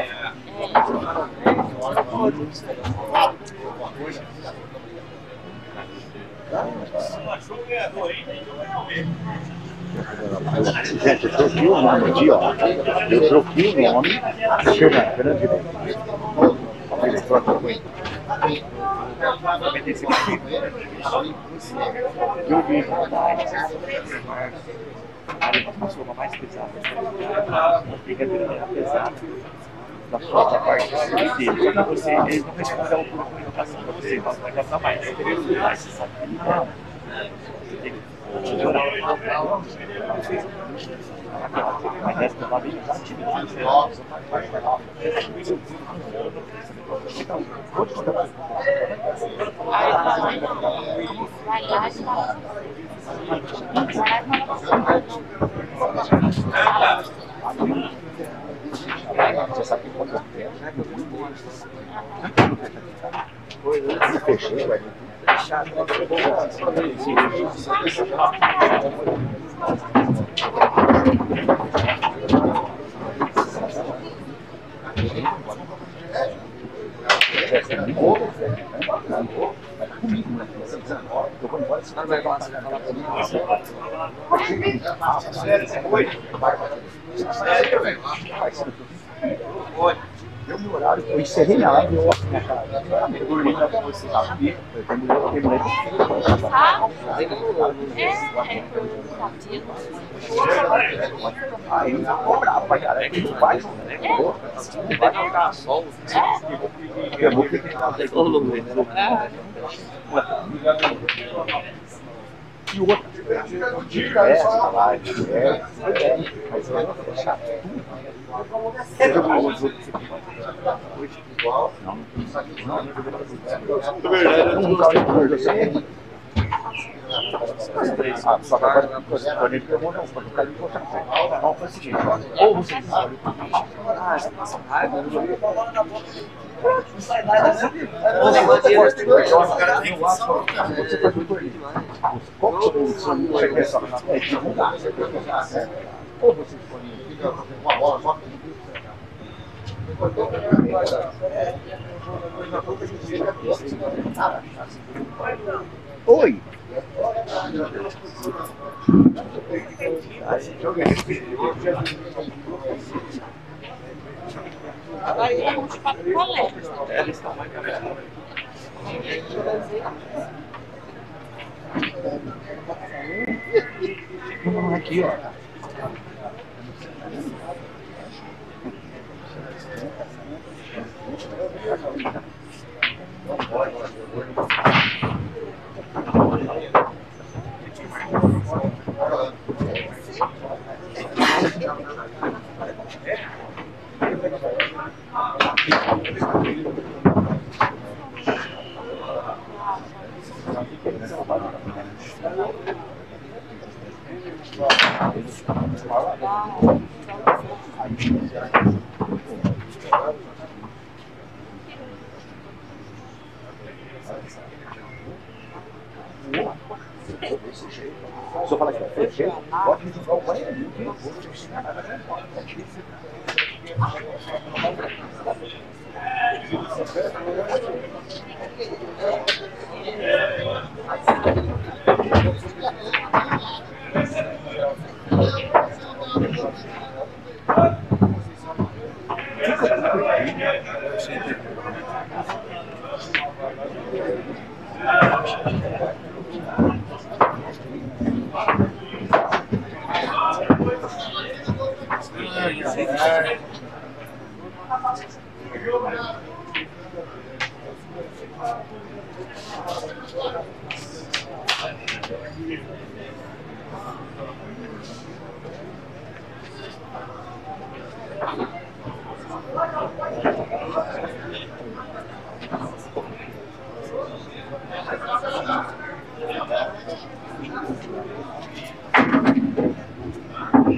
Gente, eu troquei o nome aqui, ó. Eu troquei o nome. Fernando Ribeiro. Ele troca com ele. Eu vi. Passou uma mais pesada. A brincadeira era pesada. Da sua parte dele. Só que você, eles não respondem a altura com educação pra você, mas vai gastar mais. Aí você sabe que não. Você tem que melhorar. Mas essa não vai bem você sabe que quando eu tenho, né? Eu fechei, vai fechar. Eu vou embora, senão vai falar. Sério, velho? Eu meu horário, eu encerrei minha live e eu minha cara. Eu dormi na você tá? Eu terminei aí eu vou bravo pra caralho. Vai jogar sol. Eu vou fazer todo mundo. E o outro essa live mas é chato. Só que agora quando ele pegou, não, quando o cara me conta, vamos fazer o seguinte, ou você sabe, você passa raiva, não sai nada, o cara tem um laço, você faz muito ali. Qual que você quer só na frente? Ou você fica uma bola só. Oi! Aí é um de papo colé. Eles estão mais cabeçados. Aqui, ó. Se eu falar que é fechei, pode jogar o banheiro.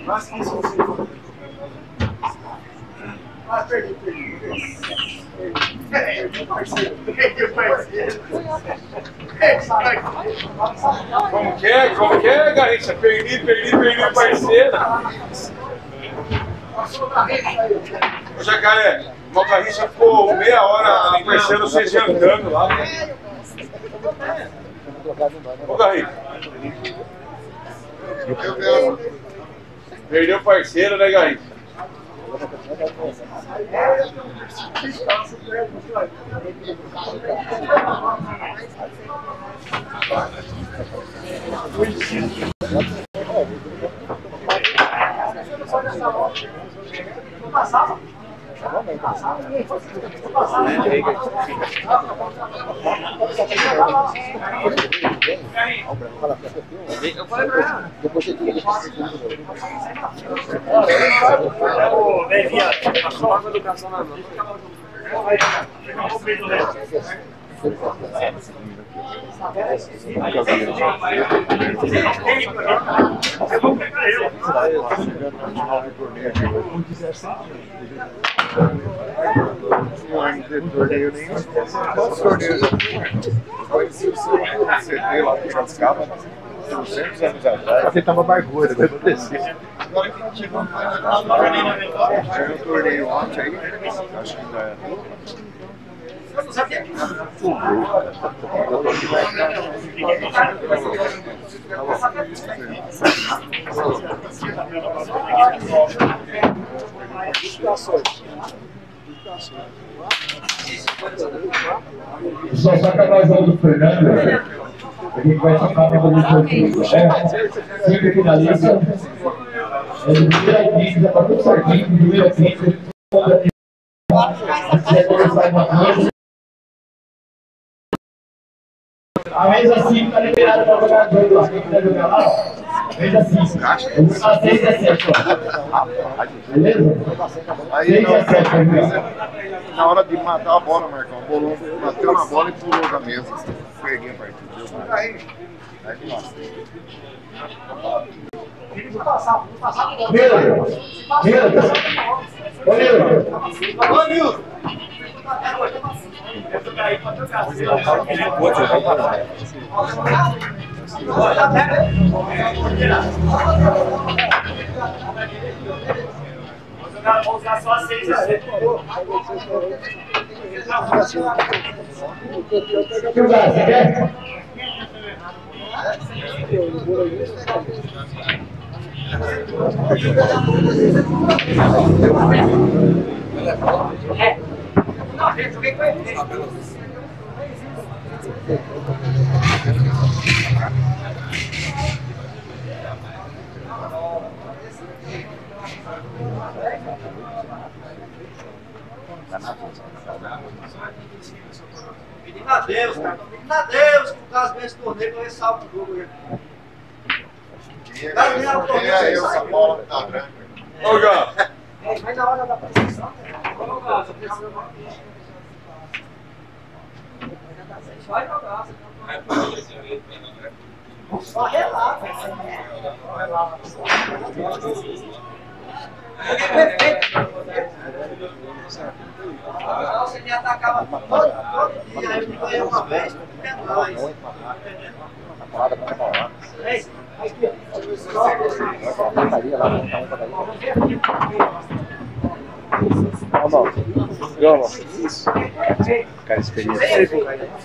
Como que é, Garrincha? Perdi, parceiro. Ô, Jacaré, o Garrincha ficou meia hora parceiro, você jantando lá. Ô, Garrincha. Perdeu o parceiro, né, Garrincha? Eu falei pra ela. Depois você tem que vem, viado. Passou água do cação na mão. Não tem torneio nenhum. Quantos torneios eu conheci o seu CD lá que Piracicaba 200 anos atrás. Você tava barbudo, vai acontecer. Tinha um torneio ontem aí, acho que ainda é. Eu não sabia. Só acabar o jogo do Fernando, a gente vai tocar para fazer o jogo, né? Sempre finaliza. Ele vira a pista, tá tudo certinho, vira a pista. A mesa 5 tá liberada para jogar jogo lá. Quem quiser jogar lá, ó. Mesa 5. A 6 a 7, ó. Beleza? Aí 6 a 7, na hora de matar a bola, Marcão, bateu na bola e pulou da mesa. Peguei a partida. Aí, nossa. Ô, Nilton! Vou usar só 6 a 7. Que lugar, você quer? Pedindo a Deus, cara. Pedindo a Deus que o caso desse torneio eu ressalto o jogo aí. E aí, essa bola tá branca. Ô, Gá. Vai na hora da precisão. Vai jogar. Só relaxa. Você me atacava todo dia, aí eu ganhei uma vez, é nóis. Cara, experiência.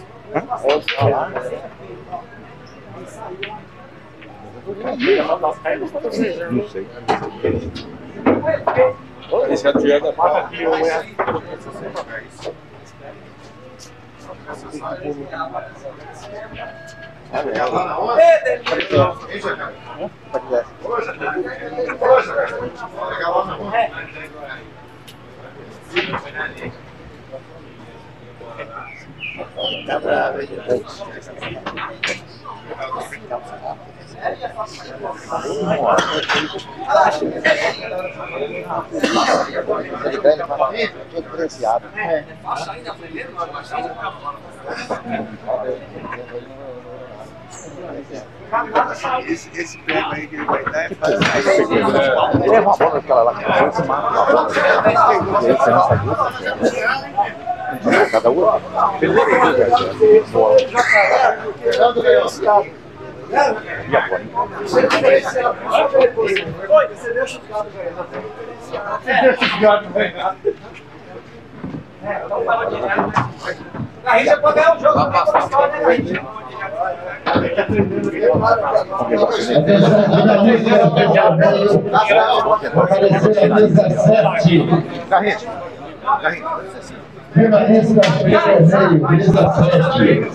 Não sei. Esse é o dia da pata aqui, Tá bravo, hein? Todo diferenciado. Baixa ainda primeiro, mas baixa ainda. Esse prêmio aí que ele vai dar é fácil. Leva uma bola daquela lá que você mata. Cada um. E agora? Aí já pode ganhar o jogo. Permanência da vermelho, 17.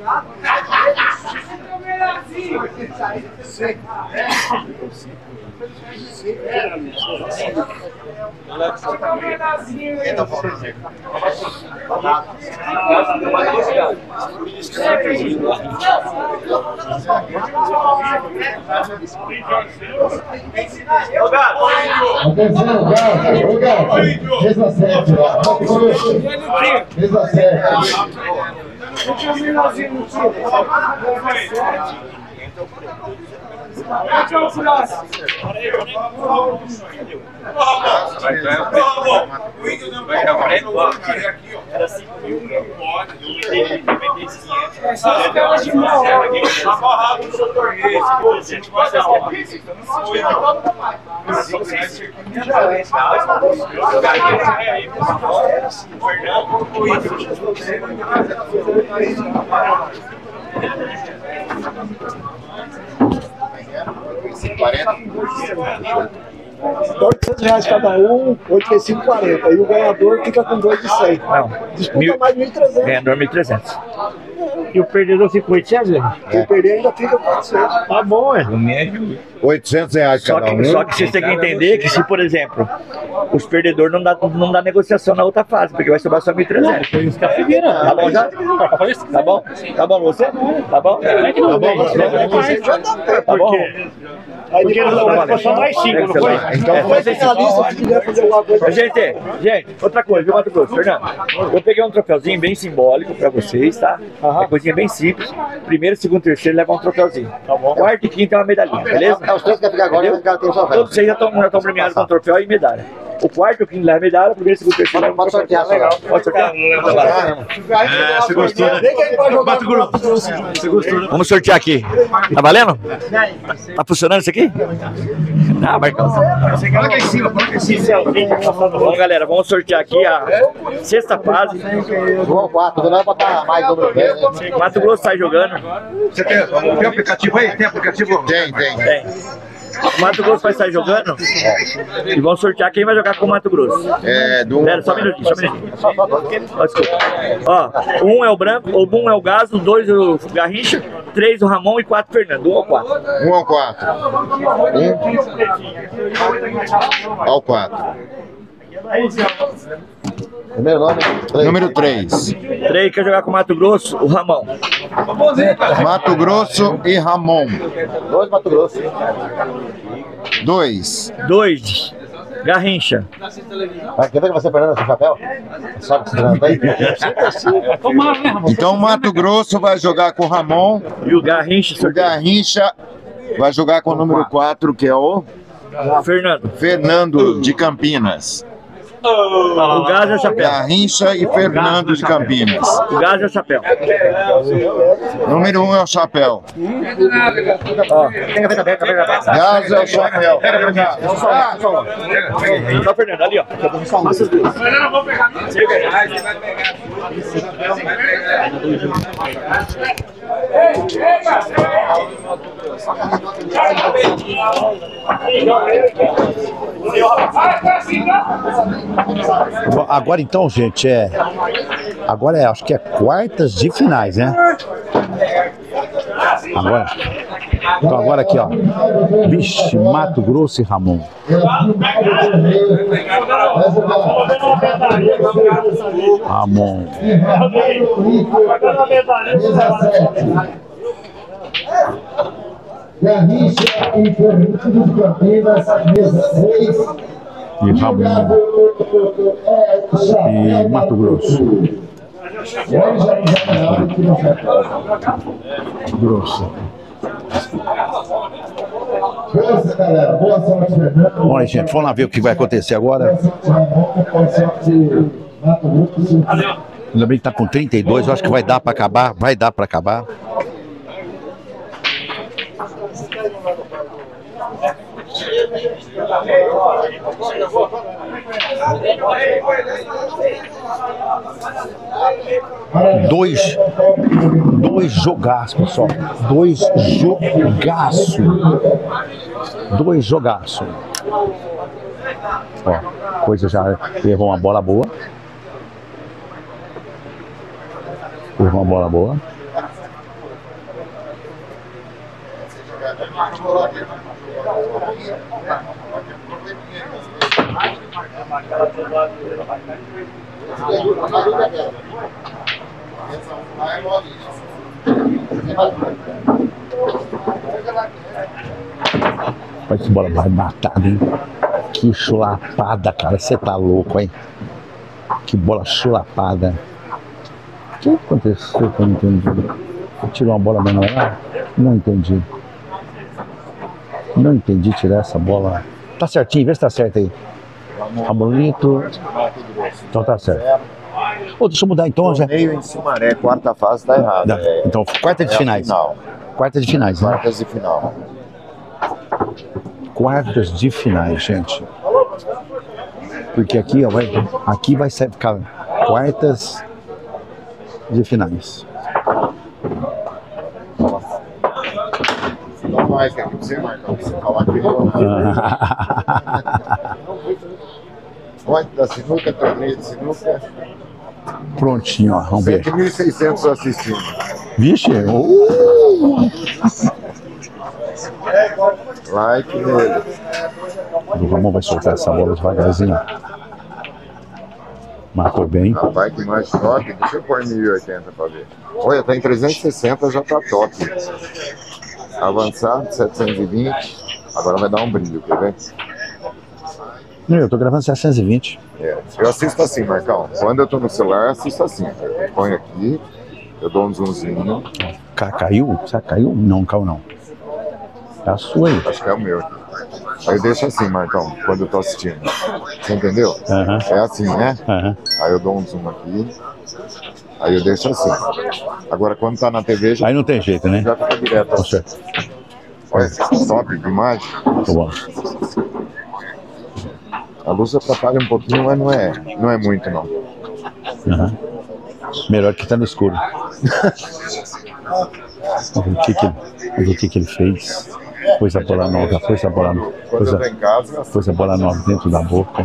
Atenção, gato, 17 lá. Mesa 7. O índio não vai aqui, ó. Era 5 mil, não pode. É só os caras de mal. Tá barrado no seu torneio. A gente vai dar uma. R$800 cada um, 8 vezes 5, 40. E o ganhador fica com 2 de 100. Não. Disputa mais 1.300. Ganhador 1.300. E o perdedor fica 800, né? Quem perder ainda fica com 400. Tá bom, é. R$800 cada um. Só que vocês têm que entender que se, por exemplo, os perdedores não dá negociação na outra fase, porque vai sobrar só 1.300. Tá bom já? Tá bom? Tá bom você? Tá bom? Tá bom? Tá bom? Aí depois vai só mais 5, não foi? Então vai ser finalista se quiser fazer alguma coisa. Gente, outra coisa, viu, Mato Grosso? Fernando, eu peguei um troféuzinho bem simbólico pra vocês, tá? Uma coisinha bem simples. Primeiro, segundo, terceiro, levar um troféuzinho. Tá bom. Quarto e quinto é uma medalhinha, beleza? É os três que vai ficar agora, vai ficar tem só. Todos vocês já estão premiados com troféu e medalha. O quarto, o quinto leva medalha, o primeiro, segundo, terceiro leva um Pode sortear, legal. Pode sortear? Você gostou, né? Mato Grosso. Você gostou, né? Vamos sortear aqui. Tá valendo? Tá funcionando isso aqui? Ah, Marcão. Coloca em cima, coloca em cima. Bom, galera, vamos sortear aqui a sexta fase. João 4, não vai botar mais número 10, né? Mato Grosso sai jogando. Você tem aplicativo aí? Tem aplicativo? Tem. O Mato Grosso vai sair jogando e vão sortear quem vai jogar com o Mato Grosso. Pera, só um minutinho. Ó, desculpa. Ó, 1 é o Branco, o 1 é o Gaso, 2 é o Garrincha, 3 o Ramon e 4 o Fernando. 1 ao 4. 1 ao 4. 1 ao 4. Primeiro nome? Número 3. 3 quer jogar com o Mato Grosso, o Ramon. Mato Grosso e Ramon. 2 Mato Grosso. 2. 2 Garrincha. Quer ver que você Fernando seu chapéu? Sabe que você Fernando aí? Então o Mato Grosso vai jogar com o Ramon. E o Garrincha. O Garrincha vai jogar com o número 4, que é o Fernando de Campinas. O Gás é o chapéu. Garrincha e Fernando de Campinas. O Gás é o chapéu. Número 1 é o chapéu. Ó, tem a venda aberta, Gás é o chapéu. Só o Fernando, ali, ó. Passa as duas. Vou pegar. Você vai pegar. Agora então, gente, agora acho que é quartas de finais, né? Então agora aqui, ó. Vixe, Mato Grosso e Ramon. Ramon. Garrincha e Fernando de Campinas, mesa 6. E Ramon. E Mato Grosso. Grosso. Força, galera. Boa sorte, Fernando. Bom, aí, gente, vamos lá ver o que vai acontecer agora. Ainda bem que tá com 32, eu acho que vai dar para acabar. Vai dar para acabar. Dois jogaços, pessoal. Dois jogaços. Ó, coisa já levou uma bola boa. Mas que bola vai matada, hein? Que chulapada, cara. Você tá louco, hein? Que bola chulapada. O que aconteceu que eu não entendi? Tirou uma bola menor lá? Não entendi. Não entendi tirar essa bola. Tá certinho, vê se tá certo aí. Tá bonito. Então tá certo. Ô, deixa eu mudar então já. Meio em Sumaré, quarta fase tá errado. Então, quarta de finais. Quarta de finais, né? Quartas de final. Quartas de finais, gente. Porque aqui, ó, aqui vai ficar quartas de finais. Não vai, quer que você, Marcão? Você falar que Ponte da sinuca, torneio de sinuca. Prontinho, ó, vamos ver. 7.600 assistindo. Vixe! Like nele. O Ramon vai soltar essa bola devagarzinho. Marcou bem. Vai que mais top. Deixa eu pôr 1.080 pra ver. Olha, tá em 360, já tá top. Avançar, 720. Agora vai dar um brilho, quer ver? Eu tô gravando 720. Eu assisto assim, Marcão. Quando eu tô no celular, eu assisto assim. Eu ponho aqui, eu dou um zoomzinho. Caiu? Será que caiu? Não, caiu não. É a sua aí. Acho que é o meu. Aí eu deixo assim, Marcão, quando eu tô assistindo. Você entendeu? É assim, né? Aí eu dou um zoom aqui. Aí eu deixo assim. Agora quando tá na TV já... Aí não tem jeito, né? Já fica direto assim. Olha, top de imagem. Tá bom. A luz atrapalha um pouquinho, mas não é muito, não. Melhor que tá no escuro. O que ele fez? Pôs a bola nova, pôs a bola nova dentro da boca.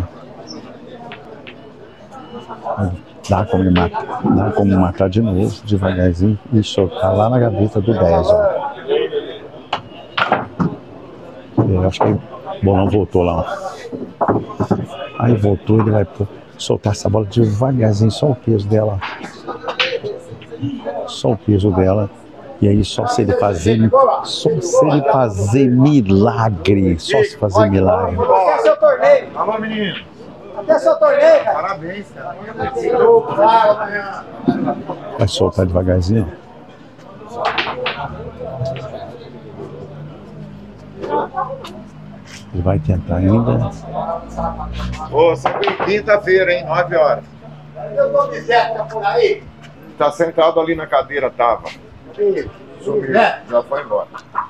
Dá como matar de novo, devagarzinho, e soltar lá na gaveta do 10. Ó. Eu acho que o bolão voltou lá. Ó. Aí voltou, ele vai soltar essa bola devagarzinho, só o peso dela. Só o peso dela. E aí só se ele fazer milagre. Só se fazer milagre. Até seu torneio. Alô, menino. Até seu torneio, cara. Parabéns, cara. Vai soltar devagarzinho. Ele vai tentar ainda. Ô, sempre quinta-feira, hein? 9 horas. Eu tô dizendo, tá por aí? Tá sentado ali na cadeira, tava. Sumiu, já foi embora.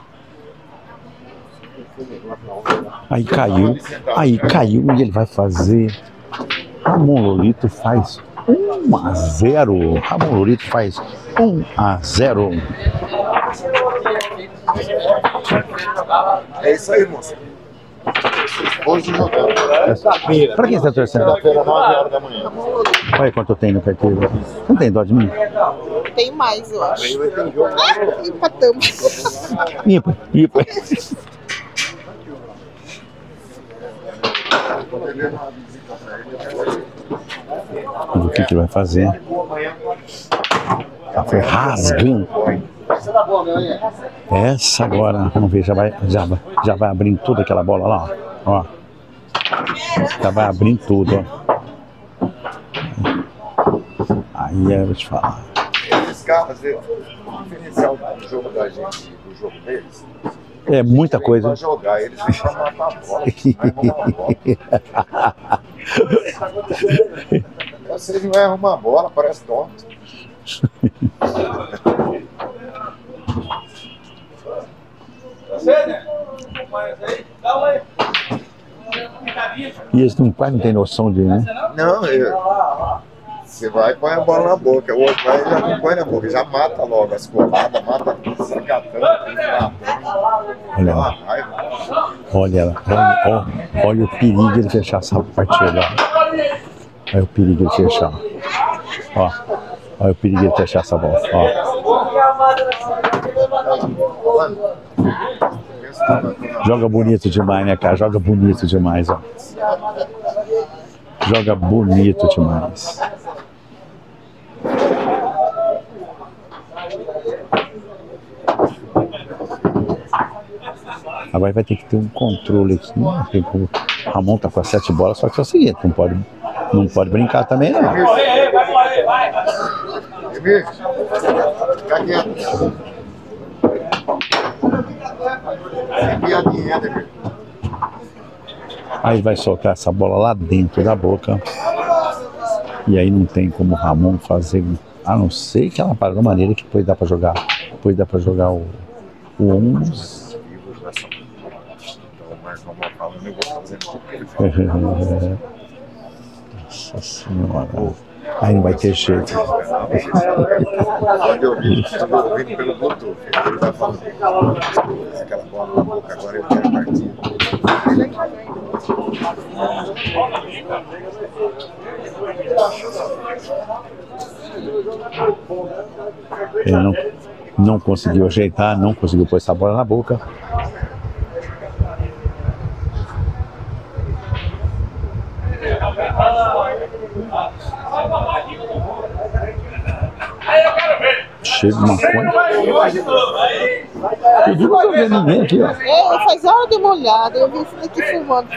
Aí caiu e ele vai fazer. Ramon Lolito faz 1-0. Ramon Lolito faz 1-0. É isso aí, moça. Hoje jogando. Pra quem você tá torcendo? Quinta-feira, 9 horas da manhã. Olha quanto eu tenho no carteiro. Não tem dó de mim? Tem mais, eu acho. Empatamos. Ímpar. O que ele vai fazer? Foi rasgando. Essa agora, vamos ver, já vai abrindo toda aquela bola lá, ó. Já vai abrindo tudo, ó. Aí eu vou te falar. diferencial do jogo da gente e do jogo deles? É muita coisa. Pra jogar, eles vêm pra matar a bola. Não arrumar a bola. Se eles não arrumam a bola, parece tonto. E eles quase não tem noção de, né? Não, você vai e põe a bola na boca, o outro vai e já não põe na boca, já mata logo as coladas, mata sacatando, olha lá. Olha lá, olha o perigo de ele fechar essa partida. Olha o perigo de ele fechar. Ó, olha o perigo de ele fechar essa bola. Ó. Joga bonito demais, né, cara? Joga bonito demais, ó. Joga bonito demais. Agora vai ter que ter um controle aqui. O Ramon tá com as 7 bolas, só que é o seguinte, não pode brincar também, não. Fica quieto. Aí vai soltar essa bola lá dentro da boca. E aí não tem como o Ramon fazer, a não ser que ela para de uma maneira que depois dá pra jogar. Depois dá pra jogar o 11. Nossa senhora. Aí não vai ter jeito. Quando eu vi pelo Bluetooth, ele tá falando aquela bola na boca, agora ele quer partir. Ele não conseguiu ajeitar, não conseguiu pôr essa bola na boca. Cheio de maconha. Eu não tô vendo ninguém aqui, ó. Faz hora de uma olhada, eu vi isso daqui fumando.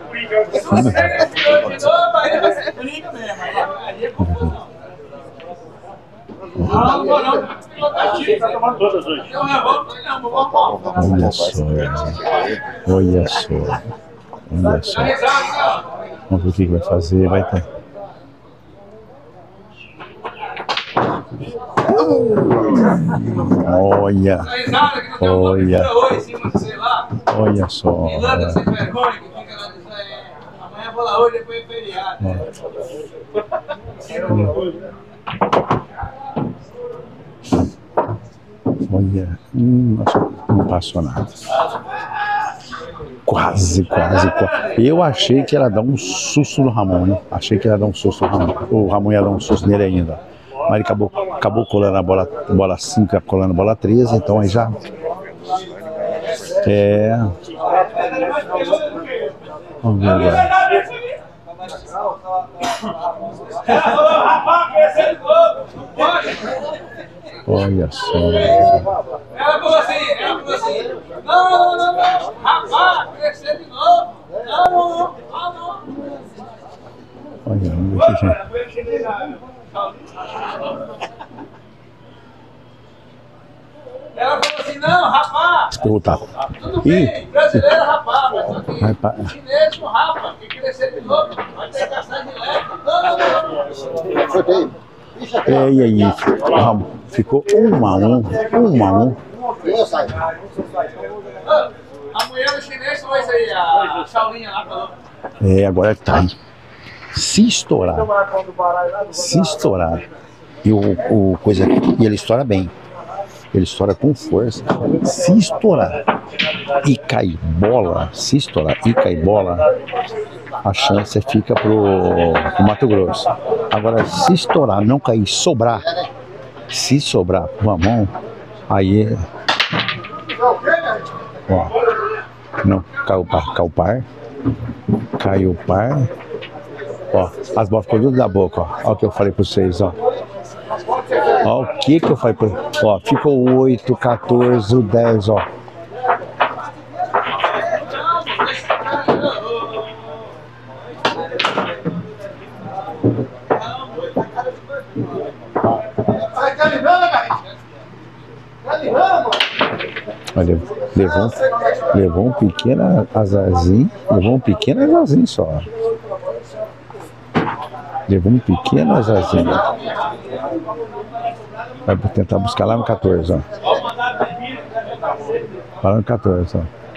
Olha só. Olha só. Olha só. Vamos ver o que vai fazer. Vai ter. Olha. Olha. Olha só. Amanhã vou lá hoje, depois é feriado. Olha, não passou nada. Quase. Eu achei que ela ia dar um susto no Ramon, hein? Achei que ela ia dar um susto no Ramon. O Ramon ia dar um susto nele ainda. Mas ele acabou colando a bola 5, colando a bola 13, então aí já. Vamos ver agora. Olha só. Ela falou assim, não, rapaz, crescer de novo, não. Olha, vamos ver o que é. Ela falou assim, não, rapaz. Perguntar. Tudo bem, brasileiro, rapaz, mas chinês com rapa, que crescer de novo, vai ter que gastar de leve. Não. E aí, ficou 1-1. A mulher do chinês foi isso aí, a Shaolinha lá falou. Agora tá aí. Se estourar. E e ele estoura bem. Ele estoura com força. Se estourar e cair bola, a chance fica pro Mato Grosso. Agora, se estourar, não cair, sobrar pro Ramon, aí ó, não, caiu o par, ó, as bolas ficou tudo da boca, ó o que eu falei pra vocês, ó. Ó, o que eu falei pra vocês, ó, ficou 8, 14, 10, ó. Olha, levou um pequeno azarzinho. Levou um pequeno azarzinho só. Levou um pequeno azarzinho. Vai tentar buscar lá no 14, ó. Lá no 14, ó.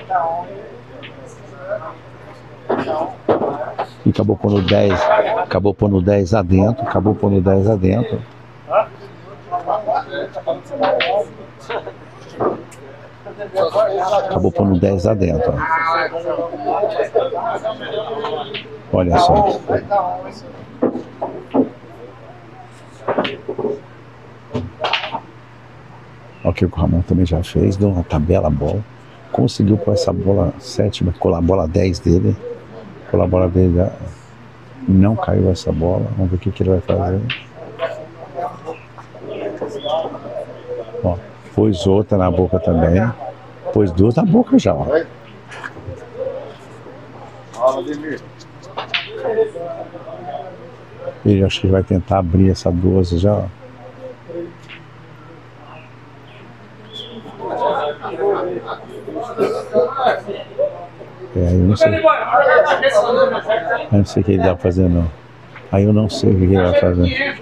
E acabou pondo 10. Acabou pondo 10 adentro. Acabou pondo 10 adentro. Acabou pondo 10 adentro. Ó. Olha só. Olha o que o Ramon também já fez, deu uma tabela bola, conseguiu pôr essa bola 7, colar a bola 10 dele, colar a bola dele, não caiu essa bola, vamos ver o que ele vai fazer. Ó, pôs outra na boca também, pôs duas na boca já. Ó. Ele acho que vai tentar abrir essa 12 já. Ó. Aí eu não sei. Eu não sei o que ele vai fazer não. Aí eu não sei o que ele vai fazer.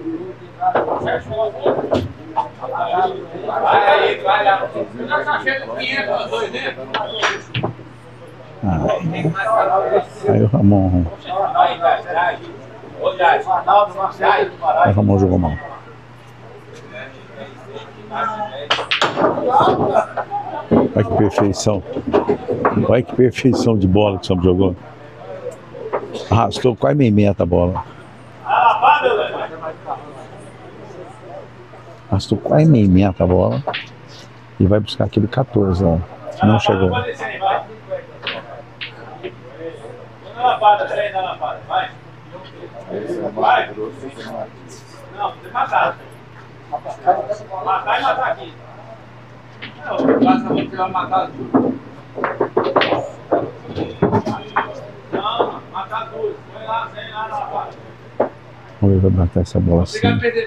Aí o Ramon. Aí o Ramon jogou mal. Olha que perfeição. Olha que perfeição de bola que o São jogou. Arrastou quase meio meta a bola. Arrastou quase meio meta a bola. E vai buscar aquele 14, ó. Não chegou. Não, tem matado. Matar e matar aqui. Não, matar tudo. Não, matar tudo. Põe lá, sem lá na lavada. Vamos ver, vai matar essa bola assim.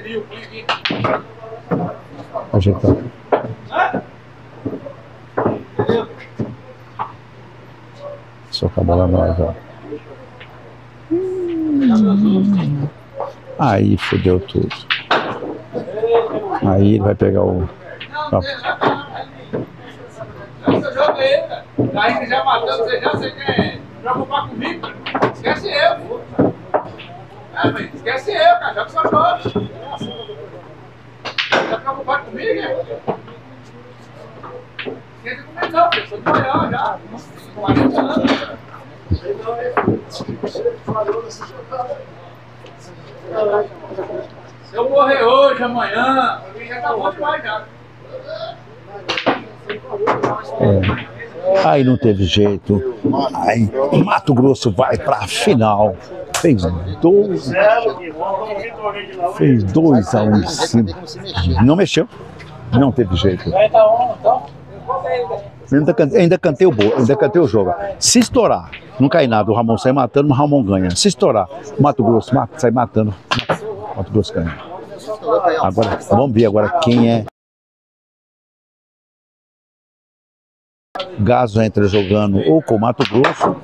Ajeitar. Socar a bola nova. Aí fodeu tudo. Aí ele vai pegar o. Esse jogo aí, cara. Aí que já matou, você já sei quem é. Preocupar comigo? Esquece eu. Mas esquece eu, cara. Já que só joga. Tá preocupado comigo, hein? Esquece comigo não, eu sou maior já. 40 anos. Se eu morrer hoje, amanhã, pra mim já tá bom demais já. Aí não teve jeito. Aí Mato Grosso vai pra final. Fez 2-1 em cima. Não mexeu. Não teve jeito. Ainda cantei o jogo. Se estourar, não cai nada, o Ramon sai matando, o Ramon ganha. Se estourar, o Mato Grosso sai matando, o Mato Grosso ganha. Agora, vamos ver agora quem é. Gaso entra jogando ou com o Mato Grosso.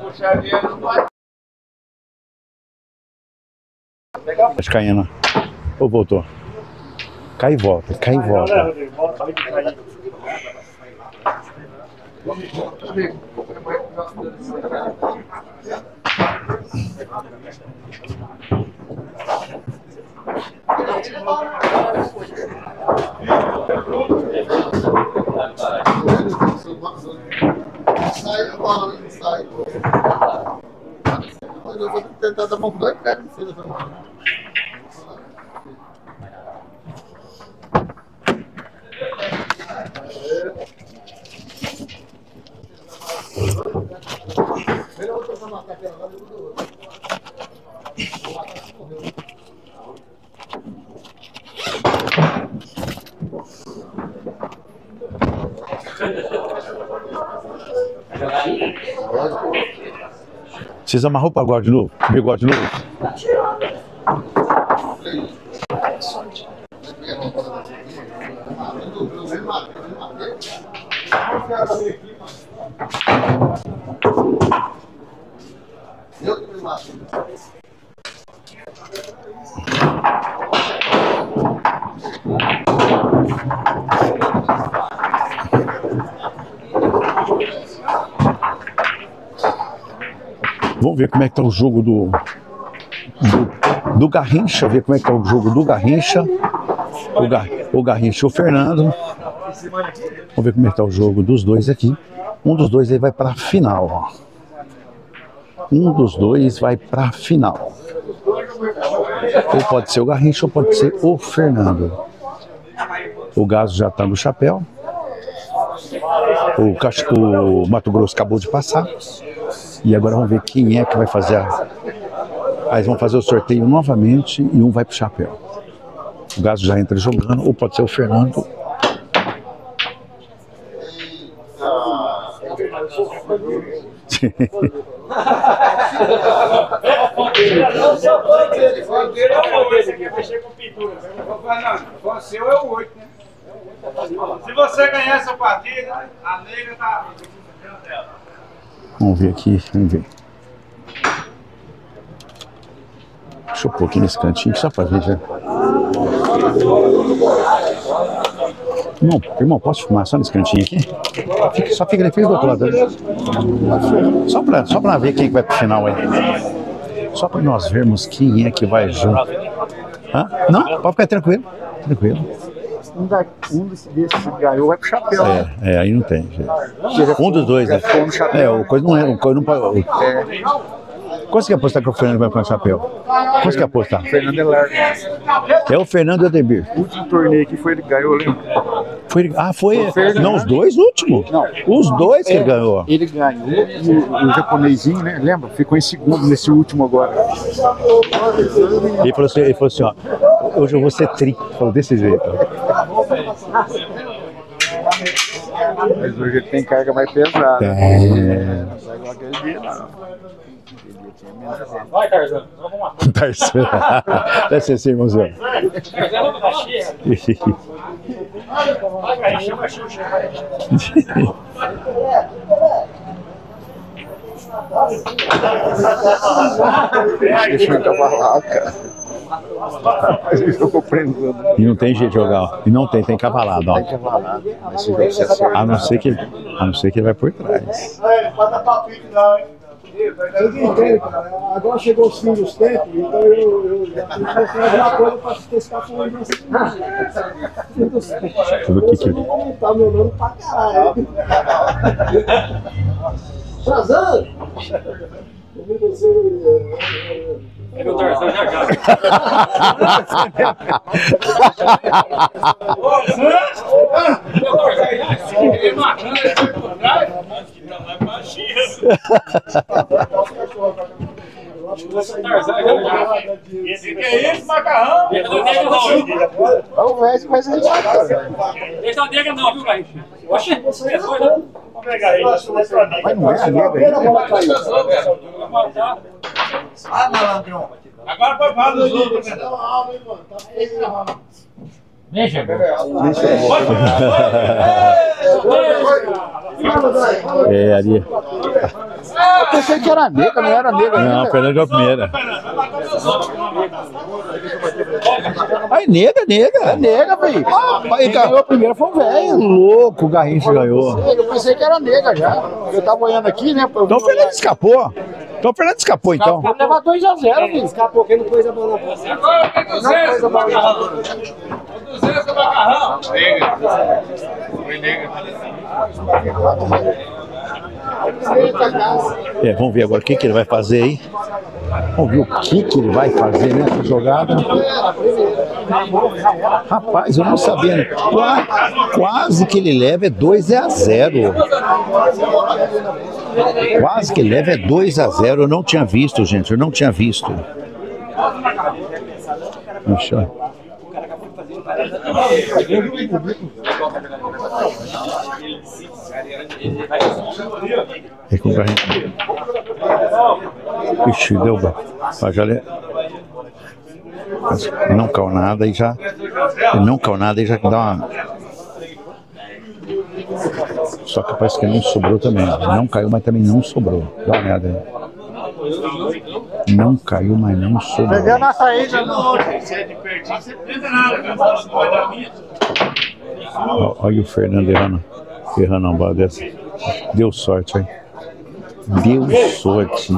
Mas caindo. Ou voltou? Cai e volta, cai e volta. Sai a bola, não sai. Eu vou tentar dar uma dois pés em cima. Vocês amarrou o pagode de novo? Bigode de novo? Vamos ver como é que tá o jogo do Garrincha, ver como é que tá o jogo do Garrincha. O Garrincha e o Fernando. Vamos ver como é que tá o jogo dos dois aqui. Um dos dois aí vai para a final, ó. Um dos dois vai para a final. Ou pode ser o Garrincha ou pode ser o Fernando. O Gaso já tá no chapéu. O Mato Grosso acabou de passar. E agora vamos ver quem é que vai fazer Aí eles vão fazer o sorteio novamente e um vai pro chapéu. O Gaso já entra jogando, ou pode ser o Fernando. Você é o 8, né? Se você ganhar essa partida, a negra tá. Vamos ver aqui, vamos ver. Deixa eu pôr aqui nesse cantinho, só pra ver já. Não, irmão, posso filmar só nesse cantinho aqui? Só fica ali, fica do outro lado. Só pra ver quem que vai pro final aí. Só pra nós vermos quem é que vai junto. Hã? Não, pode ficar tranquilo. Tranquilo. Um desses que ganhou vai pro chapéu. Aí não tem jeito. Um dos dois, né? O coisa não é. O coisa não pode. Quanto você quer apostar que o Fernando vai para o chapéu? Quanto você quer apostar? O Fernando é largo. É o Fernando e o Ademir. O último torneio que foi ele que ganhou, lembra? Foi não, os dois últimos. Não, os dois que ele ganhou. Ele ganhou e o japonesinho, né? Lembra? Ficou em segundo nesse último agora. Ele falou assim, ó, hoje eu vou ser tri. Falou desse jeito. Mas hoje ele tem carga mais pesada. Não sai igual aquele dia, não. Vai, Tarzan. Vamos lá. Tarzan. Deve ser assim, irmãozão. Tarzan não tá cheia. Vai, cara, chama a Xuxa. Deixa eu cavalar, cara. E não tem jeito de jogar. E não tem cavalado, ó. Tem cavalado. A não ser que ele vai por trás. Vocês entendem, cara. Agora chegou o fim dos tempos, então eu já tenho que mostrar alguma coisa para testar com ele nesse fim dos tempos. Você vai aumentar meu nome pra caralho. Shazam! É meu Tarzan já. Esse que é isso, macarrão? Vamos ver se vai ser isso. Deixa a nega não, viu, Garrincha? Oxi, você é doido, né? Vamos pegar aí. Mas não é a nega aí. Ah, malandrão. Agora foi falar dos outros. Deixa, ali. Eu pensei que era nega, não era nega. Não, o Fernando é a primeira. Aí, nega. É nega, velho. Quem ganhou a primeira foi o velho. Louco, o Garrincha ganhou. Eu pensei que era nega já. Eu tava olhando aqui, né? Então o Fernando escapou. Então. Vamos levar 2-0, filho. Escapou, quem não pôs a bola na bola. Agora tem 200, macarrão. 200 macarrão. Nega. Foi nega. Vamos ver agora o que ele vai fazer aí. Vamos ver o que ele vai fazer nessa jogada. Rapaz, eu não sabia. Quase que ele leva 2-0. Quase que ele leva 2-0. Eu não tinha visto, gente. Eu não tinha visto. Puxa. É com o Garrincha. Ixi, deu bom. Não caiu nada e já. Não caiu nada e já dá uma. Só que parece que não sobrou também. Não caiu, mas também não sobrou. Dá uma olhada aí. Não caiu, mas não sobrou. Perdeu na saída, não. Olha o Fernando errando uma bola dessa. Deu sorte, hein? Deu sorte.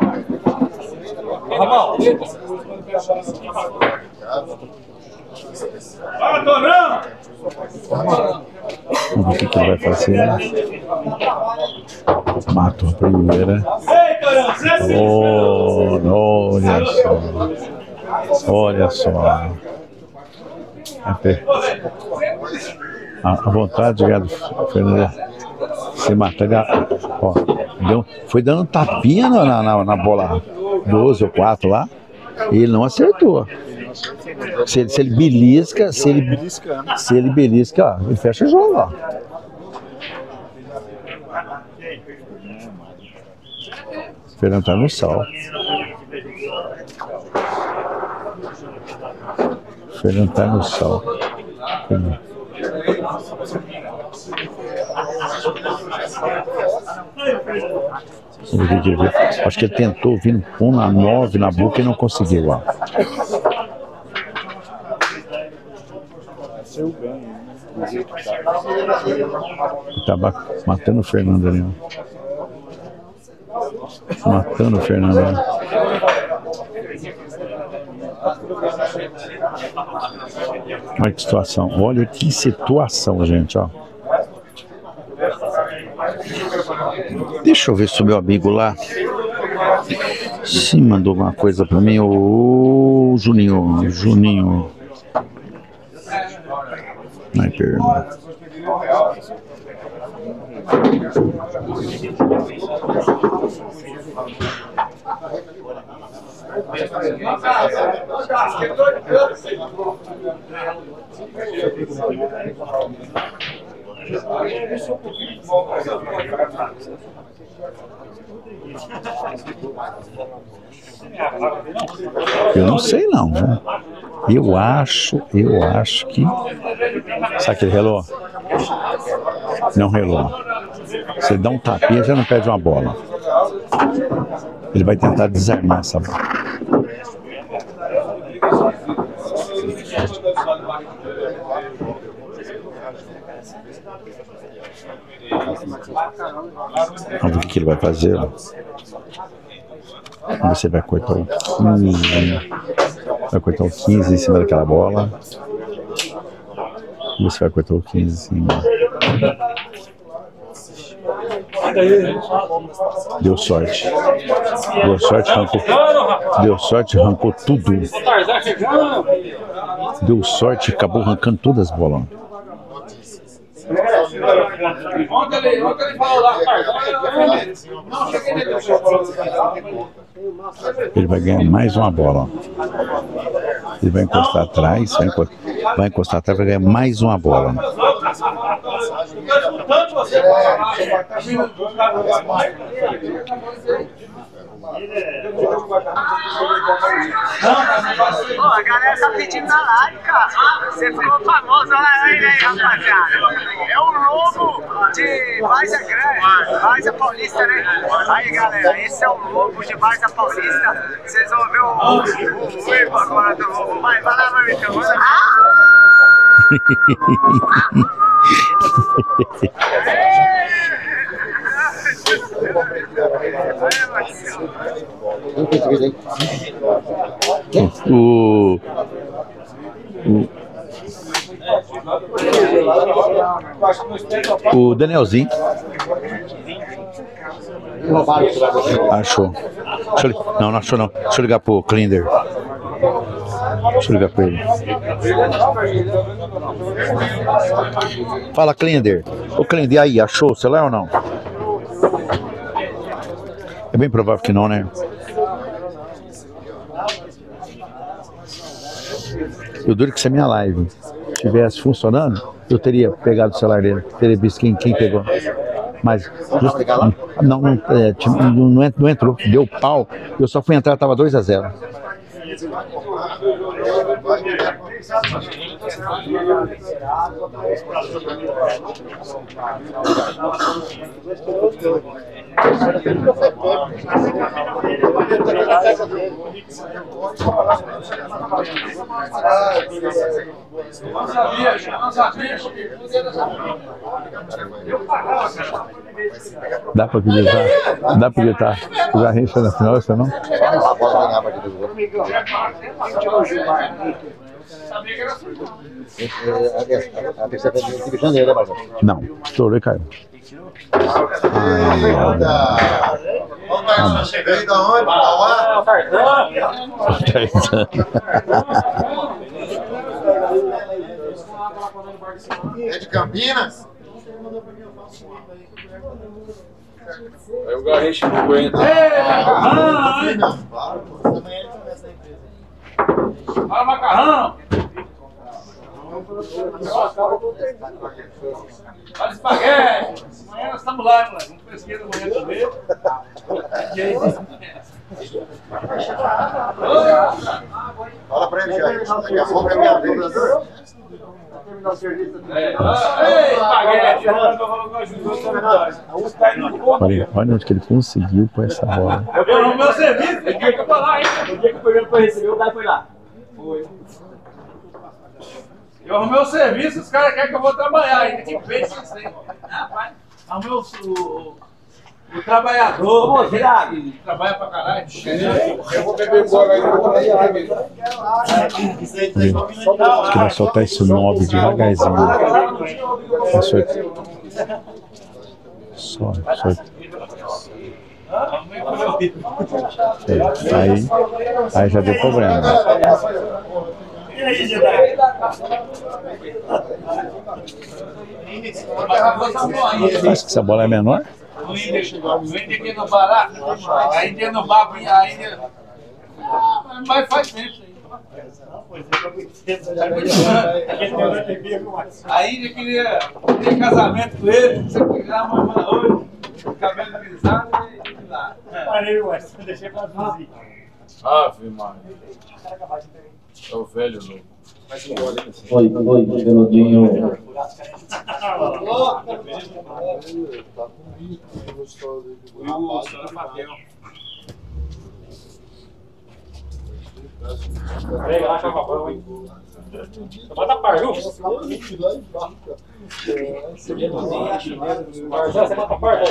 Vamos ver o que ele vai fazer. Matou a primeira. Oh, olha só. Olha só. A vontade do Fernando se matar. Ó, foi dando tapinha na bola 12 ou 4 lá. E ele não acertou. Se ele belisca, se ele belisca, ó, ele fecha o jogo, ó. O Fernando tá no sal. O Fernando tá no sal. Acho que ele tentou vir um na 9 na boca e não conseguiu, ó. Tá matando o Fernando ali, ó. Matando o Fernando ali. Olha que situação. Olha que situação, gente, ó. Deixa eu ver se o meu amigo lá se mandou alguma coisa pra mim. Ô, Juninho. Sniper. Eu não sei não, né? Eu acho que... Sabe aquele reló? Não reló. Você dá um tapinha, já não perde uma bola. Ele vai tentar desarmar essa bola. Vamos ver o que ele vai fazer. Vamos ver se ele vai cortar o 15. Vai cortar o 15 em cima daquela bola. Vamos ver se vai cortar o 15 em cima. Deu sorte. Deu sorte, arrancou tudo. Deu sorte, acabou arrancando todas as bolas. Ontem ele falou lá, ele vai ganhar mais uma bola. Ele vai encostar atrás, vai ganhar mais uma bola. Pô, a galera tá pedindo na live, cara. Você ficou famoso, olha aí, rapaziada. É o lobo de Várzea Grande, Várzea Paulista, né? Aí, galera, esse é o lobo de Várzea Paulista. Vocês vão ver o Ivo agora do lobo. Vai lá, vai, então. O Danielzinho achou. Não achou não. Deixa eu ligar pro Klinder. Deixa eu ligar pra ele. Fala, Klinder. Ô, Klinder, e aí, achou o celular ou não? É bem provável que não, né? Eu duro que se a minha live estivesse funcionando, eu teria pegado o celular dele, teria visto quem pegou. Mas não entrou, deu pau. Eu só fui entrar, tava 2-0. Dá pra acreditar? Dá pra acreditar? O Garrincha na final, você não? A terceira é de janeiro, né, Marcelo? Não, estourou e caiu. Você veio da onde? Mauá? É de Campinas? Aí o Garrincha não aguenta. Fala, macarrão! Fala, espaguete! Amanhã nós estamos lá, moleque. Vamos pesquisa amanhã também. Fala pra ele, Jair. Daqui a pouco é minha vez. Olha onde que ele conseguiu pôr essa bola. Eu arrumo meu serviço, o dia que eu falar, hein? O dia que o primeiro foi receber, o cara foi lá. Foi. Eu arrumei o serviço, os caras querem que eu vou trabalhar ainda. Que pensa isso aí? Rapaz, arrumei o trabalhador, que trabalha pra caralho. Eu vou beber embora aí, eu vou beber. Acho que vai soltar esse 9 devagarzinho. Solta. Aí já deu problema. Acho que essa bola é menor? Eu entrei aqui no bar, aí entrei no bar, aí... Mas faz tempo isso aí. Aí eu queria ter casamento com ele, você queria uma hoje, cabelo grisalho e lá. Parei, ué, deixei pra fazer. Ave Maria. É o velho louco. Oi, peludinho. Pega lá, chama a hein? Bota a par, viu? Você bota a par,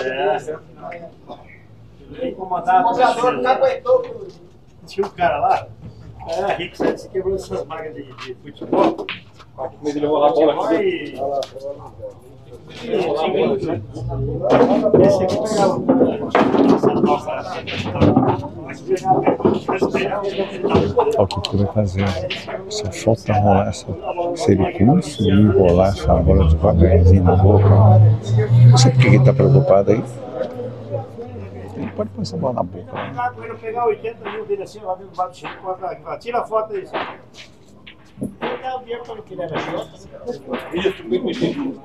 tinha um cara lá, era rico, você quebrou essas máquinas de futebol. Mas ele levou lá a bola aqui. Esse aqui pegava. Olha o que ele vai fazer. Só falta rolar essa. Se ele conseguir rolar essa bola devagarzinho na boca. Não sei por que ele está preocupado aí. Ele pode pôr essa bola na boca. Ele pegar 80 mil dele assim, lá dentro do bar do Chico, tira a foto aí. Ele dá o dinheiro para ele querer a foto. Isso, muito entendido.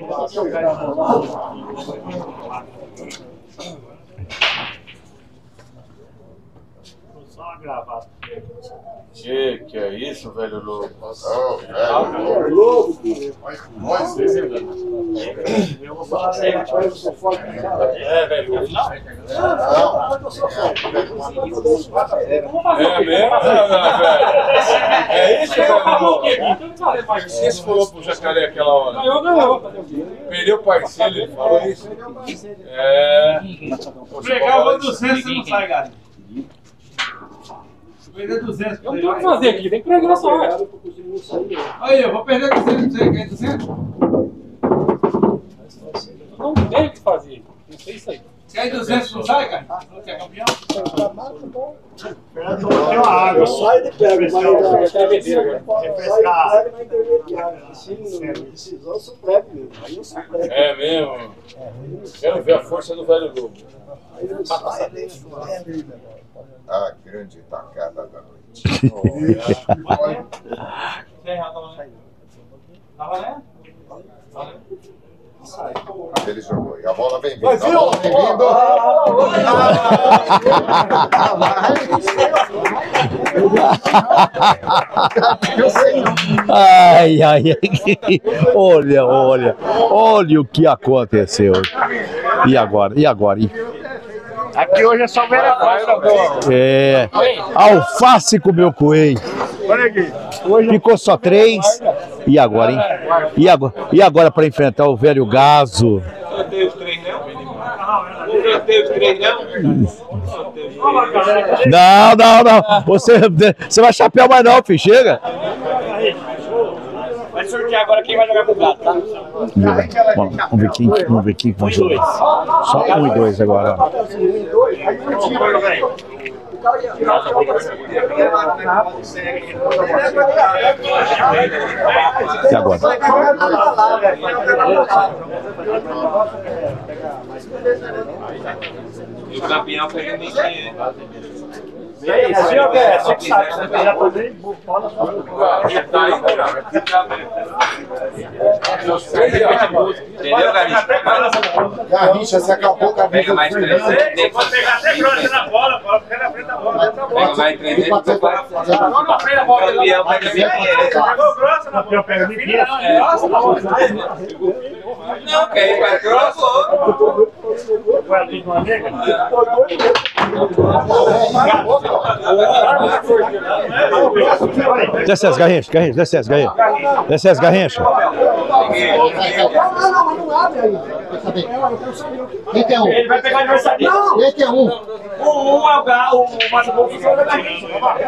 Só uma gravata. Que é isso, velho louco? Velho louco. Eu vou falar aí, eu sou forte. É, velho louco. É mesmo, velho? É isso, velho louco? Você se falou pro Jacaré aquela hora? Ganhou. Perdeu o parceiro, ele falou isso. É. Pegava 200 e não sai, galera. Perder 200. Eu não tenho o que fazer aqui, tem que pregar só. Aí, eu vou perder 200 pra você, quer 200? Eu não tenho o que fazer, não sei isso aí. Se aí 200 não sai, cara? Você é campeão? Fernando tem uma água. Eu saio de pego, mas é bebedeira. Refrescar. Eu sou prego mesmo. É mesmo? Quero ver a força do velho lobo. A grande tacada da noite. Tá valendo? Ele jogou. E a bola vem vindo. A bola vem vindo. Ai, ai, ai. Olha, olha. Olha o que aconteceu. E agora? E agora, hein? Aqui hoje é só veracruz. É. Alface comeu coelho. Olha aqui. Ficou só 3. E agora, hein? E agora para enfrentar o velho Gaso? Não tem os 3, não? Não tem os 3, não? Não, não, não. Você vai chapéu mais não, filho. Chega. Vai sortear agora quem vai jogar com o gato, tá? Vamos ver quem vai jogar. Só 1 e 2 agora. E agora? E o campeão foi o Niquinho. Entendeu, Garrincha, você acabou com a vida. Pega mais 300. Pode pegar até grande na bola, pode pegar na frente da bola. Pega mais 300. Não na frente da bola. Campeão pega 1.500. Pegou grossa na bola. Pega 1.500. Não, quer ir pra grosso? Desce as Garrincha, desce as Garrincha. Desce as Garrincha. Quem que é um? Ele vai pegar aniversário. Quem que é um? O é o Galo, o Mato Grosso e o Garrincha.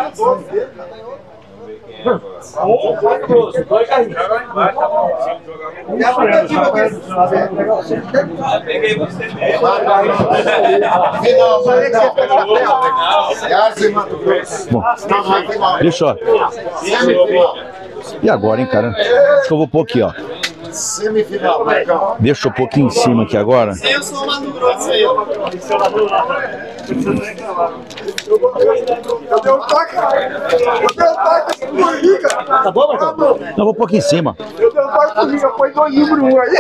Um, Mato Grosso, 2 Garrincha. Peguei você mesmo. Bom, deixa eu. E agora, hein, cara? Acho que eu vou pôr aqui, ó. Semifinal, Marcão. Deixa eu pôr aqui em cima aqui agora. Eu sou o Mato Grosso aí, ó. Eu dei um toque. Tá bom, Marcão? Não, vou pôr aqui em cima. Eu dei um toque pro Liga, põe 2 livros um aí.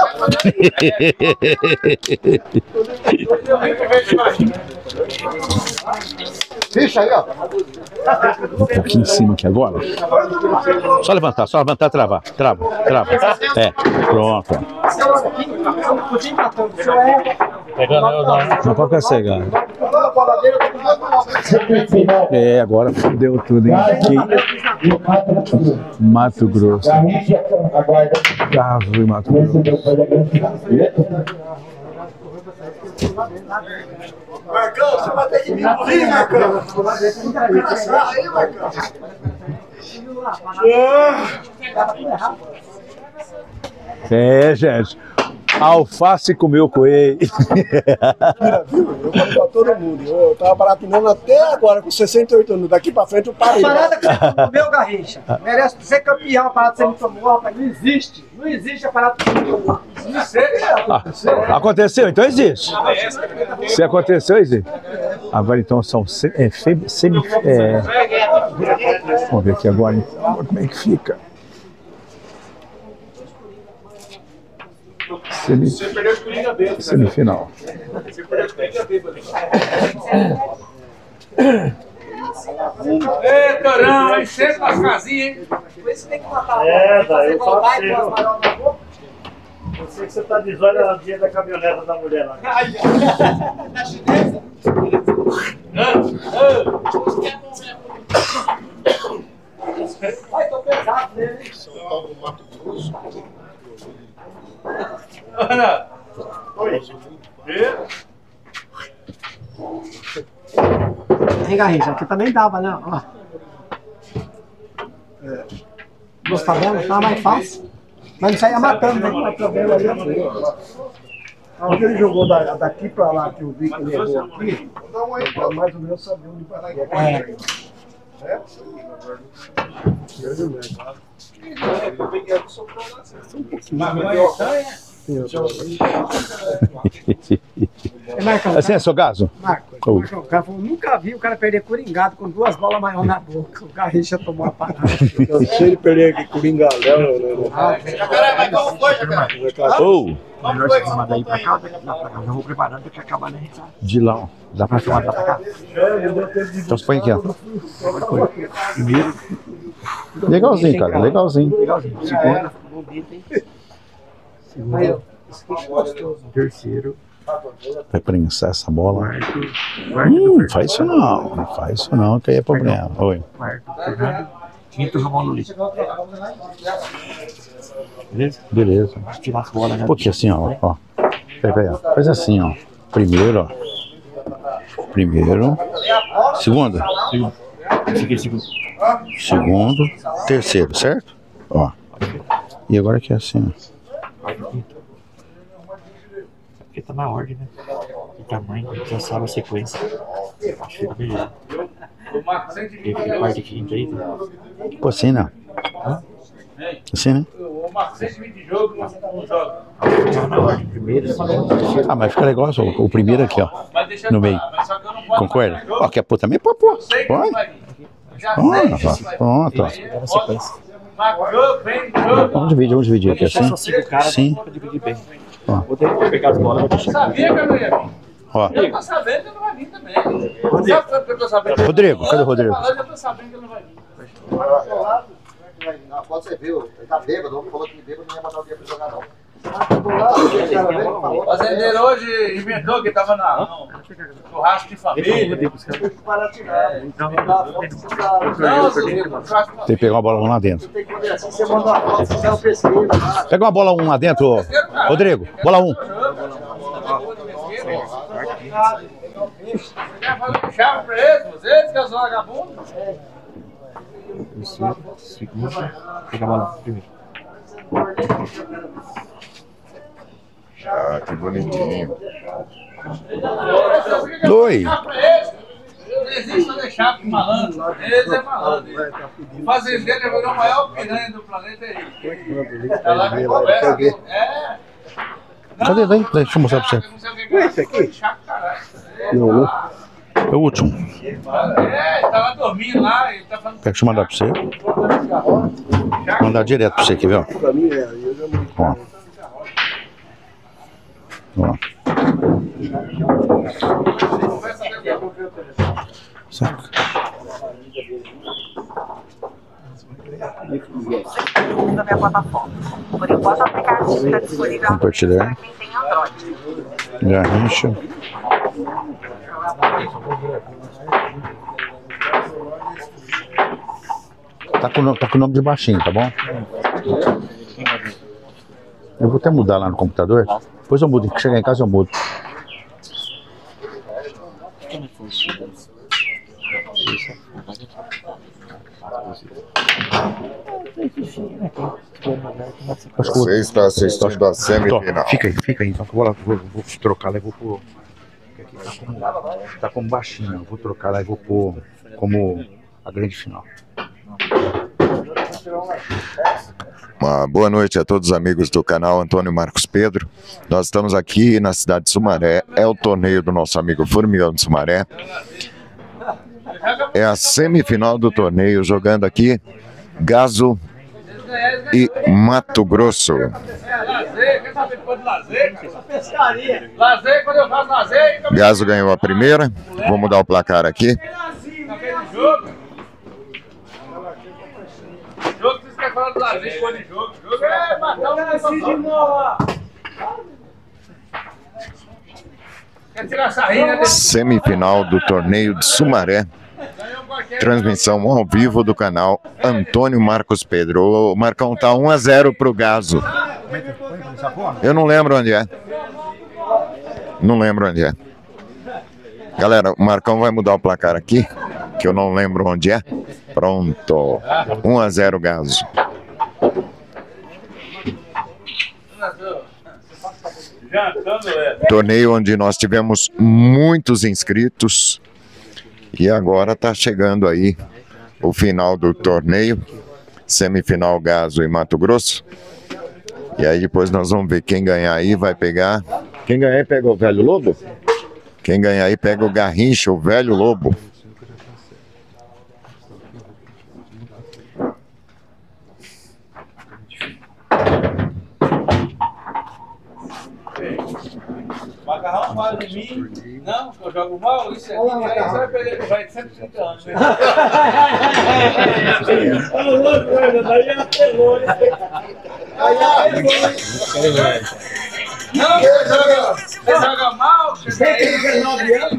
Deixa aí, ó. Vou pôr aqui em cima aqui agora. Só levantar, travar. Trava. É, pronto. Não pode pegar. É, agora fudeu tudo, hein? Mato Grosso. Gaso e Mato Grosso. Marcão, você vai ter que me engolir, Marcão. Aí, Marcão. É, gente. Alface comeu coelho. Viu? Eu falei pra todo mundo. Eu tava baratinando até agora, com 68 anos. Daqui pra frente eu parei. A parada que você comeu, Garrincha, merece ser campeão. A parada que você me tomou, rapaz. Não existe. Não existe a parada que você me tomou. Aconteceu? Então existe. Se aconteceu, existe. Agora então são vamos ver aqui agora então, como é que fica. Você perdeu com o Liga B. Semifinal. Você perdeu com o Liga B. Ei, Torão, aí sempre as casinhas, hein? Por isso tem que matar. Daí eu falo eu sei que você tá de olho no dia da caminhoneta da mulher lá. Ai, tô pesado nele. Ana! Oi. Hein, Garrincha? Aqui também dava, né? Ó. Duas tabelas, tá mais fácil. Mas não saia matando, né? A tabela ali é boa. Onde ele jogou daqui pra lá, que eu vi que ele errou aqui, eu mais ou menos sabia onde parar. Assim é seu Gaso? Marco, o cara falou, nunca vi o cara perder coringado com 2 bolas maiores na boca. O Garrincha tomou a parada. Eu sei ele perder aqui coringalhão. Ô! Melhor você tomar daí pra cá, eu vou preparando pra acabar, né? De lá, ó. Dá pra tomar lá pra cá? Então você põe aqui, ó. Primeiro. Legalzinho, cara. Legalzinho. Segundo. Terceiro. Vai prensar essa bola. Faz isso não. Não faz isso não, que aí é problema. Oi. Quarto, Fernando. Quinto, Ramon Luiz. Beleza? Beleza. Tirar as bolas, né? Um pouquinho assim, ó. Peraí, ó. Faz assim, ó. Primeiro, ó. Primeiro. Segundo. Segundo. Terceiro, certo? Ó. E agora aqui é assim, ó. Porque tá na ordem, né? O tamanho, já sabe a sequência. Acho que fica melhor. E quarto e quinto aí, tá? Pô, assim, né? Assim, né? O Marcelo de jogo, não joga. Ah, mas fica legal o primeiro aqui, ó. No meio. Concorda? Ó, quer pôr também? Pô. Pronto, ó. Vamos dividir aqui assim. Sim. Ó. Vou ter que pegar as bolas. Sabia que eu não ia vir. Ó. Eu tô sabendo que eu não vai vir também. Sabe que eu tô sabendo? Rodrigo, cadê o Rodrigo? Eu tô sabendo que ele não vai vir. Não, pode ser, viu? Ele tá bêbado, o falou que bêbado não ia mandar o dia pra jogar, não. O fazendeiro hoje inventou que tava no churrasco de família. Tem que pegar uma bola 1 lá dentro. Pega uma bola 1 lá dentro, Rodrigo. Bola 1. Quer fazer um chave pra eles? Vocês que são vagabundos? Segundo, pega a bola primeiro. Ah, que bonitinho. Oi. Não existe fazer chave com malandro. Eles é malandro. O fazendeiro virou o maior piranha do planeta aí. Tá lá que conversa. Cadê daí? Deixa eu mostrar pra você. Esse aqui? Não, né? É o último. Tava dormindo lá e tá falando. Deixa eu mandar pra você. Vou mandar direto pra você aqui, viu? Ó. Ó. Certo. Da minha plataforma. Por enquanto, o aplicativo está disponível Compartilhar. para quem tem Android. Garrincha. Tá com o nome de baixinho, tá bom? Eu vou até mudar lá no computador. Depois eu mudo. Chegar em casa eu mudo. Você está assistindo a semifinal. Fica aí. Então vou trocar lá e vou pôr. Tá como baixinho. Eu vou trocar lá e vou pôr como a grande final. Uma boa noite a todos os amigos do canal Antônio Marcos Pedro. Nós estamos aqui na cidade de Sumaré. É o torneio do nosso amigo Formigão de Sumaré. É a semifinal do torneio, jogando aqui Gaso e Mato Grosso. Lazer, quer saber depois de lazer? Pescaria. Lazer, quando eu faço lazer. Gaso ganhou a primeira. Vou mudar o placar aqui. Jogo que vocês querem falar do lazer, depois de jogo. Jogo é matar um de novo. Quer tirar essa rinha desse... Semifinal do torneio de Sumaré. Transmissão ao vivo do canal Antônio Marcos Pedro. O Marcão tá 1-0 pro Gaso. Eu não lembro onde é. Não lembro onde é. Galera, o Marcão vai mudar o placar aqui, que eu não lembro onde é. Pronto. 1-0 Gaso. Torneio onde nós tivemos muitos inscritos. E agora está chegando aí o final do torneio. Semifinal Gaso e Mato Grosso. E aí depois nós vamos ver quem ganhar aí vai pegar. Quem ganhar aí pega o Velho Lobo? Quem ganhar aí pega o Garrincha, o Velho Lobo. Macarrão fala de mim, não, que eu jogo mal, isso aqui, aí você vai perder com o velho de 130 anos. Né? Não, você joga mal, você tem 19 anos.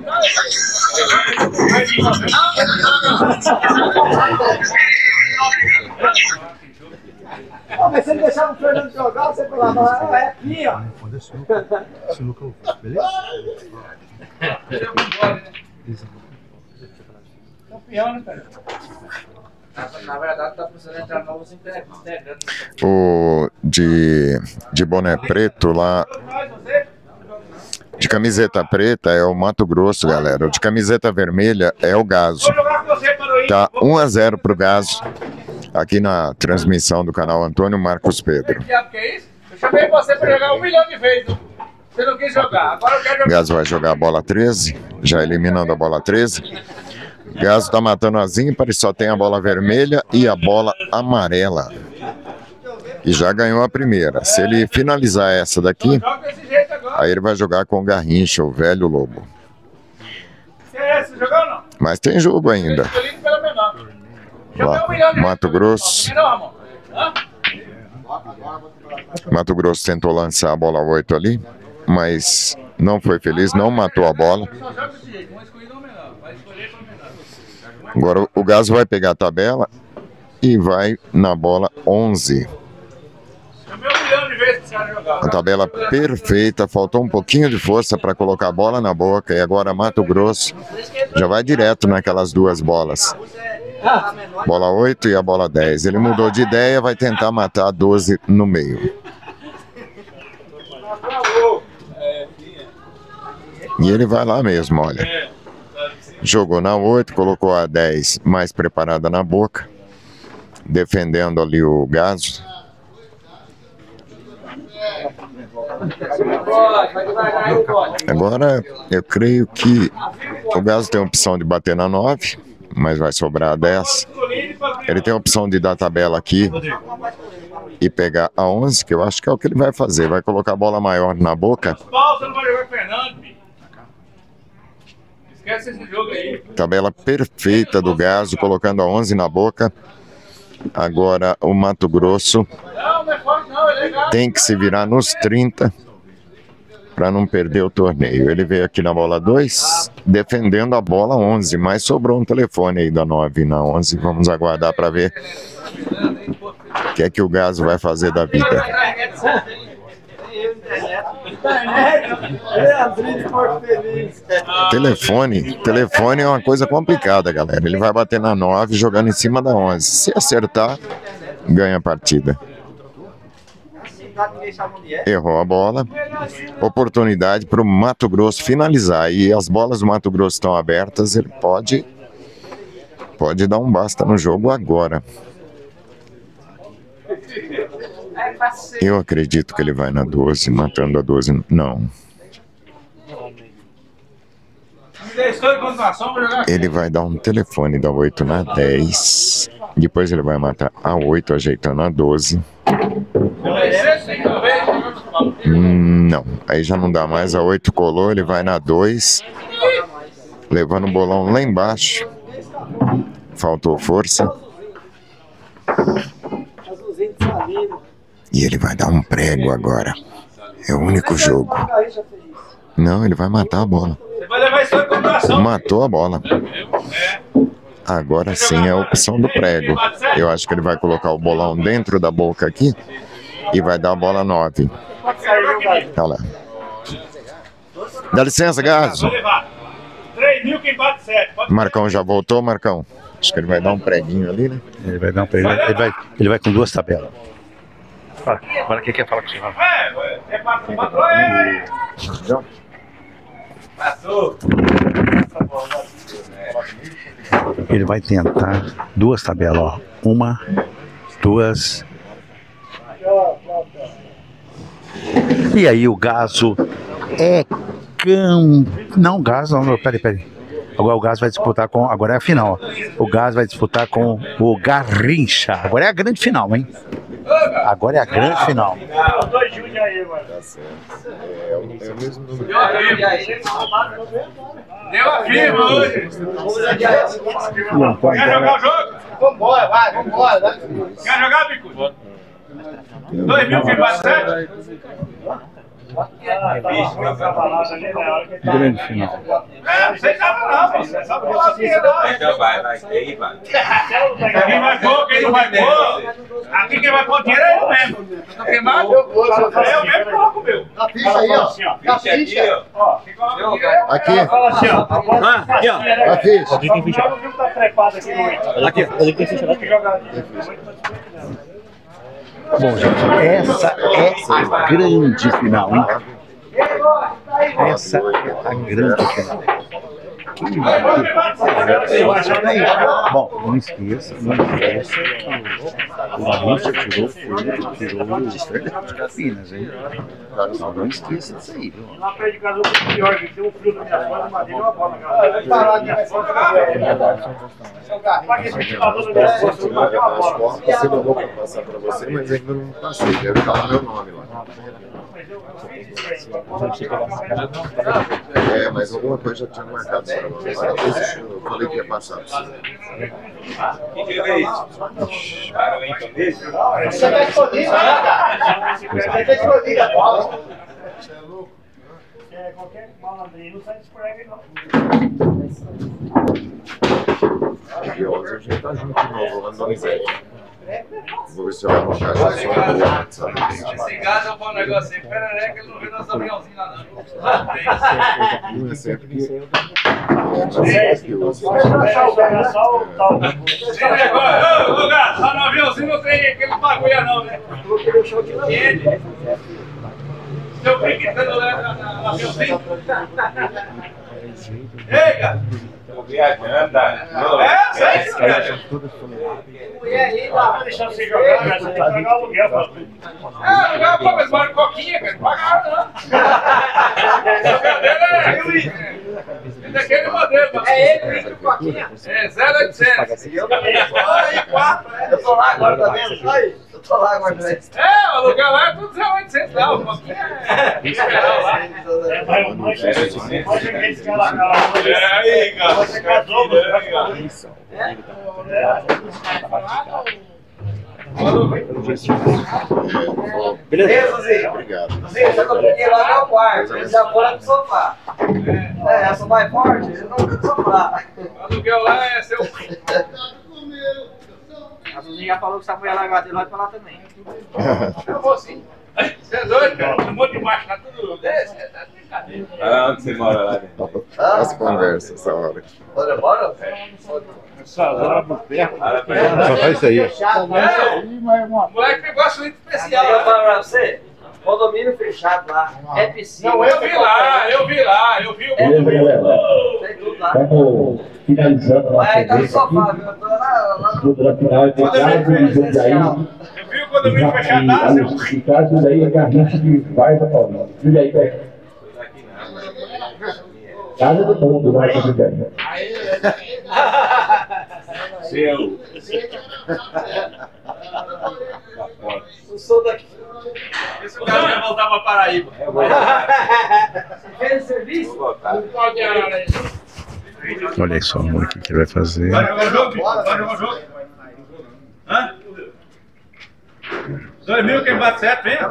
Mas se ele deixar o Fernando jogar, você falava, é aqui, ó. Beleza? Campeão, né, cara? Na verdade, tá precisando entrar novos integrantes. O de boné preto lá, de camiseta preta é o Mato Grosso, galera. O de camiseta vermelha é o Gazo. Tá 1-0 pro Gazo. Aqui na transmissão do canal Antônio Marcos Pedro. Que é isso? Eu chamei você pra jogar 1 milhão de vezes. Você não quis jogar. Agora eu quero jogar. Gazo vai jogar a bola 13, já eliminando a bola 13. Gazo tá matando as ímpares, só tem a bola vermelha e a bola amarela. E já ganhou a primeira. Se ele finalizar essa daqui, aí ele vai jogar com o Garrincha, o Velho Lobo. Você jogou ou não? Mas tem jogo ainda. Escolhido pela menor. Lá, Mato Grosso. Mato Grosso tentou lançar a bola 8 ali, mas não foi feliz, não matou a bola. Agora o Gazo vai pegar a tabela e vai na bola 11. A tabela perfeita, faltou um pouquinho de força para colocar a bola na boca e agora Mato Grosso já vai direto naquelas duas bolas. Bola 8 e a bola 10. Ele mudou de ideia, vai tentar matar a 12 no meio. E ele vai lá mesmo, olha. Jogou na 8, colocou a 10 mais preparada na boca, defendendo ali o Gazo. Agora eu creio que o Gazo tem a opção de bater na 9, mas vai sobrar a 10. Ele tem a opção de dar a tabela aqui e pegar a 11, que eu acho que é o que ele vai fazer. Vai colocar a bola maior na boca. Esquece esse jogo aí. Tabela perfeita do Gazo, colocando a 11 na boca. Agora o Mato Grosso tem que se virar nos 30 para não perder o torneio. Ele veio aqui na bola 2, defendendo a bola 11, mas sobrou um telefone aí da 9 na 11. Vamos aguardar para ver o que é que o Gazo vai fazer da vida. Telefone é uma coisa complicada, galera. Ele vai bater na 9 jogando em cima da 11. Se acertar, ganha a partida. Errou a bola. Oportunidade para o Mato Grosso finalizar. E as bolas do Mato Grosso estão abertas. Ele pode dar um basta no jogo agora. Eu acredito que ele vai na 12, matando a 12. Não. Ele vai dar um telefone da 8 na 10. Depois ele vai matar a 8, ajeitando a 12. Não, aí já não dá mais. A 8 colou, ele vai na 2, levando o bolão lá embaixo. Faltou força. E ele vai dar um prego agora. É o único jogo. Não, ele vai matar a bola. Matou a bola. Agora sim é a opção do prego. Eu acho que ele vai colocar o bolão dentro da boca aqui e vai dar a bola 9. Olha lá. Dá licença, Gazo. Marcão já voltou, Marcão? Acho que ele vai dar um preguinho ali, né? Ele vai dar um preguinho. Ele vai com 2 tabelas. Agora quem quer falar com o senhor? Ele vai tentar 2 tabelas, ó. 1, 2. E aí o Gazo é Não, o Gazo não, peraí. Agora o Gazo vai disputar com... Agora é a final. O Gazo vai disputar com o Garrincha. Agora é a grande final, hein? Agora é a grande final. Os dois Júnior aí, mano. Tá certo. É o mesmo número. Deu a firma hoje. Quer jogar o jogo? Vambora, vai, vambora. Quer jogar, Bico? 2000 que bate 7? Grande final. Não sei nada não, você sabe falar assim, não. Então vai, aí vai. Quem vai pôr, quem não vai pôr. Aqui quem vai pôr dinheiro é eu mesmo. Tô queimado? Eu mesmo coloco o meu. A ficha aí, ó. A ficha. Aqui. Fala assim, ó. Aqui, ó. A ficha. O filme tá trepado aqui no... Aqui, eu tenho ficha aqui. Bom, gente, essa é a grande final, hein? Essa é a grande final. Bom, não esqueça que o Garrincha tirou o Fernando de Campinas, hein? Não esqueça disso aí, viu? Lá perto de casa eu fui pior, que tem um frio na minha foto, mas tem uma bola na cara. Vai parar de minha foto, paga esse ventilador na minha foto, eu bati uma bola. Você mandou pra passar pra você, mas ainda não passei. Deve estar o meu nome lá. É, mas alguma coisa já tinha marcado pra você. Eu falei que ia passar pra você. O que é isso? Para o Indonésia? Você tá escondido, né, cara? Você tá escondido a bola. Qualquer malandrinho não sai de escorrega, não. E hoje a gente tá junto de novo, lá no Donizete. Vou ver se eu vou arranjar essa sua boa WhatsApp. Esse gado é um bom negócio aí. Perereca, ele não vê nosso aviãozinho lá, não. Não é sempre que... Ô, gato, só no aviãozinho não tem aquele bagulho, não, né? Ele. Seu brinquedo lá no aviãozinho. Ei, gato. Viajando, é, sai, cara. Mulher aí, tá deixando você jogar, cara. Você tem que pagar o aluguel, pô. Aluguel, pô, mas mora coquinha, cara. Não pagaram, não. O cabelo é ruim. É daquele modelo. É ele, Vitor Coquinha? É 0800. Eu também. Eu tô lá agora, tá vendo? Aí. Eu tô lá agora também. É, o aluguel lá é tudo 0800 lá. O Coquinha é esperar lá. É, vai o mancha. Pode ver esse cara lá. É aí, cara. Você casou, isso. Beleza, Zinho? Obrigado. Zinho, já coloquei lá no meu quarto. Ele já foi pro sofá. É, essa mais forte, ele não fica no sofá. O aluguel lá é seu. A Suzinha já falou que essa mulher largada dele vai pra lá também. Eu vou sim. Você é doido, cara? Um monte de baixo, tá tudo desse, tá brincadeira. Ah, onde você mora lá dentro? As conversas, essa hora. Bora, bora? Só faz isso aí. O moleque gosta muito especial. Eu falo pra você, condomínio fechado lá, é piscina. Não, eu vi lá, eu vi o Tem tudo lá. Estamos finalizando a Vai, tá no nossa sofá, viu? Eu tô lá no... da final de Gago e Jundiaí. Eu vi o condomínio fechado. E caso daí é Garrincha de Varda Paulista. Jundiaí, velho. Casa do mundo, vai para Jundiaí. Seu. Eu sou daqui. Esse cara vai voltar pra Paraíba. Fez serviço? Olha só, amor, o que ele vai fazer. Vai jogar o jogo? Vai jogar o jogo? Hã? 2000 quem bate 7, vem?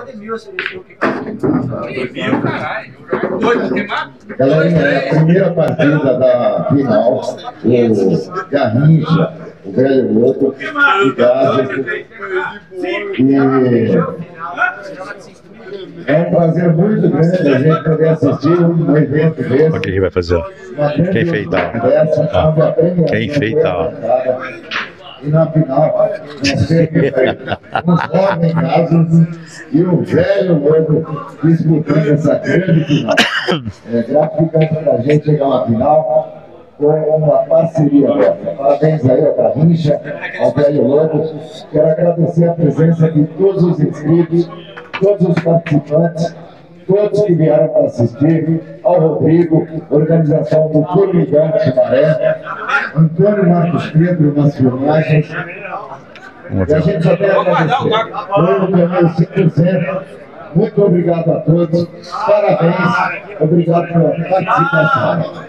2000, caralho. Dois, quem mata? Galerinha, a primeira partida da final, o Garrincha, o velho louco, e Gago. É um prazer muito grande a gente poder assistir um evento desse. Olha o que ele vai fazer. Quem feita? Quem feita? E na final, nós temos um jovem caso e o velho lobo disputando essa grande final. É gratificante para a gente chegar na final com uma parceria. Parabéns aí ao Garrincha, ao velho lobo. Quero agradecer a presença de todos os inscritos todos os participantes, todos que vieram para assistir, ao Rodrigo, organização do Formigante Maré, Antônio Marcos Pedro nas filmagens. E a gente só tem a agradecer. Foi no primeiro 5%. Muito obrigado a todos. Parabéns. Obrigado pela participação.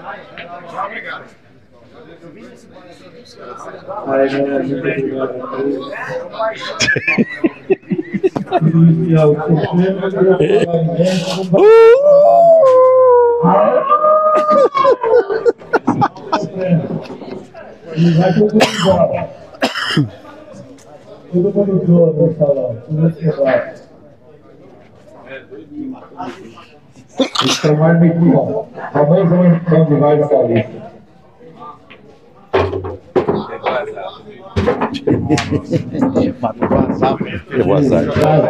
Vai todo mundo embora. Todo mundo entrou no salão, tudo quebrado. Isso é mais muito bom. Famoso São de Vaz Paulista. Eu vou azar.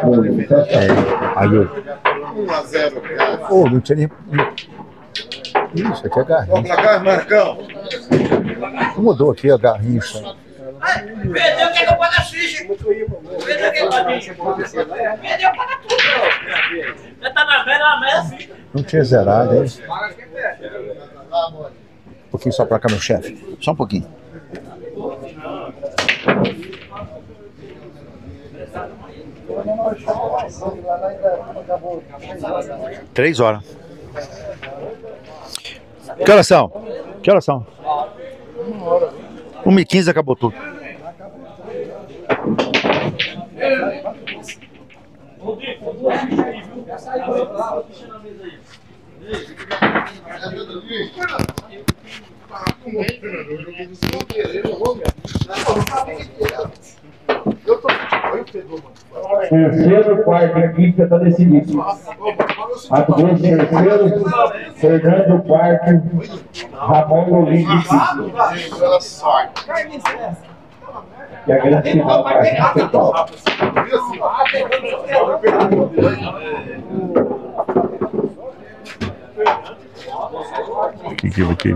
Aí eu. 1-0. Ô, não tinha nem. Isso aqui é garrincha. Vamos pra cá, Marcão. Mudou aqui a garrincha. Perdeu quem não pode assistir. Perdeu quem pode assistir. Perdeu para tudo. Já tá na merda, fica. Não tinha zerado, é isso? Um pouquinho só pra cá, meu chefe. Só um pouquinho. Três horas. Que horas são? Que horas são? 1h15 acabou tudo. Terceiro, quarto e quinta está decidido. Mato Grosso, terceiro, Fernando, quarto, Ramon, Olinho, quinto. E a grande final para a gente, pessoal. Que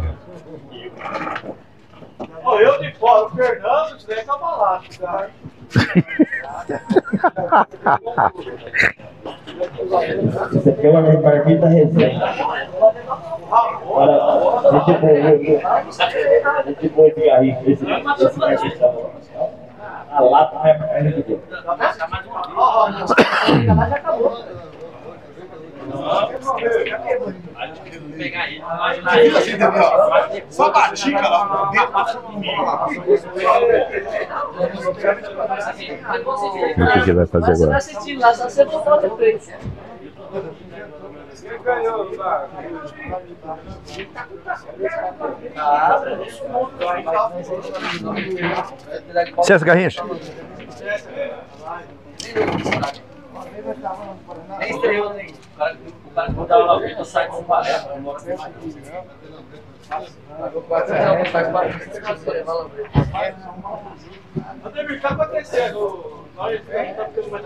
Eu de fora, o Fernando, isso daí é cabalate, tá? Isso aqui é uma marmita resenha. Olha, deixa eu pôr esse garrinho, esse marmita. A lata não é mais de Deus. Só batica lá dentro. O que ele vai fazer agora? César Garrincha. Nem estreou, nem. O cara que dá uma vez, sai com um palestra. Ademir, o que tá acontecendo? Nós tá ficando mais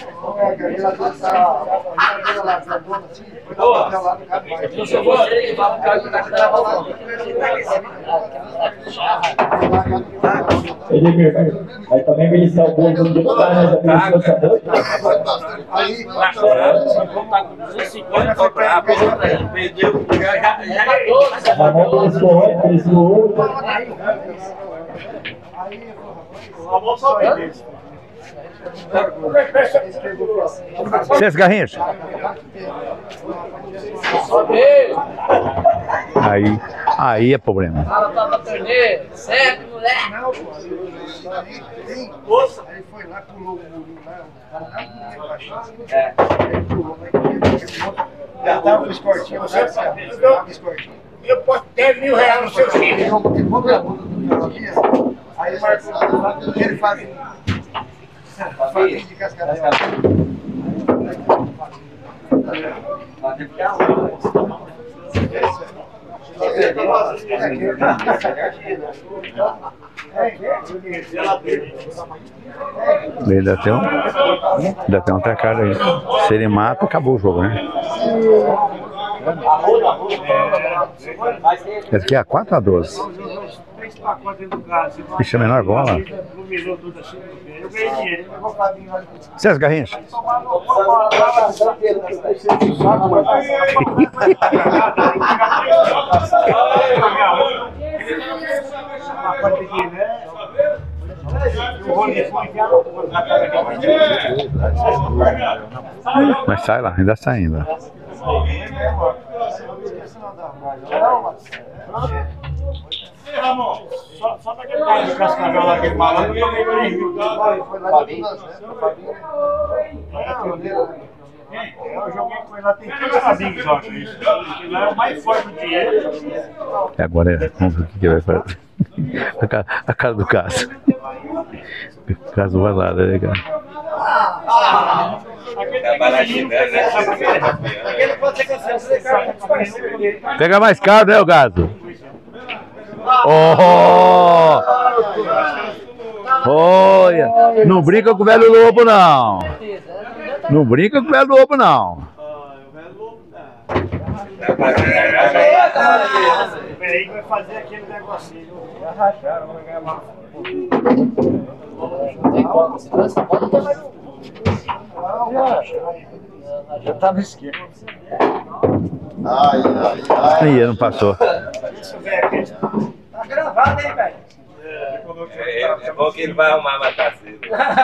Edemir, vai também beliscar o bolo do deputado, né? Da pensador. Aí, tá chorando, tá com 250, foi pra perdeu, já Ramon beliscou outro. Ramon só perdeu. César Garrincha. Aí é problema. Para perder, certo, moleque? Moça, ele foi lá, pulou o muro lá, já tava com o esportivo, sabe? Eu posso 10 mil reais no seu time. Aí marcou, ele faz de cascada. Ainda tem um tacado aí. Se ele mata, acabou o jogo, né? Esse aqui é a 4 a 12. Ixi, a menor bola. César Garrincha. Mas sai lá, ainda sai ainda. Ramon, só daquele cara de cascavel lá, aquele malandro, eu joguei com ele lá, tem 15 Fabinhos, eu acho isso. Ele é o mais forte do dinheiro. E agora, vamos ver o que vai fazer. A cara do Cássio. O Cássio vai lá, né, cara? Pega mais caro, né, o Gato? Oh! Olha! Não brinca com o velho lobo, não! Não brinca com o velho lobo, não! Peraí que vai fazer aquele negocinho. Já tá no esquema. Ih, não passou. Tá gravado, hein, velho? É bom que ele vai arrumar a mataceira.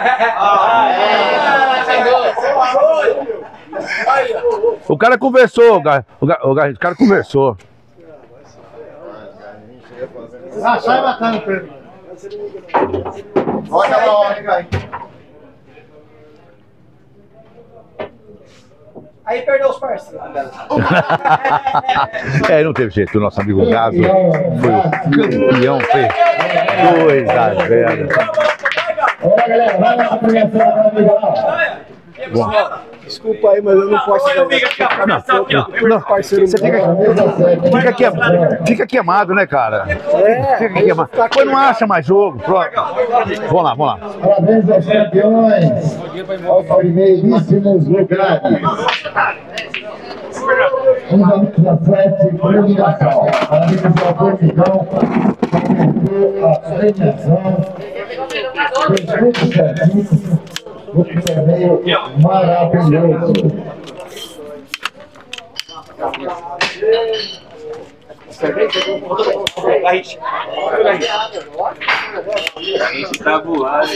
O cara conversou, o cara conversou. Sai matando, Pedro. Bota lá, ó, Garrincha. Aí perdeu os parceiros. É, não teve jeito. O nosso amigo Gaso foi o campeão, fez 2 a 0. Olha, galera, vai lá pra premiação da amiga lá. Bom. Desculpa aí, mas eu não posso ficar na foto. Não, parceiro, você fica queimado, né, cara? Fica queimado. Depois não acha mais jogo. Pronto. Vamos lá, vamos lá. Parabéns aos campeões, aos primeiríssimos lugares. Vamos a 7, premiação. Parabéns ao Formigão, a premiação. Fez tudo certinho. O torneio maravilhoso. Garrincha tá voando,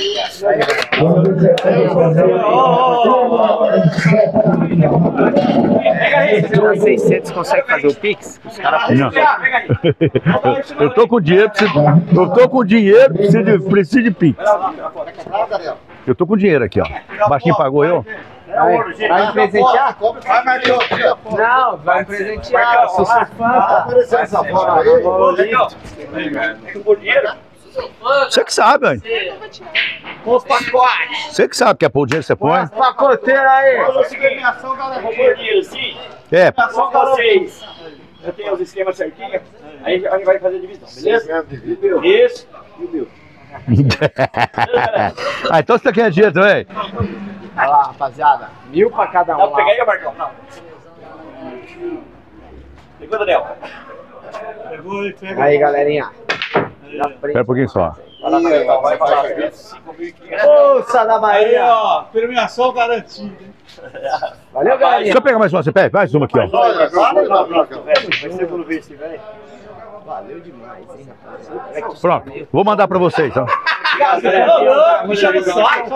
cara. 600 consegue fazer o Pix? Os caras não. Eu tô com dinheiro, preciso de Pix. Eu tô com dinheiro aqui, ó. Baixinho pagou eu? Vai me presentear? Vai, Marcão. Não, vai me presentear. Sou seu fã. Tá aparecendo essa foto aí? Você que sabe, hein? Os pacotes. Você que sabe que é pôr o dinheiro você põe. Os pacoteiros aí. Vamos seguir a premiação, galera. Vou pôr dinheiro sim. É. Só vocês. Eu tenho os esquemas certinhos. Aí a gente vai fazer a divisão, beleza? Isso. E o meu. Ah, então você tá querendo dinheiro também? Olha lá, rapaziada. 1000 pra cada um. Não, pega aí, Marcão. Não. Pegou, Daniel. Pegou e pega. Aí, galerinha. Espera um pouquinho só. Vai falar. Força da Bahia. Aí, ó. Premiação garantida. Valeu, galerinha. Deixa eu pegar mais uma. Você pega mais uma aqui, ó. Vai ser pelo vice, velho. Valeu demais, hein, rapaz. Pronto, vou mandar pra vocês, ó. Me chama o saco.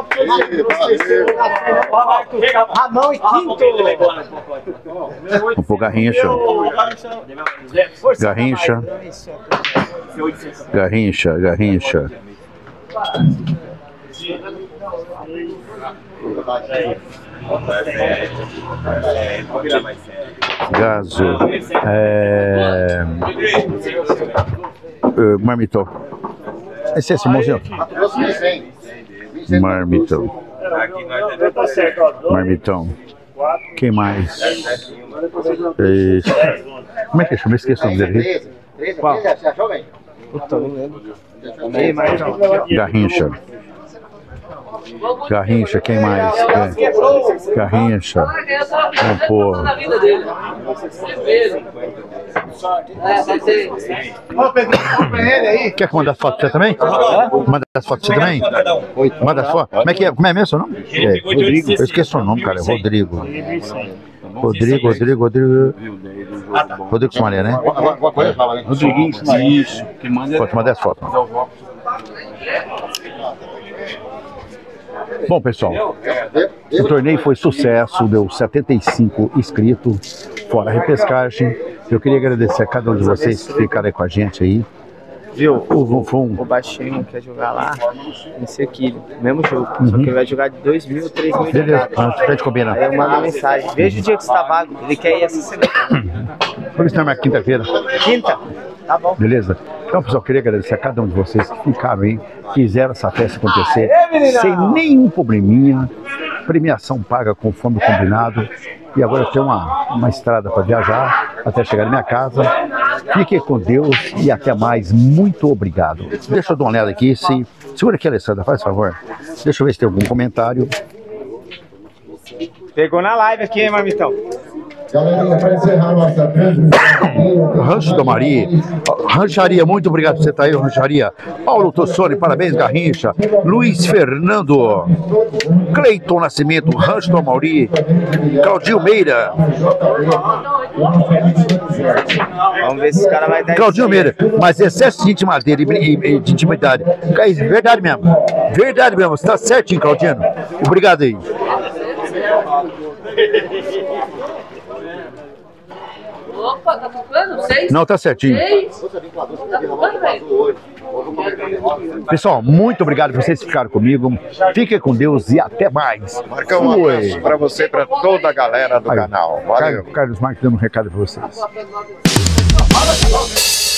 Ramão e Quinto. Vou pôr Garrincha. Garrincha. Garrincha, Garrincha. Gaso. Marmitão. Esse é Simãozinho. Marmitão. Marmitão. Quem mais? Como é que chama? Esqueci o nome dele. Qual? Puta, não lembro. Garrincha. Garrincha, quem mais? Garrincha. Pô. Quer que mande as fotos pra você também? Manda as fotos pra você também? Manda as fotos. Como é que é? Como é mesmo seu nome? Rodrigo. Eu esqueci o nome, cara. É Rodrigo. Rodrigo Somalia, né? Rodriguinho Somalia. Isso. Pode mandar as fotos. Bom, pessoal, o torneio foi sucesso, deu 75 inscritos, fora a repescagem. Eu queria agradecer a cada um de vocês que ficaram aí com a gente aí. Viu? O baixinho quer jogar lá, nesse aqui, mesmo jogo. Só que ele vai jogar de 2.000, 3.000 de cada. Antes de combinar. Aí eu mando mensagem. Veja o dia que você tá vago. Ele quer ir essa semana. Por isso não é mais quinta-feira. Quinta? Tá bom. Beleza? Então, pessoal, eu queria agradecer a cada um de vocês que ficaram aí, fizeram essa festa acontecer sem nenhum probleminha. Premiação paga conforme combinado. E agora eu tenho uma estrada para viajar até chegar na minha casa. Fiquem com Deus e até mais. Muito obrigado. Deixa eu dar uma olhada aqui. Segura aqui, Alessandra, faz favor. Deixa eu ver se tem algum comentário. Pegou na live aqui, hein, Marmitão? Galerinha, para encerrar nossa transmissão. Rancho do Mari, Rancharia, muito obrigado por você estar aí, Rancharia. Paulo Tossoni, parabéns, Garrincha. Luiz Fernando, Cleiton Nascimento, Rancho do Mauri, Claudio Meira. Vamos ver se esse cara vai dar. Claudio Meira, mas excesso de intimidade. Verdade mesmo, você está certinho, Claudino. Obrigado aí. Opa, tá tocando? 6? Não, tá certinho. 6? Tá tocando, velho? Pessoal, muito obrigado por vocês que ficaram comigo. Fiquem com Deus e até mais. Marca um abraço pra você e pra toda a galera do canal. Valeu. Carlos Marques dando um recado pra vocês.